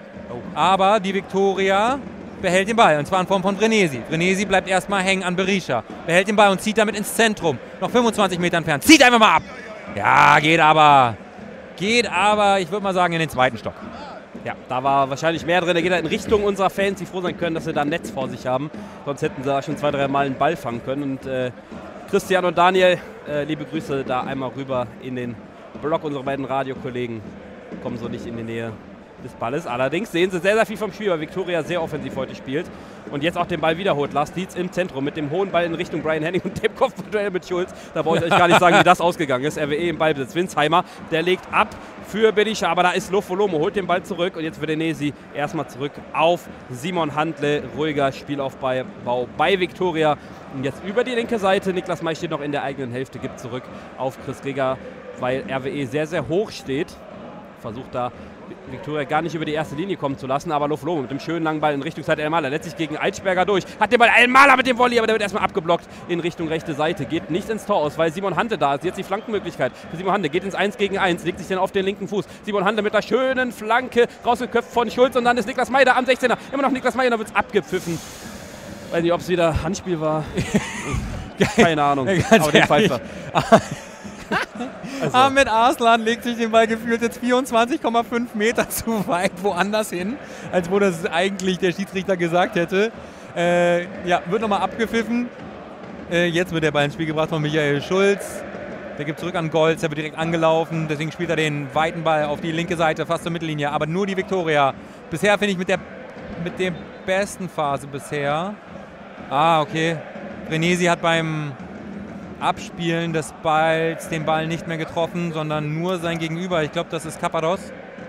Aber die Viktoria behält den Ball, und zwar in Form von Venesi. Venesi bleibt erstmal hängen an Berisha. Behält den Ball und zieht damit ins Zentrum. Noch 25 Meter entfernt. Zieht einfach mal ab. Ja, geht aber. Geht aber, ich würde mal sagen, in den zweiten Stock. Ja, da war wahrscheinlich mehr drin. Der geht in Richtung unserer Fans, die froh sein können, dass sie da ein Netz vor sich haben. Sonst hätten sie da schon 2-3 Mal einen Ball fangen können. Und Christian und Daniel, liebe Grüße da einmal rüber in den Blog unserer beiden Radiokollegen. Kommen so nicht in die Nähe des Balles. Allerdings sehen sie sehr, sehr viel vom Spiel, weil Viktoria sehr offensiv heute spielt. Und jetzt auch den Ball wiederholt. Lars Dietz im Zentrum mit dem hohen Ball in Richtung Brian Henning und dem Kopfballduell mit Schulz. Da brauche ich euch gar nicht sagen, wie das ausgegangen ist. RWE im Ballbesitz. Winsheimer, der legt ab für Berisha, aber da ist Lofolomo, holt den Ball zurück und jetzt wird Venesi erstmal zurück auf Simon Handle. Ruhiger Spielaufbau bei Viktoria. Und jetzt über die linke Seite. Niklas May steht noch in der eigenen Hälfte, gibt zurück auf Chris Greger, weil RWE sehr, sehr hoch steht. Versucht da Viktoria gar nicht über die erste Linie kommen zu lassen, aber Lofolomo mit dem schönen langen Ball in Richtung Said Elmala, lässt sich gegen Eitschberger durch, hat den Ball Elmala mit dem Volley, aber der wird erstmal abgeblockt in Richtung rechte Seite, geht nicht ins Tor aus, weil Simon Handle da ist, jetzt die Flankenmöglichkeit für Simon Handle, geht ins 1 gegen 1, legt sich dann auf den linken Fuß, Simon Handle mit der schönen Flanke, rausgeköpft von Schulz und dann ist Niklas May da am 16er, immer noch Niklas May und dann wird es abgepfiffen. Weiß nicht, ob es wieder Handspiel war, keine Ahnung, aber den Pfeifer. Also. Ahmed Arslan legt sich den Ball gefühlt jetzt 24,5 Meter zu weit woanders hin, als wo das eigentlich der Schiedsrichter gesagt hätte. Ja, wird nochmal abgepfiffen. Jetzt wird der Ball ins Spiel gebracht von Michael Schulz. Der gibt zurück an Golz, der wird direkt angelaufen. Deswegen spielt er den weiten Ball auf die linke Seite, fast zur Mittellinie. Aber nur die Viktoria. Bisher finde ich mit der besten Phase bisher. Okay. Renesi hat beim Abspielen des Balls den Ball nicht mehr getroffen, sondern nur sein Gegenüber. Ich glaube, das ist Kapados.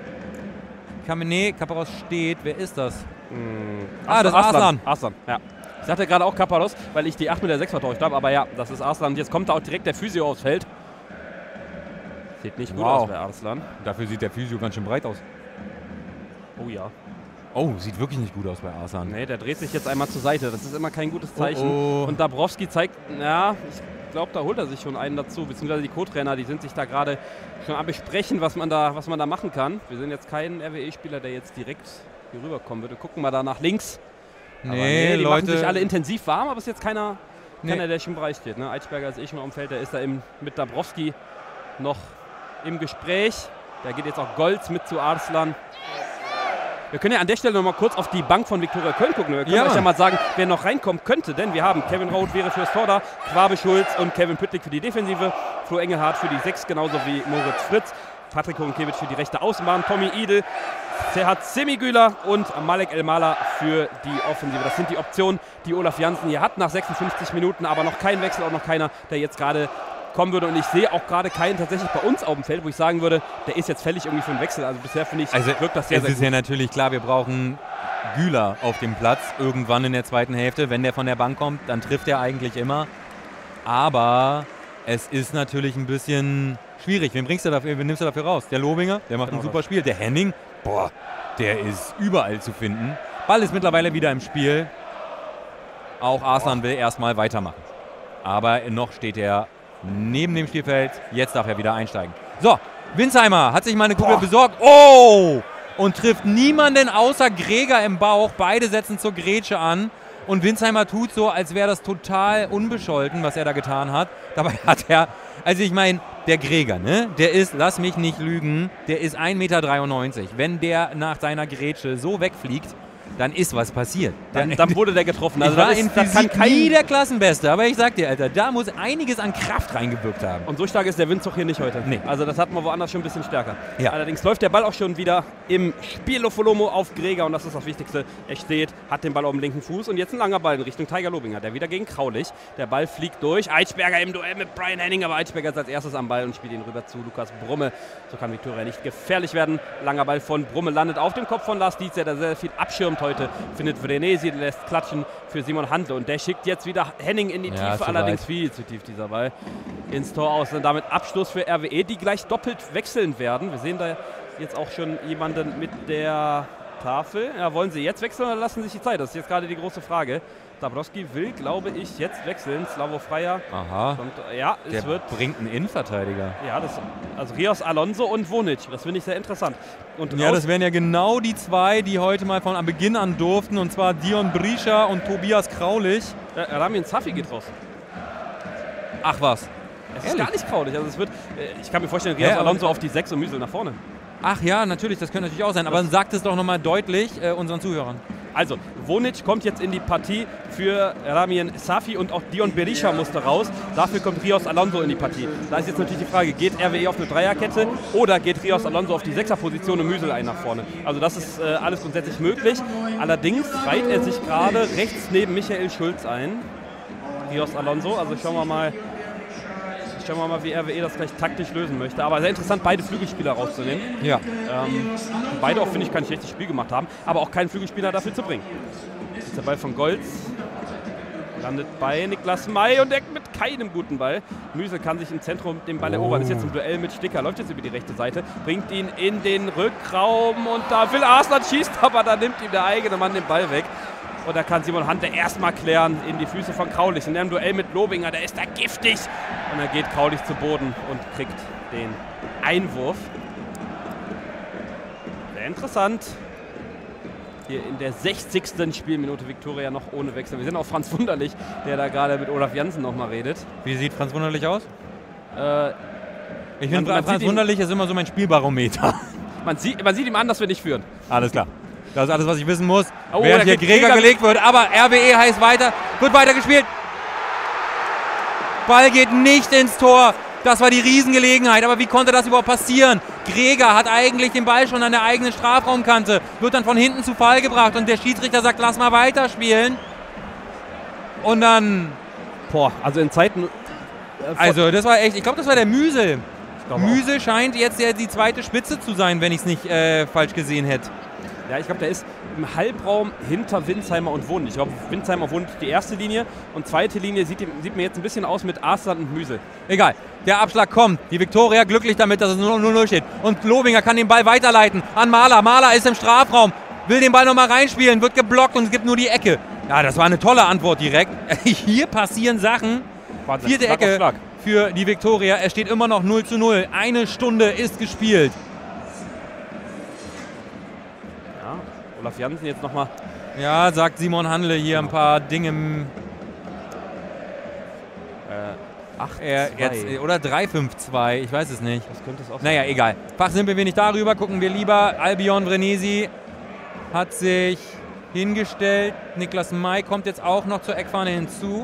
Kapados steht. Wer ist das? Das ist Arslan. Arslan, ja. Ich sagte gerade auch Kapados, weil ich die 8 mit der 6 vertauscht habe. Aber ja, das ist Arslan. Und jetzt kommt da auch direkt der Physio aufs Feld. Sieht nicht gut aus bei Arslan. Dafür sieht der Physio ganz schön breit aus. Oh ja. Oh, sieht wirklich nicht gut aus bei Arslan. Nee, der dreht sich jetzt einmal zur Seite. Das ist immer kein gutes Zeichen. Und Dabrowski zeigt, ich glaube, da holt er sich schon einen dazu. Beziehungsweise die Co-Trainer, die sind sich da gerade schon am Besprechen, was man da machen kann. Wir sind jetzt kein RWE-Spieler, der jetzt direkt hier rüberkommen würde. Gucken wir da nach links. Die Leute machen sich alle intensiv warm, aber es ist jetzt keiner, der schon im Bereich steht. Ne? Eitschberger ist schon am Feld, der ist da mit Dabrowski noch im Gespräch. Da geht jetzt auch Golz mit zu Arslan. Wir können ja an der Stelle noch mal kurz auf die Bank von Viktoria Köln gucken. Wir können euch ja mal sagen, wer noch reinkommen könnte. Denn wir haben Kevin Roth wäre fürs Tor da, Quabe Schulz und Kevin Püttlik für die Defensive, Flo Engelhardt für die 6, genauso wie Moritz Fritz, Patrick Hohenkiewicz für die rechte Außenbahn, Tommy Idel, Serhat Semigüler und Malek Elmala für die Offensive. Das sind die Optionen, die Olaf Janssen hier hat nach 56 Minuten, aber noch kein Wechsel, auch noch keiner, der jetzt gerade kommen würde. Und ich sehe auch gerade keinen tatsächlich bei uns auf dem Feld, wo ich sagen würde, der ist jetzt fällig irgendwie für einen Wechsel. Also bisher finde ich, wirkt das sehr, sehr gut. Es ist ja natürlich klar, wir brauchen Güler auf dem Platz irgendwann in der zweiten Hälfte. Wenn der von der Bank kommt, dann trifft er eigentlich immer. Aber es ist natürlich ein bisschen schwierig. Wen nimmst du dafür raus? Der Lobinger, der macht ein super Spiel. Der Henning, der ist überall zu finden. Ball ist mittlerweile wieder im Spiel. Auch Arslan will erstmal weitermachen. Aber noch steht er neben dem Spielfeld. Jetzt darf er wieder einsteigen. So, Winsheimer hat sich mal eine Kugel besorgt. Und trifft niemanden außer Greger im Bauch. Beide setzen zur Grätsche an. Und Winsheimer tut so, als wäre das total unbescholten, was er da getan hat. Dabei hat er, also ich meine, der Greger, ne? Der ist, lass mich nicht lügen, der ist 1,93 Meter. Wenn der nach seiner Grätsche so wegfliegt, dann ist was passiert. Dann wurde der getroffen. Also das kann nie der Klassenbeste, aber ich sag dir, Alter, da muss einiges an Kraft reingewirkt haben. Und so stark ist der Windzug hier nicht heute. Nee. Also das hatten wir woanders schon ein bisschen stärker. Ja. Allerdings läuft der Ball auch schon wieder im Spiel Lofolomo auf Greger und das ist das Wichtigste. Er steht, hat den Ball auf dem linken Fuß und jetzt ein langer Ball in Richtung Tiger Lobinger, der wieder gegen Kraulich. Der Ball fliegt durch. Eitschberger im Duell mit Brian Henning, aber Eitschberger ist als erstes am Ball und spielt ihn rüber zu Lukas Brumme. So kann Viktoria nicht gefährlich werden. Langer Ball von Brumme landet auf dem Kopf von Lars Dietz, der sehr viel abschirmt heute. Findet Vrenesi, lässt klatschen für Simon Handle und der schickt jetzt wieder Henning in die Tiefe, allerdings viel zu tief dieser Ball ins Tor aus und damit Abschluss für RWE, die gleich doppelt wechseln werden. Wir sehen da jetzt auch schon jemanden mit der Tafel. Ja, wollen sie jetzt wechseln oder lassen sich die Zeit? Das ist jetzt gerade die große Frage. Dabrowski will, glaube ich, jetzt wechseln. Slavo Freier. Aha. Der bringt einen Innenverteidiger. Ja, also Rios Alonso und Vonic. Das finde ich sehr interessant. Und das wären ja genau die zwei, die heute mal von Beginn an durften. Und zwar Dion Brischa und Tobias Kraulich. Ramin Safi geht raus. Ach was. Es ist gar nicht Kraulich. Also ich kann mir vorstellen, Rios Alonso auf die 6 und Müsel nach vorne. Ach ja, natürlich, das könnte natürlich auch sein. Aber sagt es doch nochmal deutlich unseren Zuhörern. Also, Vonic kommt jetzt in die Partie für Ramin Safi und auch Dion Berisha musste raus. Dafür kommt Rios Alonso in die Partie. Da ist jetzt natürlich die Frage, geht RWE auf eine Dreierkette oder geht Rios Alonso auf die 6er-Position und Müsel ein nach vorne? Also das ist alles grundsätzlich möglich. Allerdings reiht er sich gerade rechts neben Michael Schulz ein. Rios Alonso, also schauen wir mal, wie RWE das gleich taktisch lösen möchte. Aber sehr interessant, beide Flügelspieler rauszunehmen. Ja. Beide auch, finde ich, kein schlechtes Spiel gemacht haben, aber auch keinen Flügelspieler dafür zu bringen. Jetzt der Ball von Golz. Landet bei Niklas May und deckt mit keinem guten Ball. Müsel kann sich im Zentrum den Ball erobern. Ist jetzt im Duell mit Sticker, läuft jetzt über die rechte Seite, bringt ihn in den Rückraum und da will Arslan schießt, aber da nimmt ihm der eigene Mann den Ball weg. Und da kann Simon Handle erstmal klären in die Füße von Kraulich. In dem Duell mit Lobinger, der ist da giftig. Und dann geht Kraulich zu Boden und kriegt den Einwurf. Sehr interessant. Hier in der 60. Spielminute Viktoria noch ohne Wechsel. Wir sehen auch Franz Wunderlich, der da gerade mit Olaf Janssen nochmal redet. Wie sieht Franz Wunderlich aus? Ich finde, Franz Wunderlich ist immer so mein Spielbarometer. Man sieht ihm an, dass wir nicht führen. Alles klar. Das ist alles, was ich wissen muss. Oh, Während da hier geht Greger Greger gelegt wird. Aber RWE heißt weiter. Wird weitergespielt. Ball geht nicht ins Tor. Das war die Riesengelegenheit. Aber wie konnte das überhaupt passieren? Greger hat eigentlich den Ball schon an der eigenen Strafraumkante. Wird dann von hinten zu Fall gebracht. Und der Schiedsrichter sagt, lass mal weiterspielen. Und dann... Boah, also in Zeiten... Also das war echt... Ich glaube, das war der Müsel. Müsel auch. scheint jetzt ja die zweite Spitze zu sein, wenn ich es nicht falsch gesehen hätte. Ja, ich glaube, der ist im Halbraum hinter Winsheimer und Wund. Ich glaube, Winsheimer Wund die erste Linie und zweite Linie sieht mir jetzt ein bisschen aus mit Arslan und Müsel. Egal, der Abschlag kommt. Die Viktoria glücklich damit, dass es nur 0-0 steht. Und Lobinger kann den Ball weiterleiten an Mahler. Mahler ist im Strafraum, will den Ball nochmal reinspielen, wird geblockt und es gibt nur die Ecke. Ja, das war eine tolle Antwort direkt. Hier passieren Sachen. Wahnsinn, Vierte Schlag auf Ecke Schlag. für die Viktoria. Es steht immer noch 0-0. Eine Stunde ist gespielt. Olaf Jansen jetzt nochmal. Ja, sagt Simon Handle hier ein paar Dinge. 8-2. Oder 3-5-2, ich weiß es nicht. Das könnte es auch sein. Naja, egal. Fachsimpeln wir nicht darüber, gucken wir lieber. Albion Vrenesi hat sich hingestellt. Niklas May kommt jetzt auch noch zur Eckfahne hinzu.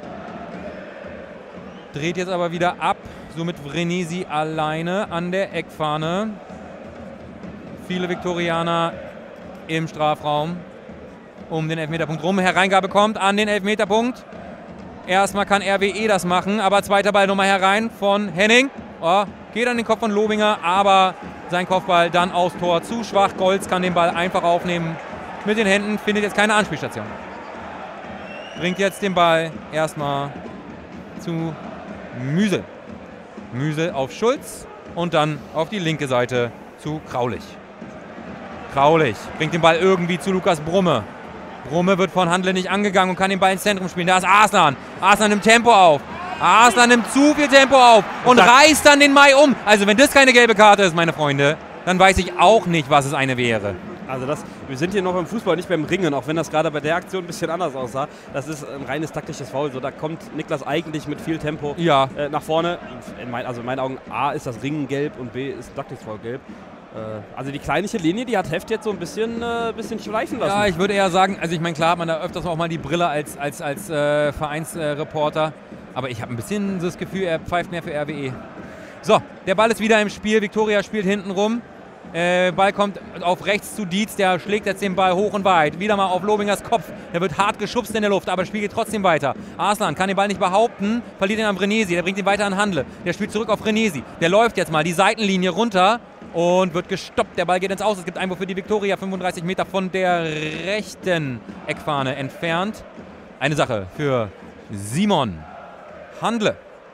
Dreht jetzt aber wieder ab. Somit Vrenesi alleine an der Eckfahne. Viele Viktorianer im Strafraum um den Elfmeterpunkt rum. Hereingabe kommt an den Elfmeterpunkt. Erstmal kann RWE das machen, aber zweiter Ball nochmal herein von Henning. Oh, geht an den Kopf von Lobinger, aber sein Kopfball dann aus Tor zu schwach. Golz kann den Ball einfach aufnehmen mit den Händen, findet jetzt keine Anspielstation. Bringt jetzt den Ball erstmal zu Müsel. Müsel auf Schulz und dann auf die linke Seite zu Kraulich. Kraulich bringt den Ball irgendwie zu Lukas Brumme. Brumme wird von Handle nicht angegangen und kann den Ball ins Zentrum spielen. Da ist Arslan. Arslan nimmt Tempo auf. Arslan nimmt zu viel Tempo auf und reißt dann den Mai um. Also wenn das keine gelbe Karte ist, meine Freunde, dann weiß ich auch nicht, was es eine wäre. Also wir sind hier noch im Fußball, nicht beim Ringen, auch wenn das gerade bei der Aktion ein bisschen anders aussah. Das ist ein reines taktisches Foul. So, da kommt Niklas eigentlich mit viel Tempo nach vorne. In meinen Augen A ist das Ringen gelb und B ist ein taktisches Foul gelb. Also die kleinliche Linie, die hat Heft jetzt so ein bisschen schleifen lassen. Ja, ich würde eher sagen, also ich meine, klar hat man da öfters auch mal die Brille als Vereinsreporter, aber ich habe ein bisschen das Gefühl, er pfeift mehr für RWE. So, der Ball ist wieder im Spiel, Viktoria spielt hinten rum. Ball kommt auf rechts zu Dietz, der schlägt jetzt den Ball hoch und weit. Wieder mal auf Lobingers Kopf, der wird hart geschubst in der Luft, aber das Spiel geht trotzdem weiter. Arslan kann den Ball nicht behaupten, verliert ihn an Vrenesi, der bringt ihn weiter an Handle. Der spielt zurück auf Vrenesi, der läuft jetzt mal die Seitenlinie runter und wird gestoppt. Der Ball geht ins Aus. Es gibt Einwurf für die Viktoria, 35 Meter von der rechten Eckfahne entfernt. Eine Sache für Simon Handle.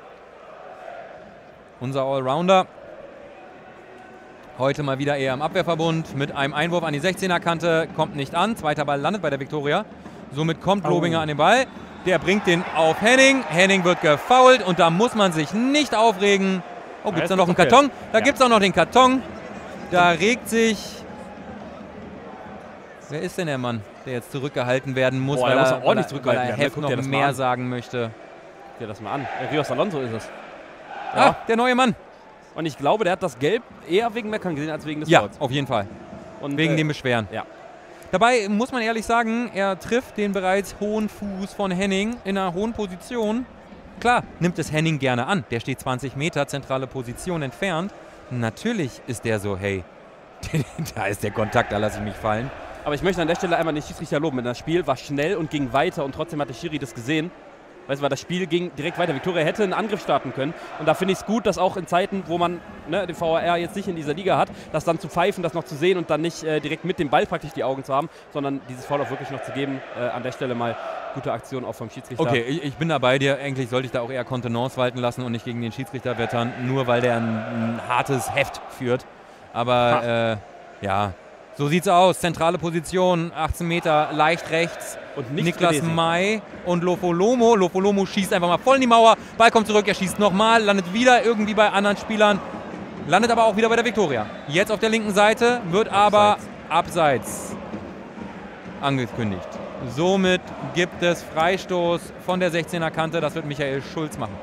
Unser Allrounder. Heute mal wieder eher im Abwehrverbund mit einem Einwurf an die 16er-Kante. Kommt nicht an. Zweiter Ball landet bei der Viktoria. Somit kommt Lobinger an den Ball. Der bringt den auf Henning. Henning wird gefoult und da muss man sich nicht aufregen. Oh, gibt es da noch einen Karton? Da gibt es auch noch den Karton. Da regt sich... Wer ist denn der Mann, der jetzt zurückgehalten werden muss, weil er Heft noch mehr sagen möchte? Guck dir das mal an. Rios Alonso ist es. Ja. Ah, der neue Mann. Und ich glaube, der hat das Gelb eher wegen Meckern gesehen als wegen des Fouls. Ja, auf jeden Fall. Und wegen dem Beschweren. Ja. Dabei muss man ehrlich sagen, er trifft den bereits hohen Fuß von Henning in einer hohen Position. Klar, nimmt es Henning gerne an. Der steht 20 Meter, zentrale Position entfernt. Natürlich ist der so, hey, da ist der Kontakt, da lasse ich mich fallen. Aber ich möchte an der Stelle einmal den Schiedsrichter loben. Das Spiel war schnell und ging weiter und trotzdem hat der Schiri das gesehen. Weißt du, weil das Spiel ging direkt weiter. Viktoria hätte einen Angriff starten können. Und da finde ich es gut, dass auch in Zeiten, wo man den VAR jetzt nicht in dieser Liga hat, das dann zu pfeifen, das noch zu sehen und dann nicht direkt mit dem Ball praktisch die Augen zu haben, sondern dieses Foul auch wirklich noch zu geben. An der Stelle mal gute Aktion auch vom Schiedsrichter. Okay, ich bin da bei dir. Eigentlich sollte ich da auch eher Kontenance walten lassen und nicht gegen den Schiedsrichter wettern, nur weil der ein hartes Heft führt. Aber ja, so sieht's aus. Zentrale Position, 18 Meter, leicht rechts. Und Niklas May und Lofolomo. Lofolomo schießt einfach mal voll in die Mauer. Ball kommt zurück, er schießt nochmal, landet wieder irgendwie bei anderen Spielern. Landet aber auch wieder bei der Viktoria. Jetzt auf der linken Seite, wird aber abseits angekündigt. Somit gibt es Freistoß von der 16er Kante. Das wird Michael Schulz machen.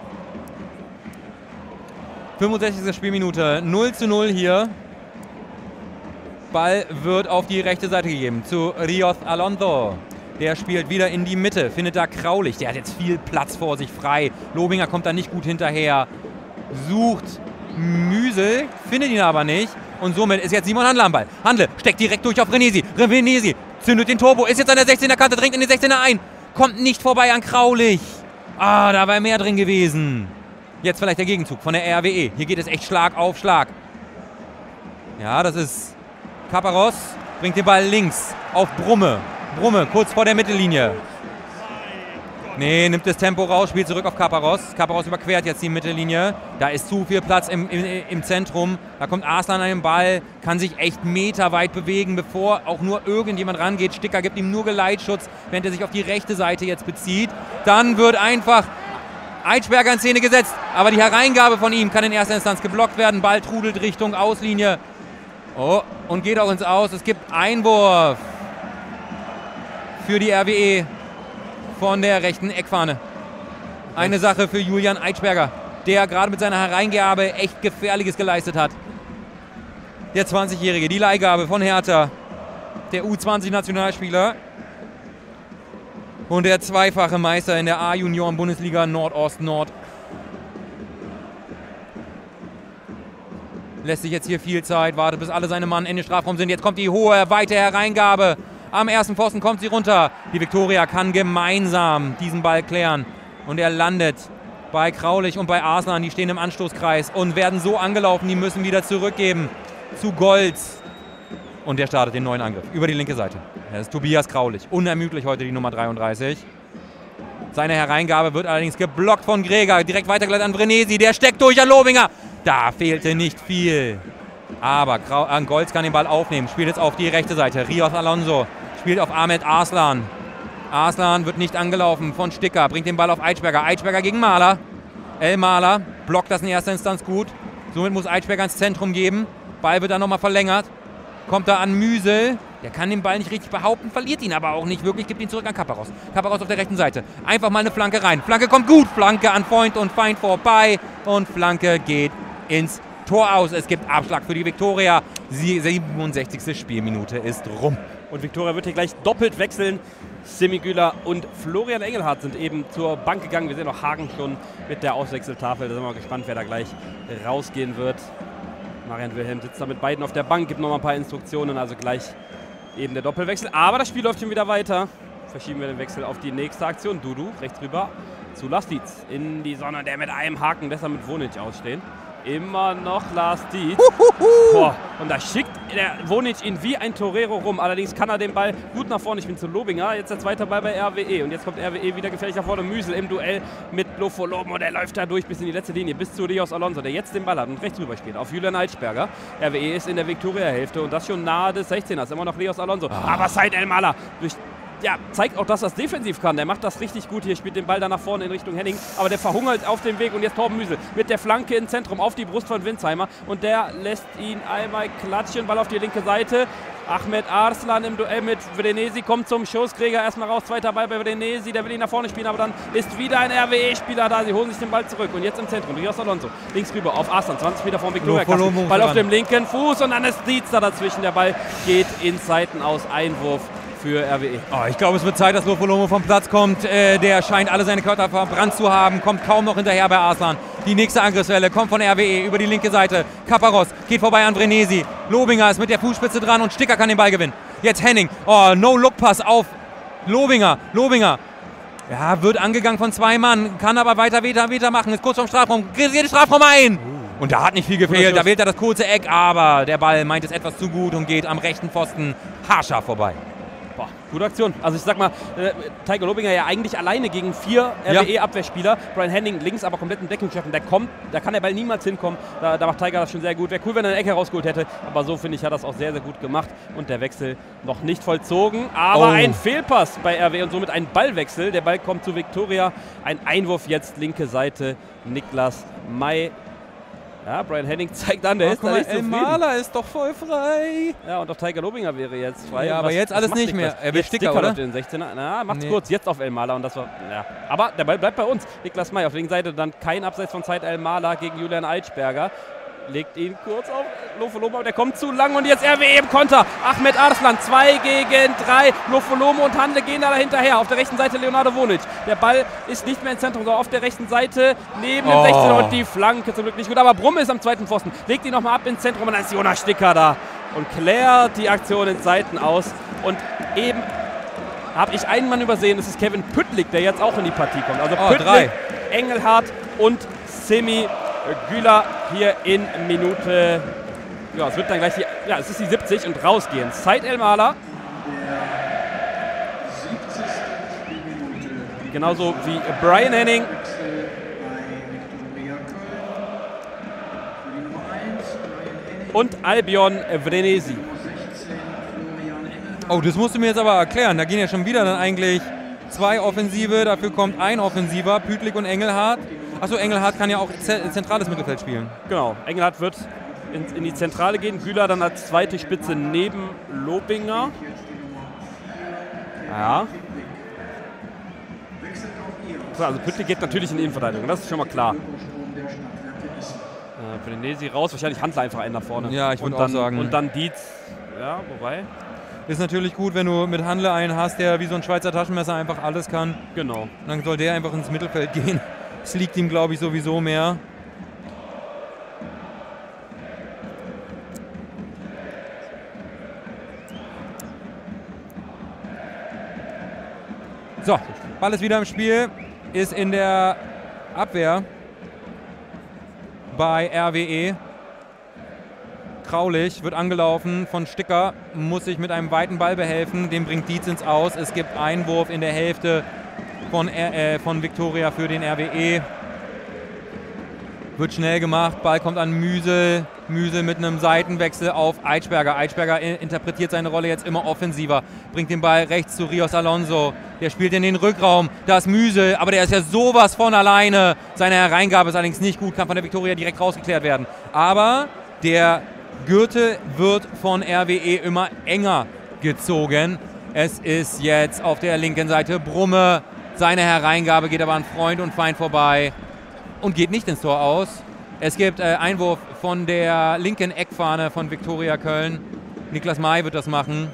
65. Spielminute, 0:0 hier. Ball wird auf die rechte Seite gegeben zu Rios Alonso. Der spielt wieder in die Mitte, findet da Kraulich. Der hat jetzt viel Platz vor sich frei. Lobinger kommt da nicht gut hinterher. Sucht Müsel, findet ihn aber nicht. Und somit ist jetzt Simon Handle am Ball. Handle steckt direkt durch auf Renesi. Renesi zündet den Turbo, ist jetzt an der 16er Kante, dringt in die 16er ein. Kommt nicht vorbei an Kraulich. Ah, da war mehr drin gewesen. Jetzt vielleicht der Gegenzug von der RWE. Hier geht es echt Schlag auf Schlag. Ja, das ist Caparrós. Bringt den Ball links auf Brumme. Brumme kurz vor der Mittellinie. Nee, nimmt das Tempo raus, spielt zurück auf Caparrós. Caparrós überquert jetzt die Mittellinie. Da ist zu viel Platz im Zentrum. Da kommt Arslan an den Ball, kann sich echt meterweit bewegen, bevor auch nur irgendjemand rangeht. Sticker gibt ihm nur Geleitschutz, während er sich auf die rechte Seite jetzt bezieht. Dann wird einfach Eitschberger in Szene gesetzt, aber die Hereingabe von ihm kann in erster Instanz geblockt werden. Ball trudelt Richtung Auslinie. Oh, und geht auch ins Aus. Es gibt Einwurf für die RWE von der rechten Eckfahne. Eine Sache für Julian Eitschberger, der gerade mit seiner Hereingabe echt Gefährliches geleistet hat. Der 20-Jährige, die Leihgabe von Hertha, der U20-Nationalspieler und der zweifache Meister in der A-Junioren-Bundesliga Nordost-Nord. Lässt sich jetzt hier viel Zeit, wartet bis alle seine Mann in den Strafraum sind. Jetzt kommt die hohe, weite Hereingabe. Am ersten Pfosten kommt sie runter. Die Viktoria kann gemeinsam diesen Ball klären. Und er landet bei Kraulich und bei Arslan. Die stehen im Anstoßkreis und werden so angelaufen. Die müssen wieder zurückgeben zu Golz. Und der startet den neuen Angriff über die linke Seite. Das ist Tobias Kraulich. Unermüdlich heute die Nummer 33. Seine Hereingabe wird allerdings geblockt von Greger. Direkt weitergeleitet an Vrenesi. Der steckt durch an Lobinger. Da fehlte nicht viel. Aber Golz kann den Ball aufnehmen. Spielt jetzt auf die rechte Seite. Rios Alonso spielt auf Ahmed Arslan. Arslan wird nicht angelaufen von Sticker. Bringt den Ball auf Eitschberger. Eitschberger gegen Mahler. El Mahler blockt das in erster Instanz gut. Somit muss Eitschberger ins Zentrum geben. Ball wird dann nochmal verlängert. Kommt da an Müsel. Der kann den Ball nicht richtig behaupten, verliert ihn aber auch nicht wirklich. Gibt ihn zurück an Caparrós. Caparrós auf der rechten Seite. Einfach mal eine Flanke rein. Flanke kommt gut. Flanke an Freund und Feind vorbei. Und Flanke geht ins Tor aus. Es gibt Abschlag für die Viktoria. 67. Spielminute ist rum. Und Viktoria wird hier gleich doppelt wechseln. Simi Güler und Florian Engelhardt sind eben zur Bank gegangen. Wir sehen noch Hagen schon mit der Auswechseltafel. Da sind wir mal gespannt, wer da gleich rausgehen wird. Marian Wilhelm sitzt da mit beiden auf der Bank, gibt noch mal ein paar Instruktionen. Also gleich eben der Doppelwechsel. Aber das Spiel läuft schon wieder weiter. Verschieben wir den Wechsel auf die nächste Aktion. Dudu rechts rüber zu Lastitz in die Sonne. Der mit einem Haken, deshalb mit Vonic ausstehen. Immer noch Lars Dietz. Boah, und da schickt der Vonic ihn wie ein Torero rum. Allerdings kann er den Ball gut nach vorne. Ich bin zu Lobinger. Jetzt der zweite Ball bei RWE. Und jetzt kommt RWE wieder gefährlich nach vorne. Müsel im Duell mit Lofolomo. Der läuft da durch bis in die letzte Linie. Bis zu Rios Alonso, der jetzt den Ball hat und rechts rüber spielt. Auf Julian Eitschberger. RWE ist in der Viktoria-Hälfte und das schon nahe des 16ers. Immer noch Rios Alonso. Aber Said El Mahler durch... Ja, zeigt auch, dass er es defensiv kann. Der macht das richtig gut hier, spielt den Ball dann nach vorne in Richtung Henning. Aber der verhungert auf dem Weg und jetzt Torben Müsel mit der Flanke im Zentrum auf die Brust von Winsheimer. Und der lässt ihn einmal klatschen, Ball auf die linke Seite. Ahmed Arslan im Duell mit Vrenesi kommt zum Schuss. Greger erstmal raus, zweiter Ball bei Vrenesi. Der will ihn nach vorne spielen, aber dann ist wieder ein RWE-Spieler da. Sie holen sich den Ball zurück und jetzt im Zentrum. Rios Alonso links rüber auf Arslan, 20 Meter vom Viktoria. Ball auf dem linken Fuß und dann ist Dietz da dazwischen. Der Ball geht in Seiten aus, Einwurf für RWE. Oh, ich glaube, es wird Zeit, dass Lofolomo vom Platz kommt. Der scheint alle seine Körper verbrannt zu haben. Kommt kaum noch hinterher bei Arslan. Die nächste Angriffswelle kommt von RWE über die linke Seite. Caparrós geht vorbei an Vrenesi. Lobinger ist mit der Fußspitze dran und Sticker kann den Ball gewinnen. Jetzt Henning. Oh, No-Look-Pass auf Lobinger. Lobinger. Ja, wird angegangen von zwei Mann. Kann aber weiter machen. Ist kurz vorm Strafraum. Geht den Strafraum ein. Und da hat nicht viel gefehlt. Da wählt er das kurze Eck. Aber der Ball meint es etwas zu gut und geht am rechten Pfosten haarscharf vorbei. Boah, gute Aktion. Also ich sag mal, Tiger Lobinger ja eigentlich alleine gegen 4 RWE-Abwehrspieler. Brian Henning links, aber komplett im Deckungsschaffen. Da kann der Ball niemals hinkommen. Da macht Tiger das schon sehr gut. Wäre cool, wenn er eine Ecke rausgeholt hätte. Aber so, finde ich, hat er das auch sehr, sehr gut gemacht. Und der Wechsel noch nicht vollzogen. Aber ein Fehlpass bei RWE und somit ein Ballwechsel. Der Ball kommt zu Viktoria. Ein Einwurf jetzt, linke Seite, Niklas May. Ja, Brian Henning zeigt an, der ist da nicht zufrieden. El Mahler ist doch voll frei. Ja, und auch Tiger Lobinger wäre jetzt frei. Ja, aber jetzt alles nicht mehr. Er will Sticker, oder? Auf den 16er. Na, macht's kurz, jetzt auf El Mahler und das war, ja. Aber der Ball bleibt bei uns. Niklas May auf der linken Seite, dann kein Abseits von Said El Mahler gegen Julian Eitschberger. legt ihn kurz auf Lofolomo, aber der kommt zu lang und jetzt RWE im Konter. Ahmed Arslan, 2 gegen 3. Lofolomo und Handle gehen da hinterher. Auf der rechten Seite Leonardo Vonic. Der Ball ist nicht mehr im Zentrum, sondern auf der rechten Seite neben dem 16er und die Flanke zum Glück nicht gut. Aber Brumme ist am zweiten Pfosten, legt ihn nochmal ab ins Zentrum und dann ist Jonas Sticker da und klärt die Aktion in Seiten aus. Und eben habe ich einen Mann übersehen, das ist Kevin Püttlik, der jetzt auch in die Partie kommt. Also Püttlik, Engelhardt und Semi Güler hier in Minute, ja, es wird dann gleich es ist die 70 und rausgehen. Said El-Mala. Genauso wie Brian Henning. Und Albion Vrenesi. Oh, das musst du mir jetzt aber erklären. Da gehen ja schon wieder dann eigentlich 2 Offensive, dafür kommt ein Offensiver, Püttlik und Engelhardt. Achso, Engelhardt kann ja auch zentrales Mittelfeld spielen. Genau, Engelhardt wird in die Zentrale gehen, Güler dann als zweite Spitze neben Lobinger. Ja. So, also Püttlik geht natürlich in die Innenverteidigung, das ist schon mal klar. Vrenesi raus, wahrscheinlich Handler einfach einen nach vorne. Ja, ich würde auch sagen. Und dann Dietz, ja, wobei... Ist natürlich gut, wenn du mit Handle einen hast, der wie so ein Schweizer Taschenmesser einfach alles kann. Genau. Dann soll der einfach ins Mittelfeld gehen. Es liegt ihm, glaube ich, sowieso mehr. So, Ball ist wieder im Spiel. Ist in der Abwehr bei RWE. Kraulich wird angelaufen von Sticker, muss sich mit einem weiten Ball behelfen. Den bringt Dietz ins Aus. Es gibt Einwurf in der Hälfte von Viktoria für den RWE. Wird schnell gemacht. Ball kommt an Müsel. Müsel mit einem Seitenwechsel auf Eitschberger. Eitschberger interpretiert seine Rolle jetzt immer offensiver. Bringt den Ball rechts zu Rios Alonso. Der spielt in den Rückraum. Da ist Müsel, aber der ist ja sowas von alleine. Seine Hereingabe ist allerdings nicht gut. Kann von der Viktoria direkt rausgeklärt werden. Aber der Gürtel wird von RWE immer enger gezogen. Es ist jetzt auf der linken Seite Brumme. Seine Hereingabe geht aber an Freund und Feind vorbei und geht nicht ins Tor aus. Es gibt Einwurf von der linken Eckfahne von Viktoria Köln. Niklas May wird das machen.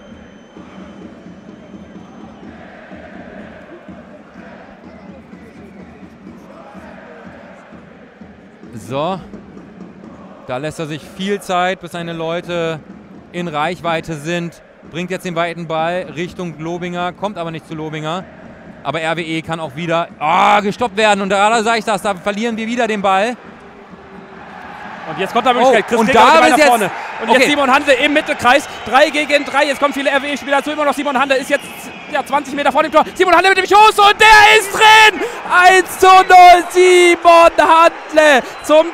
So. Da lässt er sich viel Zeit, bis seine Leute in Reichweite sind. Bringt jetzt den weiten Ball Richtung Lobinger, kommt aber nicht zu Lobinger. Aber RWE kann auch wieder gestoppt werden. Und da sage ich das, da verlieren wir wieder den Ball. Und jetzt kommt da Möglichkeit. Chris Krieger nach vorne. Und jetzt Simon Handle im Mittelkreis. 3 gegen 3. Jetzt kommen viele RWE-Spieler dazu. Immer noch Simon Handle ist jetzt 20 Meter vor dem Tor. Simon Handle mit dem Schuss und der ist drin! 1:0 Simon Handle zum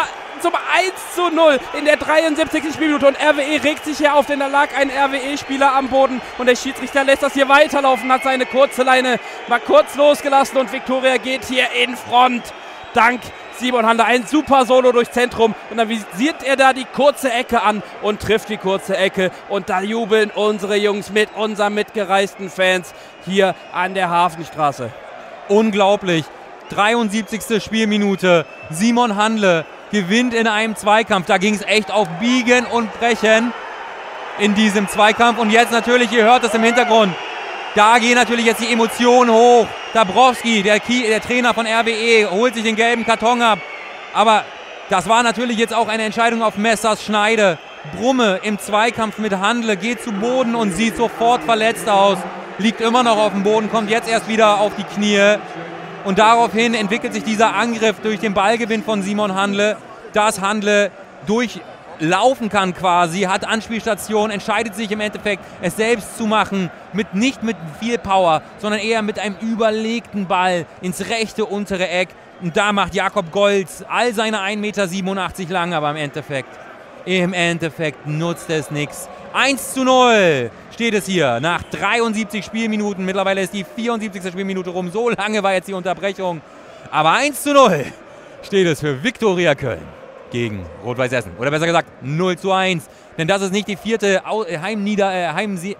1:0 in der 73. Spielminute. Und RWE regt sich hier auf, denn da lag ein RWE-Spieler am Boden. Und der Schiedsrichter lässt das hier weiterlaufen, hat seine kurze Leine mal kurz losgelassen. Und Viktoria geht hier in Front. Dank Simon Handle, ein super Solo durchs Zentrum. Und dann visiert er da die kurze Ecke an und trifft die kurze Ecke. Und da jubeln unsere Jungs mit unseren mitgereisten Fans hier an der Hafenstraße. Unglaublich. 73. Spielminute. Simon Handle gewinnt in einem Zweikampf. Da ging es echt auf Biegen und Brechen in diesem Zweikampf. Und jetzt natürlich, ihr hört es im Hintergrund, da gehen natürlich jetzt die Emotionen hoch. Dabrowski, der Trainer von RWE, holt sich den gelben Karton ab. Aber das war natürlich jetzt auch eine Entscheidung auf Messers Schneide. Brumme im Zweikampf mit Handle geht zu Boden und sieht sofort verletzt aus. Liegt immer noch auf dem Boden, kommt jetzt erst wieder auf die Knie. Und daraufhin entwickelt sich dieser Angriff durch den Ballgewinn von Simon Handle, dass Handle durchlaufen kann quasi, hat Anspielstation, entscheidet sich im Endeffekt, es selbst zu machen, nicht mit viel Power, sondern eher mit einem überlegten Ball ins rechte untere Eck. Und da macht Jakob Golz all seine 1,87 Meter lang, aber im Endeffekt nutzt es nichts. 1:0 steht es hier nach 73 Spielminuten. Mittlerweile ist die 74. Spielminute rum. So lange war jetzt die Unterbrechung. Aber 1:0 steht es für Viktoria Köln gegen Rot-Weiß Essen. Oder besser gesagt 0:1. Denn das ist nicht die 4.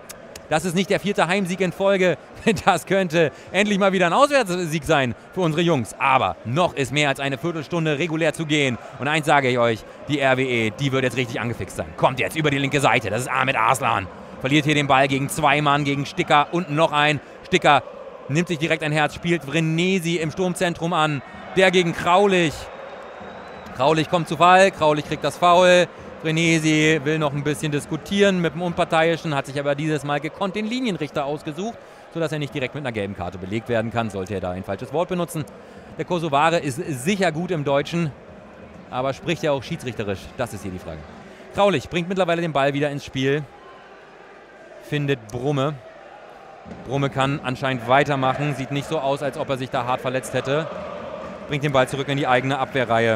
Das ist nicht der 4. Heimsieg in Folge. Das könnte endlich mal wieder ein Auswärtssieg sein für unsere Jungs. Aber noch ist mehr als eine Viertelstunde regulär zu gehen. Und eins sage ich euch, die RWE, die wird jetzt richtig angefixt sein. Kommt jetzt über die linke Seite. Das ist Ahmed Arslan. Verliert hier den Ball gegen 2 Mann, gegen Sticker und noch ein. Sticker nimmt sich direkt ein Herz, spielt Vrenesi im Sturmzentrum an. Der gegen Kraulich. Kraulich kommt zu Fall, Kraulich kriegt das Foul. Vrenesi will noch ein bisschen diskutieren mit dem Unparteiischen, hat sich aber dieses Mal gekonnt den Linienrichter ausgesucht, sodass er nicht direkt mit einer gelben Karte belegt werden kann, sollte er da ein falsches Wort benutzen. Der Kosovare ist sicher gut im Deutschen, aber spricht ja auch schiedsrichterisch. Das ist hier die Frage. Kraulich bringt mittlerweile den Ball wieder ins Spiel. Findet Brumme. Brumme kann anscheinend weitermachen. Sieht nicht so aus, als ob er sich da hart verletzt hätte. Bringt den Ball zurück in die eigene Abwehrreihe.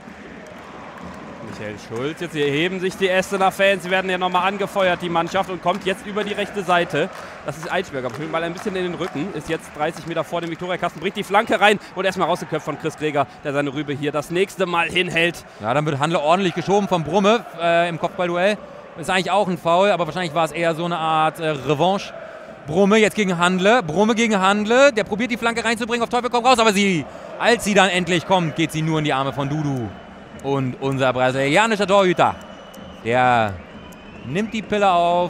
Michael Schulz, jetzt hier heben sich die Essener Fans. Sie werden ja nochmal angefeuert, die Mannschaft, und kommt jetzt über die rechte Seite. Das ist Eitschberger. Bringt mal ein bisschen in den Rücken. Ist jetzt 30 Meter vor dem Viktoriakasten. Bringt die Flanke rein und erstmal rausgeköpft von Chris Greger, der seine Rübe hier das nächste Mal hinhält. Ja, dann wird Handle ordentlich geschoben von Brumme im Kopfballduell. Ist eigentlich auch ein Foul, aber wahrscheinlich war es eher so eine Art Revanche. Brumme jetzt gegen Handle. Brumme gegen Handle. Der probiert die Flanke reinzubringen. Auf Teufel komm raus. Aber als sie dann endlich kommt, geht sie nur in die Arme von Dudu. Und unser brasilianischer Torhüter, der nimmt die Pille auf.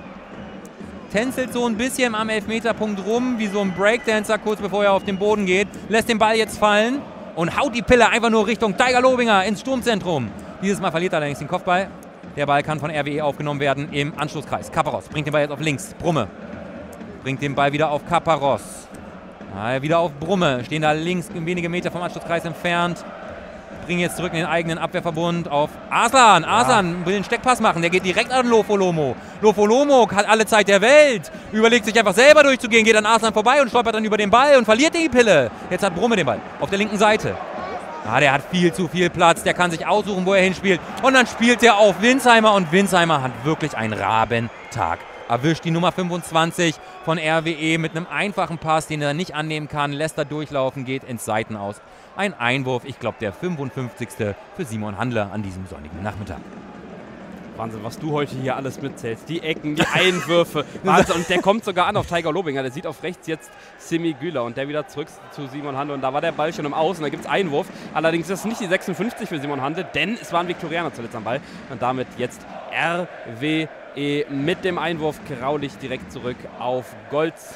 Tänzelt so ein bisschen am Elfmeterpunkt rum, wie so ein Breakdancer, kurz bevor er auf den Boden geht. Lässt den Ball jetzt fallen und haut die Pille einfach nur Richtung Tiger Lobinger ins Sturmzentrum. Dieses Mal verliert er allerdings den Kopfball. Der Ball kann von RWE aufgenommen werden im Anschlusskreis. Kaparos bringt den Ball jetzt auf links. Brumme bringt den Ball wieder auf Kaparos. Wieder auf Brumme. Stehen da links wenige Meter vom Anschlusskreis entfernt. Bringen jetzt zurück in den eigenen Abwehrverbund auf Arslan. Arslan will einen Steckpass machen. Der geht direkt an Lofolomo. Lofolomo hat alle Zeit der Welt. Überlegt sich einfach selber durchzugehen. Geht an Arslan vorbei und stolpert dann über den Ball und verliert die Pille. Jetzt hat Brumme den Ball auf der linken Seite. Der hat viel zu viel Platz. Der kann sich aussuchen, wo er hinspielt. Und dann spielt er auf Winsheimer. Und Winsheimer hat wirklich einen Rabentag erwischt. Die Nummer 25 von RWE mit einem einfachen Pass, den er nicht annehmen kann. Lässt er durchlaufen, geht ins Seitenaus. Ein Einwurf, ich glaube der 55. für Simon Handler an diesem sonnigen Nachmittag. Wahnsinn, was du heute hier alles mitzählst. Die Ecken, die Einwürfe. Wahnsinn. Und der kommt sogar an auf Tiger Lobinger. Der sieht auf rechts jetzt Simi Güler und der wieder zurück zu Simon Handel. Und da war der Ball schon im Außen. Da gibt es Einwurf. Allerdings ist es nicht die 56 für Simon Handel, denn es war ein Viktorianer zuletzt am Ball. Und damit jetzt RWE mit dem Einwurf. Kraulich direkt zurück auf Golz.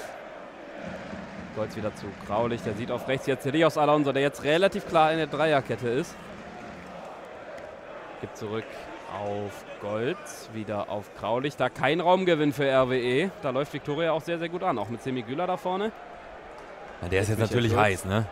Golz wieder zu Kraulich. Der sieht auf rechts jetzt Rios Alonso, der jetzt relativ klar in der Dreierkette ist. Gibt zurück auf Golz, wieder auf Kraulich. Da kein Raumgewinn für RWE. Da läuft Viktoria auch sehr, sehr gut an. Auch mit Semi Güler da vorne. Ja, der ist jetzt natürlich heiß, ne?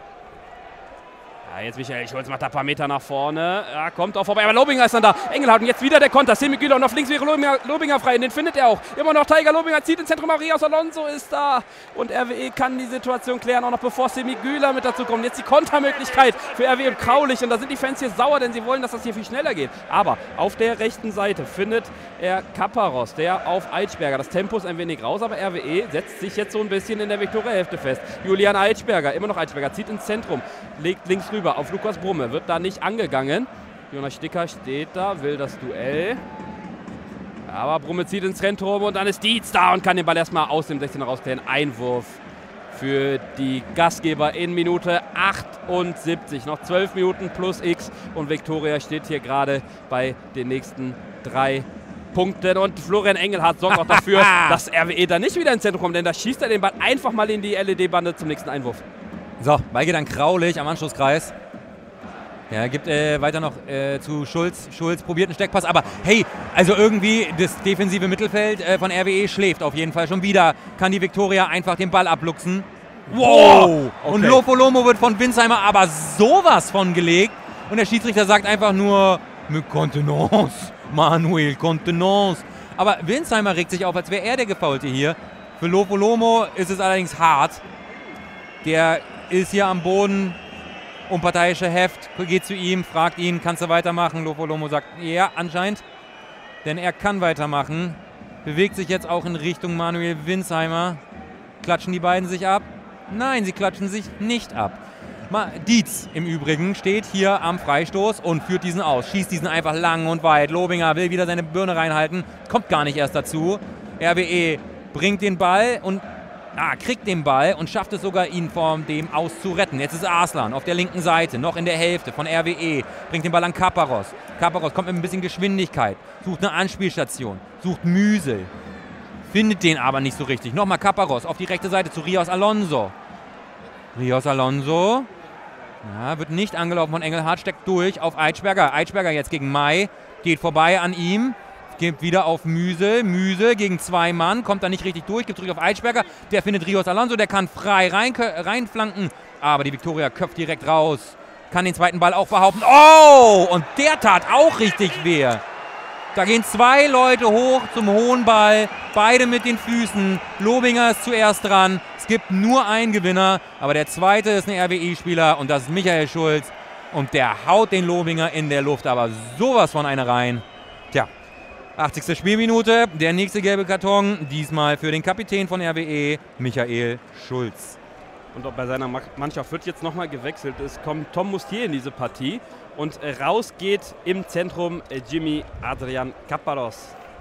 Ja, jetzt Michael Schulz macht da ein paar Meter nach vorne. Ja, kommt auch vorbei, aber Lobinger ist dann da. Engelhardt und jetzt wieder der Konter. Semi Güler und auf links wäre Lobinger frei. Den findet er auch. Immer noch Tiger Lobinger zieht ins Zentrum. Rios Alonso ist da. Und RWE kann die Situation klären, auch noch bevor Semi Güler mit dazu kommt. Jetzt die Kontermöglichkeit für RWE und Kraulich. Und da sind die Fans hier sauer, denn sie wollen, dass das hier viel schneller geht. Aber auf der rechten Seite findet er Kaparos, der auf Eitschberger. Das Tempo ist ein wenig raus, aber RWE setzt sich jetzt so ein bisschen in der Viktoria-Hälfte fest. Julian Eitschberger, immer noch Eitschberger, zieht ins Zentrum, legt links rüber auf Lukas Brumme, wird da nicht angegangen. Jonas Sticker steht da, will das Duell. Aber Brumme zieht ins Zentrum und dann ist Dietz da und kann den Ball erstmal aus dem 16er rausklären. Einwurf für die Gastgeber in Minute 78. Noch 12 Minuten plus X und Viktoria steht hier gerade bei den nächsten 3 Punkten. Und Florian Engelhardt sorgt auch dafür, dass RWE da nicht wieder ins Zentrum kommt, denn da schießt er den Ball einfach mal in die LED-Bande zum nächsten Einwurf. So, Ball geht dann Kraulich am Anschlusskreis. Der gibt weiter noch zu Schulz. Schulz probiert einen Steckpass, aber hey, also irgendwie das defensive Mittelfeld von RWE schläft auf jeden Fall schon wieder. Kann die Viktoria einfach den Ball abluchsen. Wow! Okay. Und Lofolomo wird von Winsheimer aber sowas von gelegt. Und der Schiedsrichter sagt einfach nur, mit Kontenance, Manuel, Kontenance. Aber Winsheimer regt sich auf, als wäre er der Gefaulte hier. Für Lofolomo ist es allerdings hart. Der ist hier am Boden, unparteiische Heft, geht zu ihm, fragt ihn, kannst du weitermachen? Lofolomo sagt, ja, anscheinend, denn er kann weitermachen. Bewegt sich jetzt auch in Richtung Manuel Winsheimer. Klatschen die beiden sich ab? Nein, sie klatschen sich nicht ab. Dietz im Übrigen steht hier am Freistoß und führt diesen aus, schießt diesen einfach lang und weit. Lobinger will wieder seine Birne reinhalten, kommt gar nicht erst dazu. RWE bringt den Ball und kriegt den Ball und schafft es sogar, ihn von dem aus zu retten. Jetzt ist Arslan auf der linken Seite, noch in der Hälfte von RWE, bringt den Ball an Kaparos. Kaparos kommt mit ein bisschen Geschwindigkeit, sucht eine Anspielstation, sucht Müsel, findet den aber nicht so richtig. Nochmal Kaparos auf die rechte Seite zu Rios Alonso. Rios Alonso wird nicht angelaufen von Engelhardt, steckt durch auf Eitschberger. Eitschberger jetzt gegen May, geht vorbei an ihm. Gibt wieder auf Müsel. Müsel gegen 2 Mann. Kommt da nicht richtig durch. Gibt zurück auf Eitschberger. Der findet Rios Alonso. Der kann frei reinflanken. Aber die Viktoria köpft direkt raus. Kann den zweiten Ball auch behaupten. Oh! Und der tat auch richtig weh. Da gehen 2 Leute hoch zum hohen Ball. Beide mit den Füßen. Lobinger ist zuerst dran. Es gibt nur einen Gewinner. Aber der zweite ist ein RWE-Spieler. Und das ist Michael Schulz. Und der haut den Lobinger in der Luft. Aber sowas von einer rein. Tja. 80. Spielminute, der nächste gelbe Karton, diesmal für den Kapitän von RWE, Michael Schulz. Und auch bei seiner Mannschaft wird jetzt nochmal gewechselt. Es kommt Tom Mustier in diese Partie und raus geht im Zentrum Jimmy Adrian Kaparos.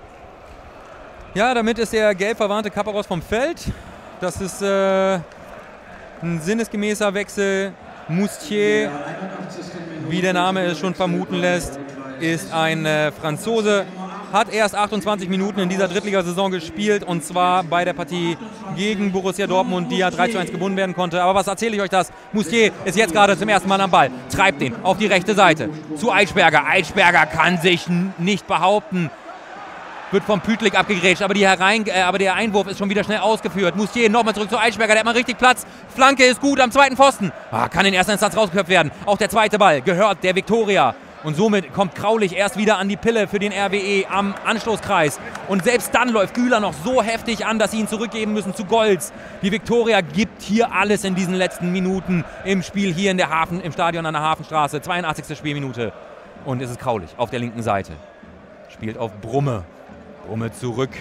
Ja, damit ist der gelb verwarnte Kaparos vom Feld. Das ist ein sinnesgemäßer Wechsel. Mustier, wie der Name es schon vermuten lässt, ist ein Franzose. Hat erst 28 Minuten in dieser Drittligasaison gespielt und zwar bei der Partie gegen Borussia Dortmund, die ja 3:1 gewonnen werden konnte. Aber was erzähle ich euch das? Mustier ist jetzt gerade zum ersten Mal am Ball, treibt den auf die rechte Seite zu Eitschberger. Eitschberger kann sich nicht behaupten, wird vom Pütlik abgegrätscht, aber der Einwurf ist schon wieder schnell ausgeführt. Mustier nochmal zurück zu Eitschberger, der hat mal richtig Platz. Flanke ist gut am zweiten Pfosten. Kann in erster Instanz rausgeköpft werden. Auch der zweite Ball gehört der Viktoria. Und somit kommt Kraulich erst wieder an die Pille für den RWE am Anstoßkreis. Und selbst dann läuft Güler noch so heftig an, dass sie ihn zurückgeben müssen zu Golz. Die Viktoria gibt hier alles in diesen letzten Minuten im Spiel hier im Stadion an der Hafenstraße. 82. Spielminute. Und es ist Kraulich auf der linken Seite. Spielt auf Brumme. Brumme zurück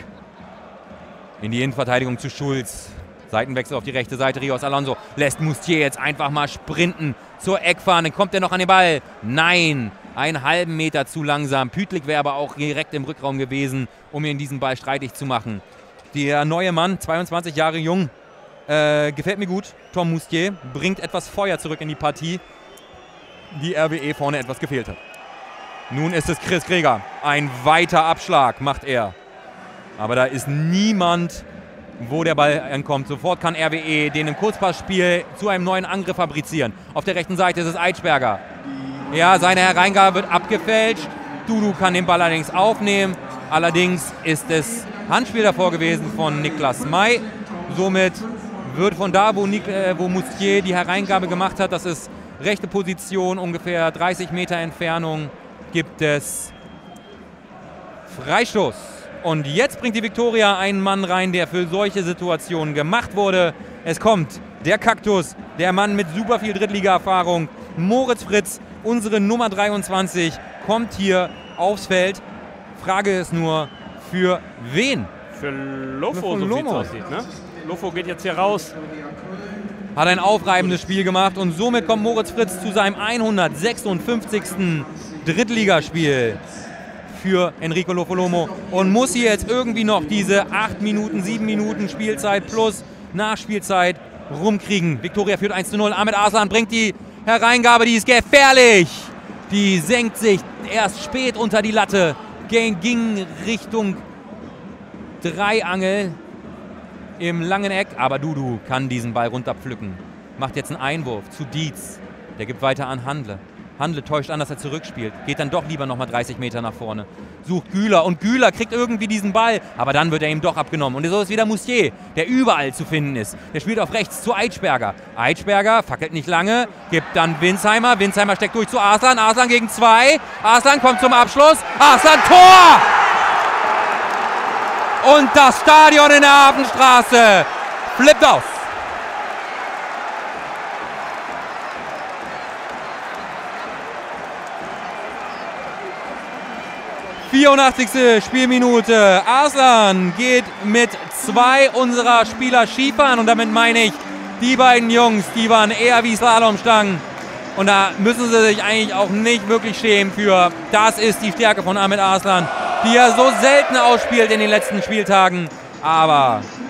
in die Innenverteidigung zu Schulz. Seitenwechsel auf die rechte Seite. Rios Alonso lässt Mustier jetzt einfach mal sprinten zur Eckfahne. Kommt er noch an den Ball? Nein. Einen halben Meter zu langsam. Pütlik wäre aber auch direkt im Rückraum gewesen, um ihn diesen Ball streitig zu machen. Der neue Mann, 22 Jahre jung, gefällt mir gut. Tom Mustier bringt etwas Feuer zurück in die Partie, die RWE vorne etwas gefehlt hat. Nun ist es Chris Greger. Ein weiter Abschlag macht er. Aber da ist niemand, wo der Ball ankommt. Sofort kann RWE den im Kurzpassspiel zu einem neuen Angriff fabrizieren. Auf der rechten Seite ist es Eitschberger. Ja, seine Hereingabe wird abgefälscht. Dudu kann den Ball allerdings aufnehmen. Allerdings ist es Handspiel davor gewesen von Niklas May. Somit wird von da, wo Mustier die Hereingabe gemacht hat, das ist rechte Position, ungefähr 30 Meter Entfernung, gibt es Freistoß. Und jetzt bringt die Viktoria einen Mann rein, der für solche Situationen gemacht wurde. Es kommt der Kaktus, der Mann mit super viel Drittliga-Erfahrung, Moritz Fritz, unsere Nummer 23, kommt hier aufs Feld. Frage ist nur, für wen? Für Lofo, so wie es aussieht, ne? Lofo geht jetzt hier raus. Hat ein aufreibendes Spiel gemacht und somit kommt Moritz Fritz zu seinem 156. Drittligaspiel für Enrico Lofolomo und muss hier jetzt irgendwie noch diese 8 Minuten, 7 Minuten Spielzeit plus Nachspielzeit rumkriegen. Viktoria führt 1:0. Ahmed Arslan bringt die Hereingabe, die ist gefährlich. Die senkt sich erst spät unter die Latte, ging Richtung Dreiangel im langen Eck, aber Dudu kann diesen Ball runterpflücken. Macht jetzt einen Einwurf zu Dietz, der gibt weiter an Handle. Handle täuscht an, dass er zurückspielt, geht dann doch lieber nochmal 30 Meter nach vorne. Sucht Güler und Güler kriegt irgendwie diesen Ball, aber dann wird er ihm doch abgenommen. Und so ist wieder Mustier, der überall zu finden ist. Der spielt auf rechts zu Eitschberger. Eitschberger fackelt nicht lange, gibt dann Winsheimer. Winsheimer steckt durch zu Arslan. Arslan gegen 2. Arslan kommt zum Abschluss. Arslan, Tor! Und das Stadion in der Hafenstraße flippt aus. »84. Spielminute. Arslan geht mit 2 unserer Spieler Skifahren. Und damit meine ich, die beiden Jungs, die waren eher wie Slalomstangen. Und da müssen sie sich eigentlich auch nicht wirklich schämen für. Das ist die Stärke von Ahmed Arslan, die er so selten ausspielt in den letzten Spieltagen. Aber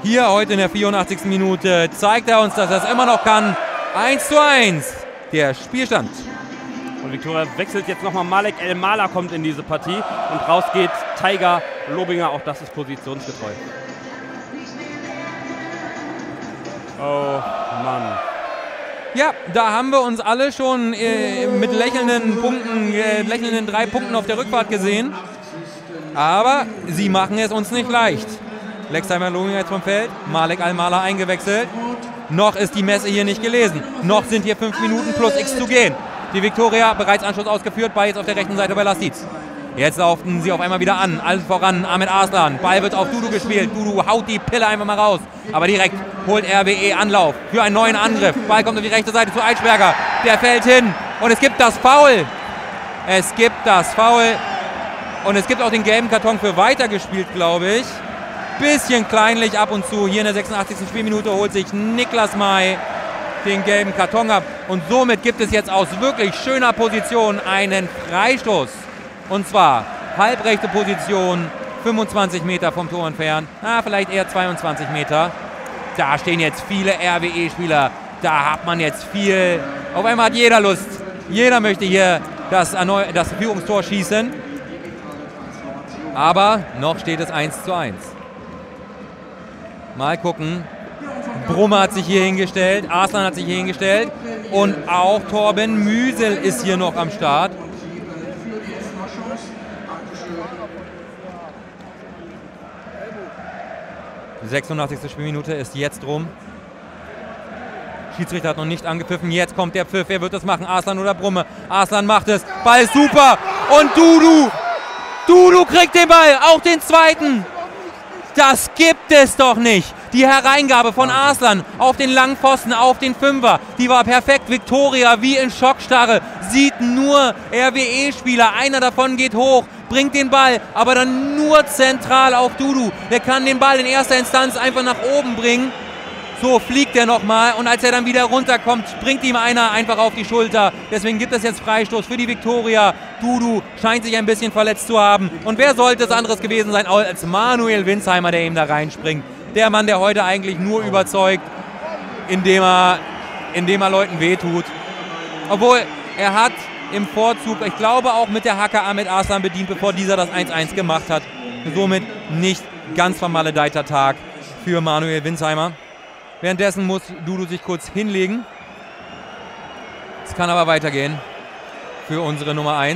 Hier heute in der 84. Minute zeigt er uns, dass er es immer noch kann. 1:1 der Spielstand. Und Viktoria wechselt jetzt nochmal. Malek El-Mala kommt in diese Partie und raus geht Tiger Lobinger. Auch das ist positionsgetreu. Oh Mann. Ja, da haben wir uns alle schon mit lächelnden 3 Punkten auf der Rückfahrt gesehen. Aber sie machen es uns nicht leicht. Lexheimer Lobinger jetzt vom Feld, Malek El-Mala eingewechselt. Noch ist die Messe hier nicht gelesen. Noch sind hier 5 Minuten plus X zu gehen. Die Viktoria bereits Anschluss ausgeführt, Ball jetzt auf der rechten Seite bei Lastiz. Jetzt laufen sie auf einmal wieder an. Alles voran, Ahmed Arslan. Ball wird auf Dudu gespielt. Dudu haut die Pille einfach mal raus. Aber direkt holt RWE Anlauf für einen neuen Angriff. Ball kommt auf die rechte Seite zu Eitschberger. Der fällt hin. Und es gibt das Foul. Es gibt das Foul. Und es gibt auch den gelben Karton für weitergespielt, glaube ich. Bisschen kleinlich ab und zu. Hier in der 86. Spielminute holt sich Niklas May den gelben Karton ab. Und somit gibt es jetzt aus wirklich schöner Position einen Freistoß. Und zwar halbrechte Position, 25 Meter vom Tor entfernt. Vielleicht eher 22 Meter. Da stehen jetzt viele RWE-Spieler. Da hat man jetzt viel. Auf einmal hat jeder Lust. Jeder möchte hier das Führungstor schießen. Aber noch steht es 1:1. Mal gucken. Brumme hat sich hier hingestellt. Arslan hat sich hier hingestellt. Und auch Torben Müsel ist hier noch am Start. Die 86. Spielminute ist jetzt rum. Schiedsrichter hat noch nicht angepfiffen. Jetzt kommt der Pfiff. Wer wird das machen? Arslan oder Brumme? Arslan macht es. Ball ist super. Und Dudu. Dudu kriegt den Ball. Auch den zweiten. Das gibt es doch nicht. Die Hereingabe von Arslan auf den langen Pfosten, auf den Fünfer, die war perfekt. Viktoria wie in Schockstarre, sieht nur RWE-Spieler. Einer davon geht hoch, bringt den Ball, aber dann nur zentral auf Dudu. Der kann den Ball in erster Instanz einfach nach oben bringen. So fliegt er nochmal und als er dann wieder runterkommt, springt ihm einer einfach auf die Schulter. Deswegen gibt es jetzt Freistoß für die Viktoria. Dudu scheint sich ein bisschen verletzt zu haben. Und wer sollte es anderes gewesen sein als Manuel Winsheimer, der ihm da reinspringt. Der Mann, der heute eigentlich nur überzeugt, indem er Leuten wehtut. Obwohl, er hat im Vorzug, ich glaube auch mit der Hacke Ahmed Arslan bedient, bevor dieser das 1:1 gemacht hat. Somit nicht ganz vermaledeiter Tag für Manuel Winsheimer. Währenddessen muss Dudu sich kurz hinlegen. Es kann aber weitergehen für unsere Nummer 1.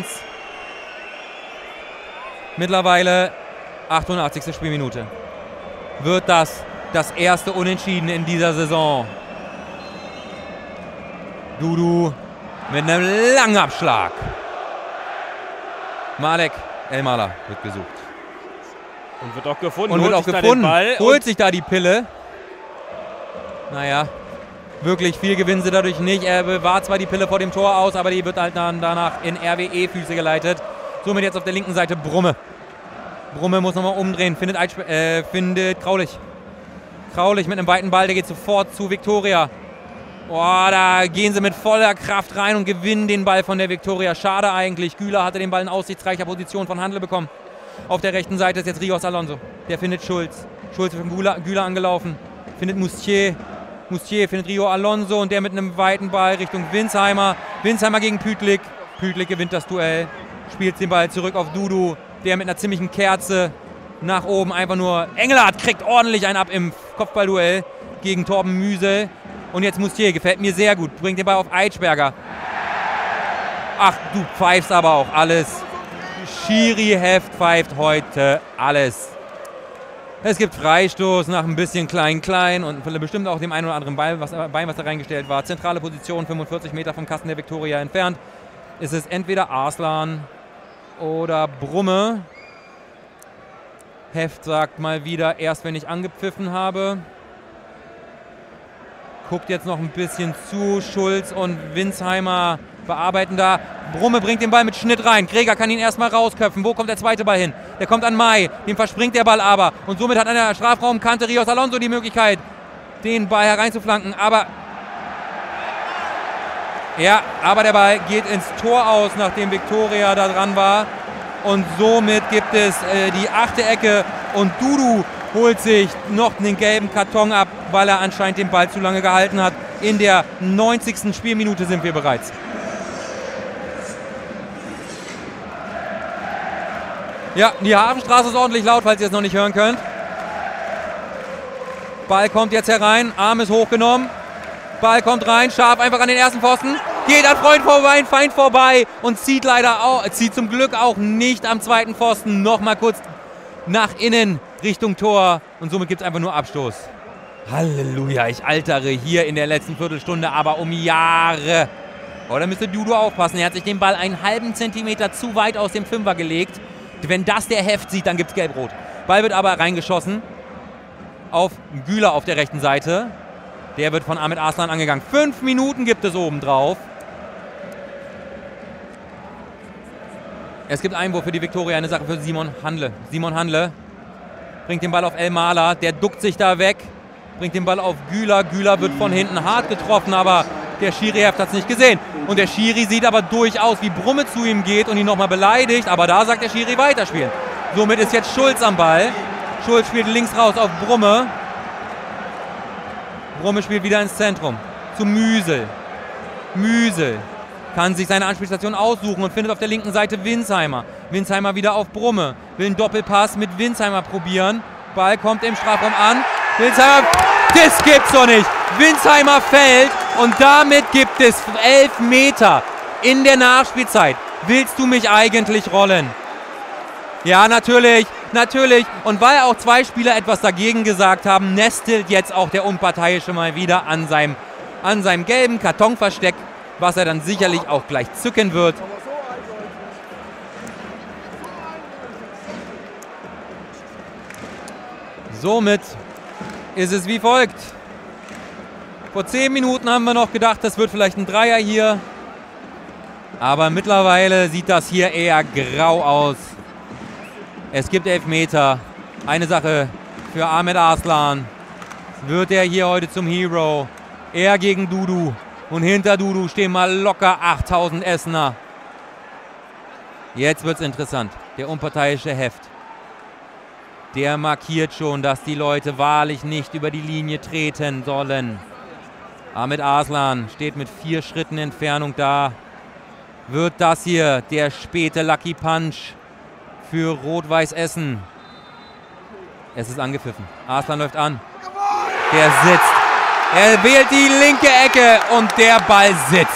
Mittlerweile 88. Spielminute. Wird das erste Unentschieden in dieser Saison. Dudu mit einem langen Abschlag. Malek El-Mala wird gesucht. Und wird auch gefunden. Und wird auch gefunden. Holt sich da die Pille. Naja, wirklich viel gewinnen sie dadurch nicht. Er bewahrt zwar die Pille vor dem Tor aus, aber die wird halt dann danach in RWE-Füße geleitet. Somit jetzt auf der linken Seite Brumme. Brumme muss nochmal umdrehen, findet Kraulich. Kraulich mit einem weiten Ball, der geht sofort zu Viktoria. Boah, da gehen sie mit voller Kraft rein und gewinnen den Ball von der Viktoria. Schade eigentlich, Güler hatte den Ball in aussichtsreicher Position von Handel bekommen. Auf der rechten Seite ist jetzt Rios Alonso. Der findet Schulz. Schulz ist von Güler angelaufen. Findet Moustier. Moustier findet Rio Alonso und der mit einem weiten Ball Richtung Winsheimer. Winsheimer gegen Pütlik. Pütlik gewinnt das Duell. Spielt den Ball zurück auf Dudu. Der mit einer ziemlichen Kerze nach oben einfach nur. Engelhardt kriegt ordentlich einen ab im Kopfballduell gegen Torben Müsel. Und jetzt Moustier, gefällt mir sehr gut. Bringt den Ball auf Eitschberger. Ach, du pfeifst aber auch alles. Schiri-Heft pfeift heute alles. Es gibt Freistoß nach ein bisschen klein und bestimmt auch dem einen oder anderen Bein, was da reingestellt war. Zentrale Position, 45 Meter vom Kasten der Viktoria entfernt. Ist es entweder Arslan oder Brumme. Heft sagt mal wieder, erst wenn ich angepfiffen habe. Guckt jetzt noch ein bisschen zu. Schulz und Winsheimer bearbeiten da. Brumme bringt den Ball mit Schnitt rein. Greger kann ihn erstmal rausköpfen. Wo kommt der zweite Ball hin? Der kommt an May. Dem verspringt der Ball aber. Und somit hat an der Strafraumkante Rios Alonso die Möglichkeit, den Ball hereinzuflanken. Aber der Ball geht ins Tor aus, nachdem Viktoria da dran war. Und somit gibt es die 8. Ecke. Und Dudu holt sich noch einen gelben Karton ab, weil er anscheinend den Ball zu lange gehalten hat. In der 90. Spielminute sind wir bereits. Ja, die Hafenstraße ist ordentlich laut, falls ihr es noch nicht hören könnt. Ball kommt jetzt herein, Arm ist hochgenommen. Ball kommt rein, scharf einfach an den ersten Pfosten. Geht an Freund vorbei, Feind vorbei und zieht zum Glück auch nicht am zweiten Pfosten. Nochmal kurz nach innen Richtung Tor und somit gibt es einfach nur Abstoß. Halleluja, ich altere hier in der letzten Viertelstunde aber um Jahre. Oh, da müsste Dudu aufpassen, er hat sich den Ball einen halben Zentimeter zu weit aus dem Fünfer gelegt. Wenn das der Heft sieht, dann gibt es Gelb-Rot. Ball wird aber reingeschossen auf Güler auf der rechten Seite. Der wird von Ahmed Arslan angegangen. 5 Minuten gibt es obendrauf. Es gibt Einwurf für die Viktoria, eine Sache für Simon Handle. Simon Handle bringt den Ball auf El Mala, der duckt sich da weg, bringt den Ball auf Güler. Güler wird von hinten hart getroffen, aber der Schiri-Heft hat es nicht gesehen. Und der Schiri sieht aber durchaus, wie Brumme zu ihm geht und ihn nochmal beleidigt, aber da sagt der Schiri weiterspielen. Somit ist jetzt Schulz am Ball. Schulz spielt links raus auf Brumme. Brumme spielt wieder ins Zentrum. Zu Müsel. Müsel kann sich seine Anspielstation aussuchen und findet auf der linken Seite Winsheimer. Winsheimer wieder auf Brumme. Will einen Doppelpass mit Winsheimer probieren. Ball kommt im Strafraum an. Winsheimer, das gibt's doch nicht. Winsheimer fällt und damit gibt es 11 Meter in der Nachspielzeit. Willst du mich eigentlich rollen? Ja, natürlich, natürlich. Und weil auch 2 Spieler etwas dagegen gesagt haben, nestelt jetzt auch der Unparteiische mal wieder an seinem gelben Kartonversteck, was er dann sicherlich auch gleich zücken wird. Somit ist es wie folgt. Vor 10 Minuten haben wir noch gedacht, das wird vielleicht ein Dreier hier. Aber mittlerweile sieht das hier eher grau aus. Es gibt Elfmeter. Eine Sache für Ahmed Arslan. Wird er hier heute zum Hero? Er gegen Dudu. Und hinter Dudu stehen mal locker 8000 Essener. Jetzt wird es interessant. Der unparteiische Heft. Der markiert schon, dass die Leute wahrlich nicht über die Linie treten sollen. Ahmed Arslan steht mit 4 Schritten Entfernung da. Wird das hier der späte Lucky Punch für Rot-Weiß Essen? Es ist angepfiffen. Arslan läuft an. Der sitzt. Er wählt die linke Ecke und der Ball sitzt.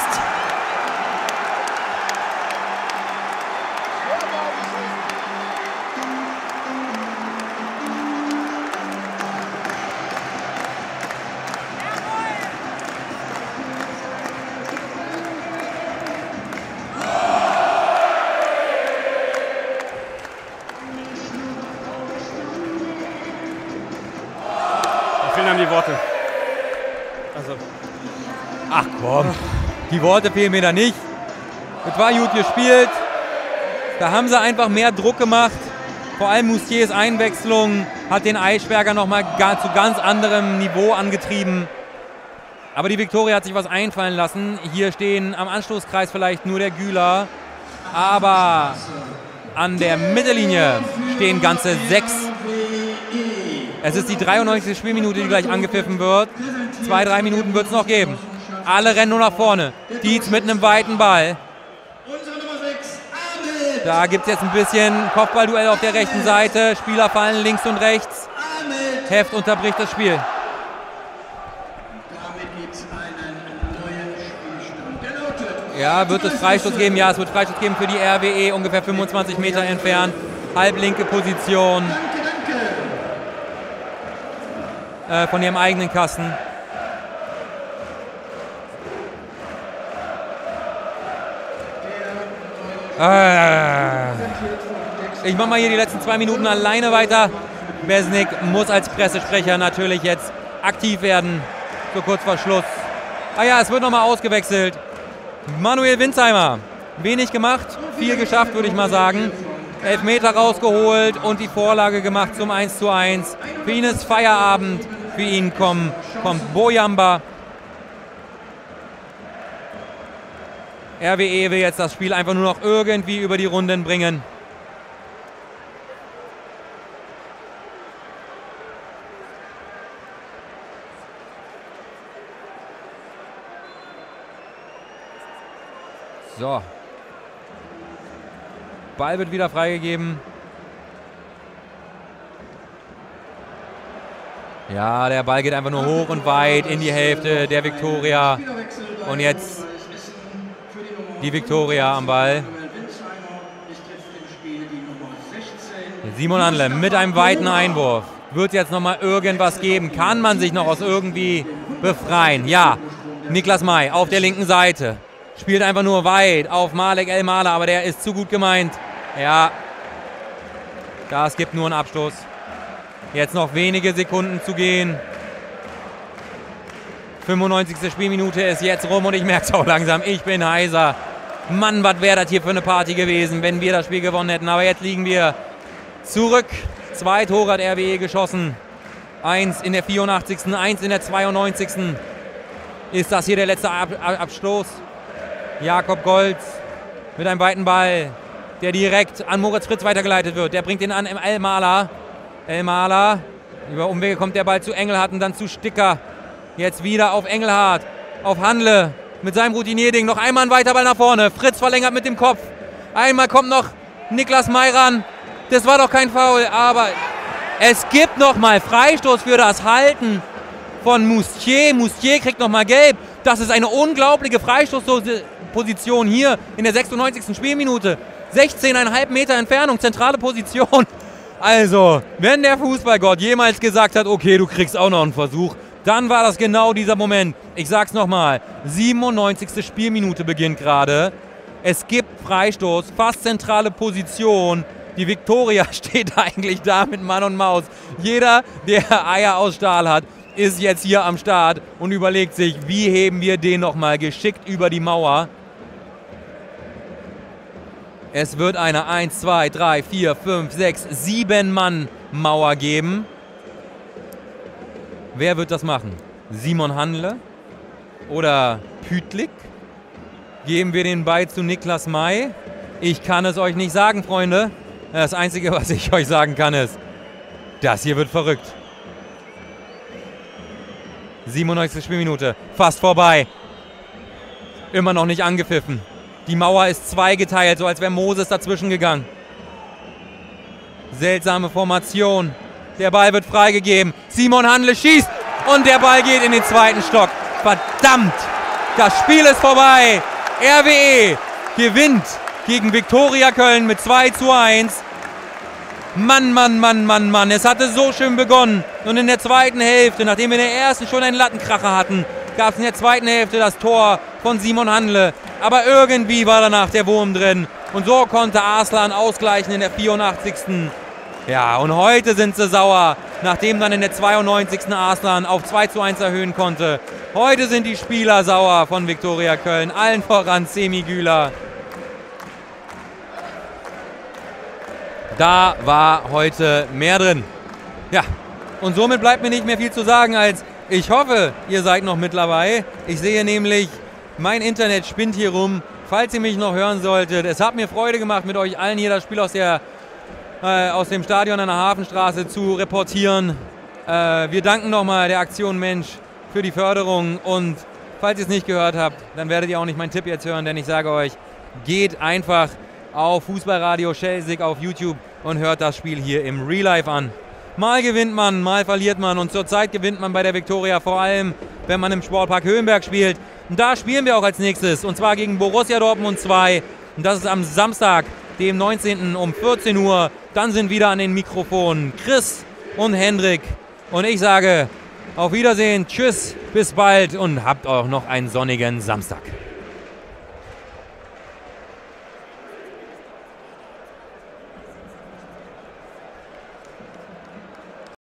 Die Worte. Also. Ach komm, die Worte fehlen mir da nicht. Es war gut gespielt. Da haben sie einfach mehr Druck gemacht. Vor allem Moustiers Einwechslung hat den Eichberger nochmal zu ganz anderem Niveau angetrieben. Aber die Viktoria hat sich was einfallen lassen. Hier stehen am Anstoßkreis vielleicht nur der Güler. Aber an der Mittellinie stehen ganze 6. Es ist die 93. Spielminute, die gleich angepfiffen wird. 2-3 Minuten wird es noch geben. Alle rennen nur nach vorne. Dietz mit einem weiten Ball. Da gibt es jetzt ein bisschen Kopfballduell auf der rechten Seite. Spieler fallen links und rechts. Heft unterbricht das Spiel. Ja, wird es Freistoß geben? Ja, es wird Freistoß geben für die RWE. Ungefähr 25 Meter entfernt. Halblinke Position. Von ihrem eigenen Kasten. Ich mache mal hier die letzten 2 Minuten alleine weiter. Besnik muss als Pressesprecher natürlich jetzt aktiv werden. So kurz vor Schluss. Ah ja, es wird nochmal ausgewechselt. Manuel Winsheimer. Wenig gemacht, viel geschafft, würde ich mal sagen. Elfmeter rausgeholt und die Vorlage gemacht zum 1:1. Für ihn ist Feierabend. Für ihn kommt Bojamba. RWE will jetzt das Spiel einfach nur noch irgendwie über die Runden bringen. So. Ball wird wieder freigegeben. Ja, der Ball geht einfach nur hoch und weit in die Hälfte der Viktoria. Und jetzt die Viktoria am Ball. Simon Handle mit einem weiten Einwurf. Wird jetzt nochmal irgendwas geben? Kann man sich noch aus irgendwie befreien? Ja, Niklas May auf der linken Seite. Spielt einfach nur weit auf Malek El-Mala, aber der ist zu gut gemeint. Ja, das gibt nur einen Abstoß. Jetzt noch wenige Sekunden zu gehen. 95. Spielminute ist jetzt rum und ich merke es auch langsam. Ich bin heiser. Mann, was wäre das hier für eine Party gewesen, wenn wir das Spiel gewonnen hätten. Aber jetzt liegen wir zurück. 2 Tore hat RWE geschossen. 1 in der 84., 1 in der 92. Ist das hier der letzte Abstoß? Jakob Golz mit einem weiten Ball, der direkt an Moritz Fritz weitergeleitet wird. Der bringt ihn an El-Mala. El-Mala. Über Umwege kommt der Ball zu Engelhardt und dann zu Sticker. Jetzt wieder auf Engelhardt. Auf Handle mit seinem Routinierding. Noch einmal ein weiter Ball nach vorne. Fritz verlängert mit dem Kopf. Einmal kommt noch Niklas May ran. Das war doch kein Foul, aber es gibt noch mal Freistoß für das Halten von Moustier. Moustier kriegt noch mal gelb. Das ist eine unglaubliche Freistoßposition hier in der 96. Spielminute. 16,5 Meter Entfernung, zentrale Position. Also, wenn der Fußballgott jemals gesagt hat, okay, du kriegst auch noch einen Versuch, dann war das genau dieser Moment. Ich sag's nochmal, 97. Spielminute beginnt gerade. Es gibt Freistoß, fast zentrale Position. Die Viktoria steht eigentlich da mit Mann und Maus. Jeder, der Eier aus Stahl hat, ist jetzt hier am Start und überlegt sich, wie heben wir den nochmal geschickt über die Mauer. Es wird eine 1, 2, 3, 4, 5, 6, 7 Mann Mauer geben. Wer wird das machen? Simon Handle oder Pütlik? Geben wir den Ball zu Niklas May? Ich kann es euch nicht sagen, Freunde. Das Einzige, was ich euch sagen kann, ist, das hier wird verrückt. 97. Spielminute, fast vorbei. Immer noch nicht angepfiffen. Die Mauer ist zweigeteilt, so als wäre Moses dazwischen gegangen. Seltsame Formation. Der Ball wird freigegeben. Simon Handle schießt und der Ball geht in den zweiten Stock. Verdammt, das Spiel ist vorbei. RWE gewinnt gegen Viktoria Köln mit 2:1. Mann, Mann, Mann, Mann, Mann. Es hatte so schön begonnen. Und in der zweiten Hälfte, nachdem wir in der ersten schon einen Lattenkracher hatten, gab es in der zweiten Hälfte das Tor von Simon Handle. Aber irgendwie war danach der Wurm drin. Und so konnte Arslan ausgleichen in der 84. Ja, und heute sind sie sauer, nachdem dann in der 92. Arslan auf 2:1 erhöhen konnte. Heute sind die Spieler sauer von Viktoria Köln. Allen voran Semi Güler. Da war heute mehr drin. Ja, und somit bleibt mir nicht mehr viel zu sagen, als ich hoffe, ihr seid noch mit dabei. Ich sehe nämlich, mein Internet spinnt hier rum, falls ihr mich noch hören solltet. Es hat mir Freude gemacht, mit euch allen hier das Spiel aus dem Stadion an der Hafenstraße zu reportieren. Wir danken nochmal der Aktion Mensch für die Förderung. Und falls ihr es nicht gehört habt, dann werdet ihr auch nicht meinen Tipp jetzt hören, denn ich sage euch, geht einfach auf Fußballradio Schelsig auf YouTube und hört das Spiel hier im Real Life an. Mal gewinnt man, mal verliert man und zurzeit gewinnt man bei der Viktoria vor allem, wenn man im Sportpark Höhenberg spielt. Und da spielen wir auch als nächstes und zwar gegen Borussia Dortmund 2. Und das ist am Samstag, dem 19. um 14 Uhr. Dann sind wieder an den Mikrofonen Chris und Hendrik. Und ich sage auf Wiedersehen, tschüss, bis bald und habt auch noch einen sonnigen Samstag.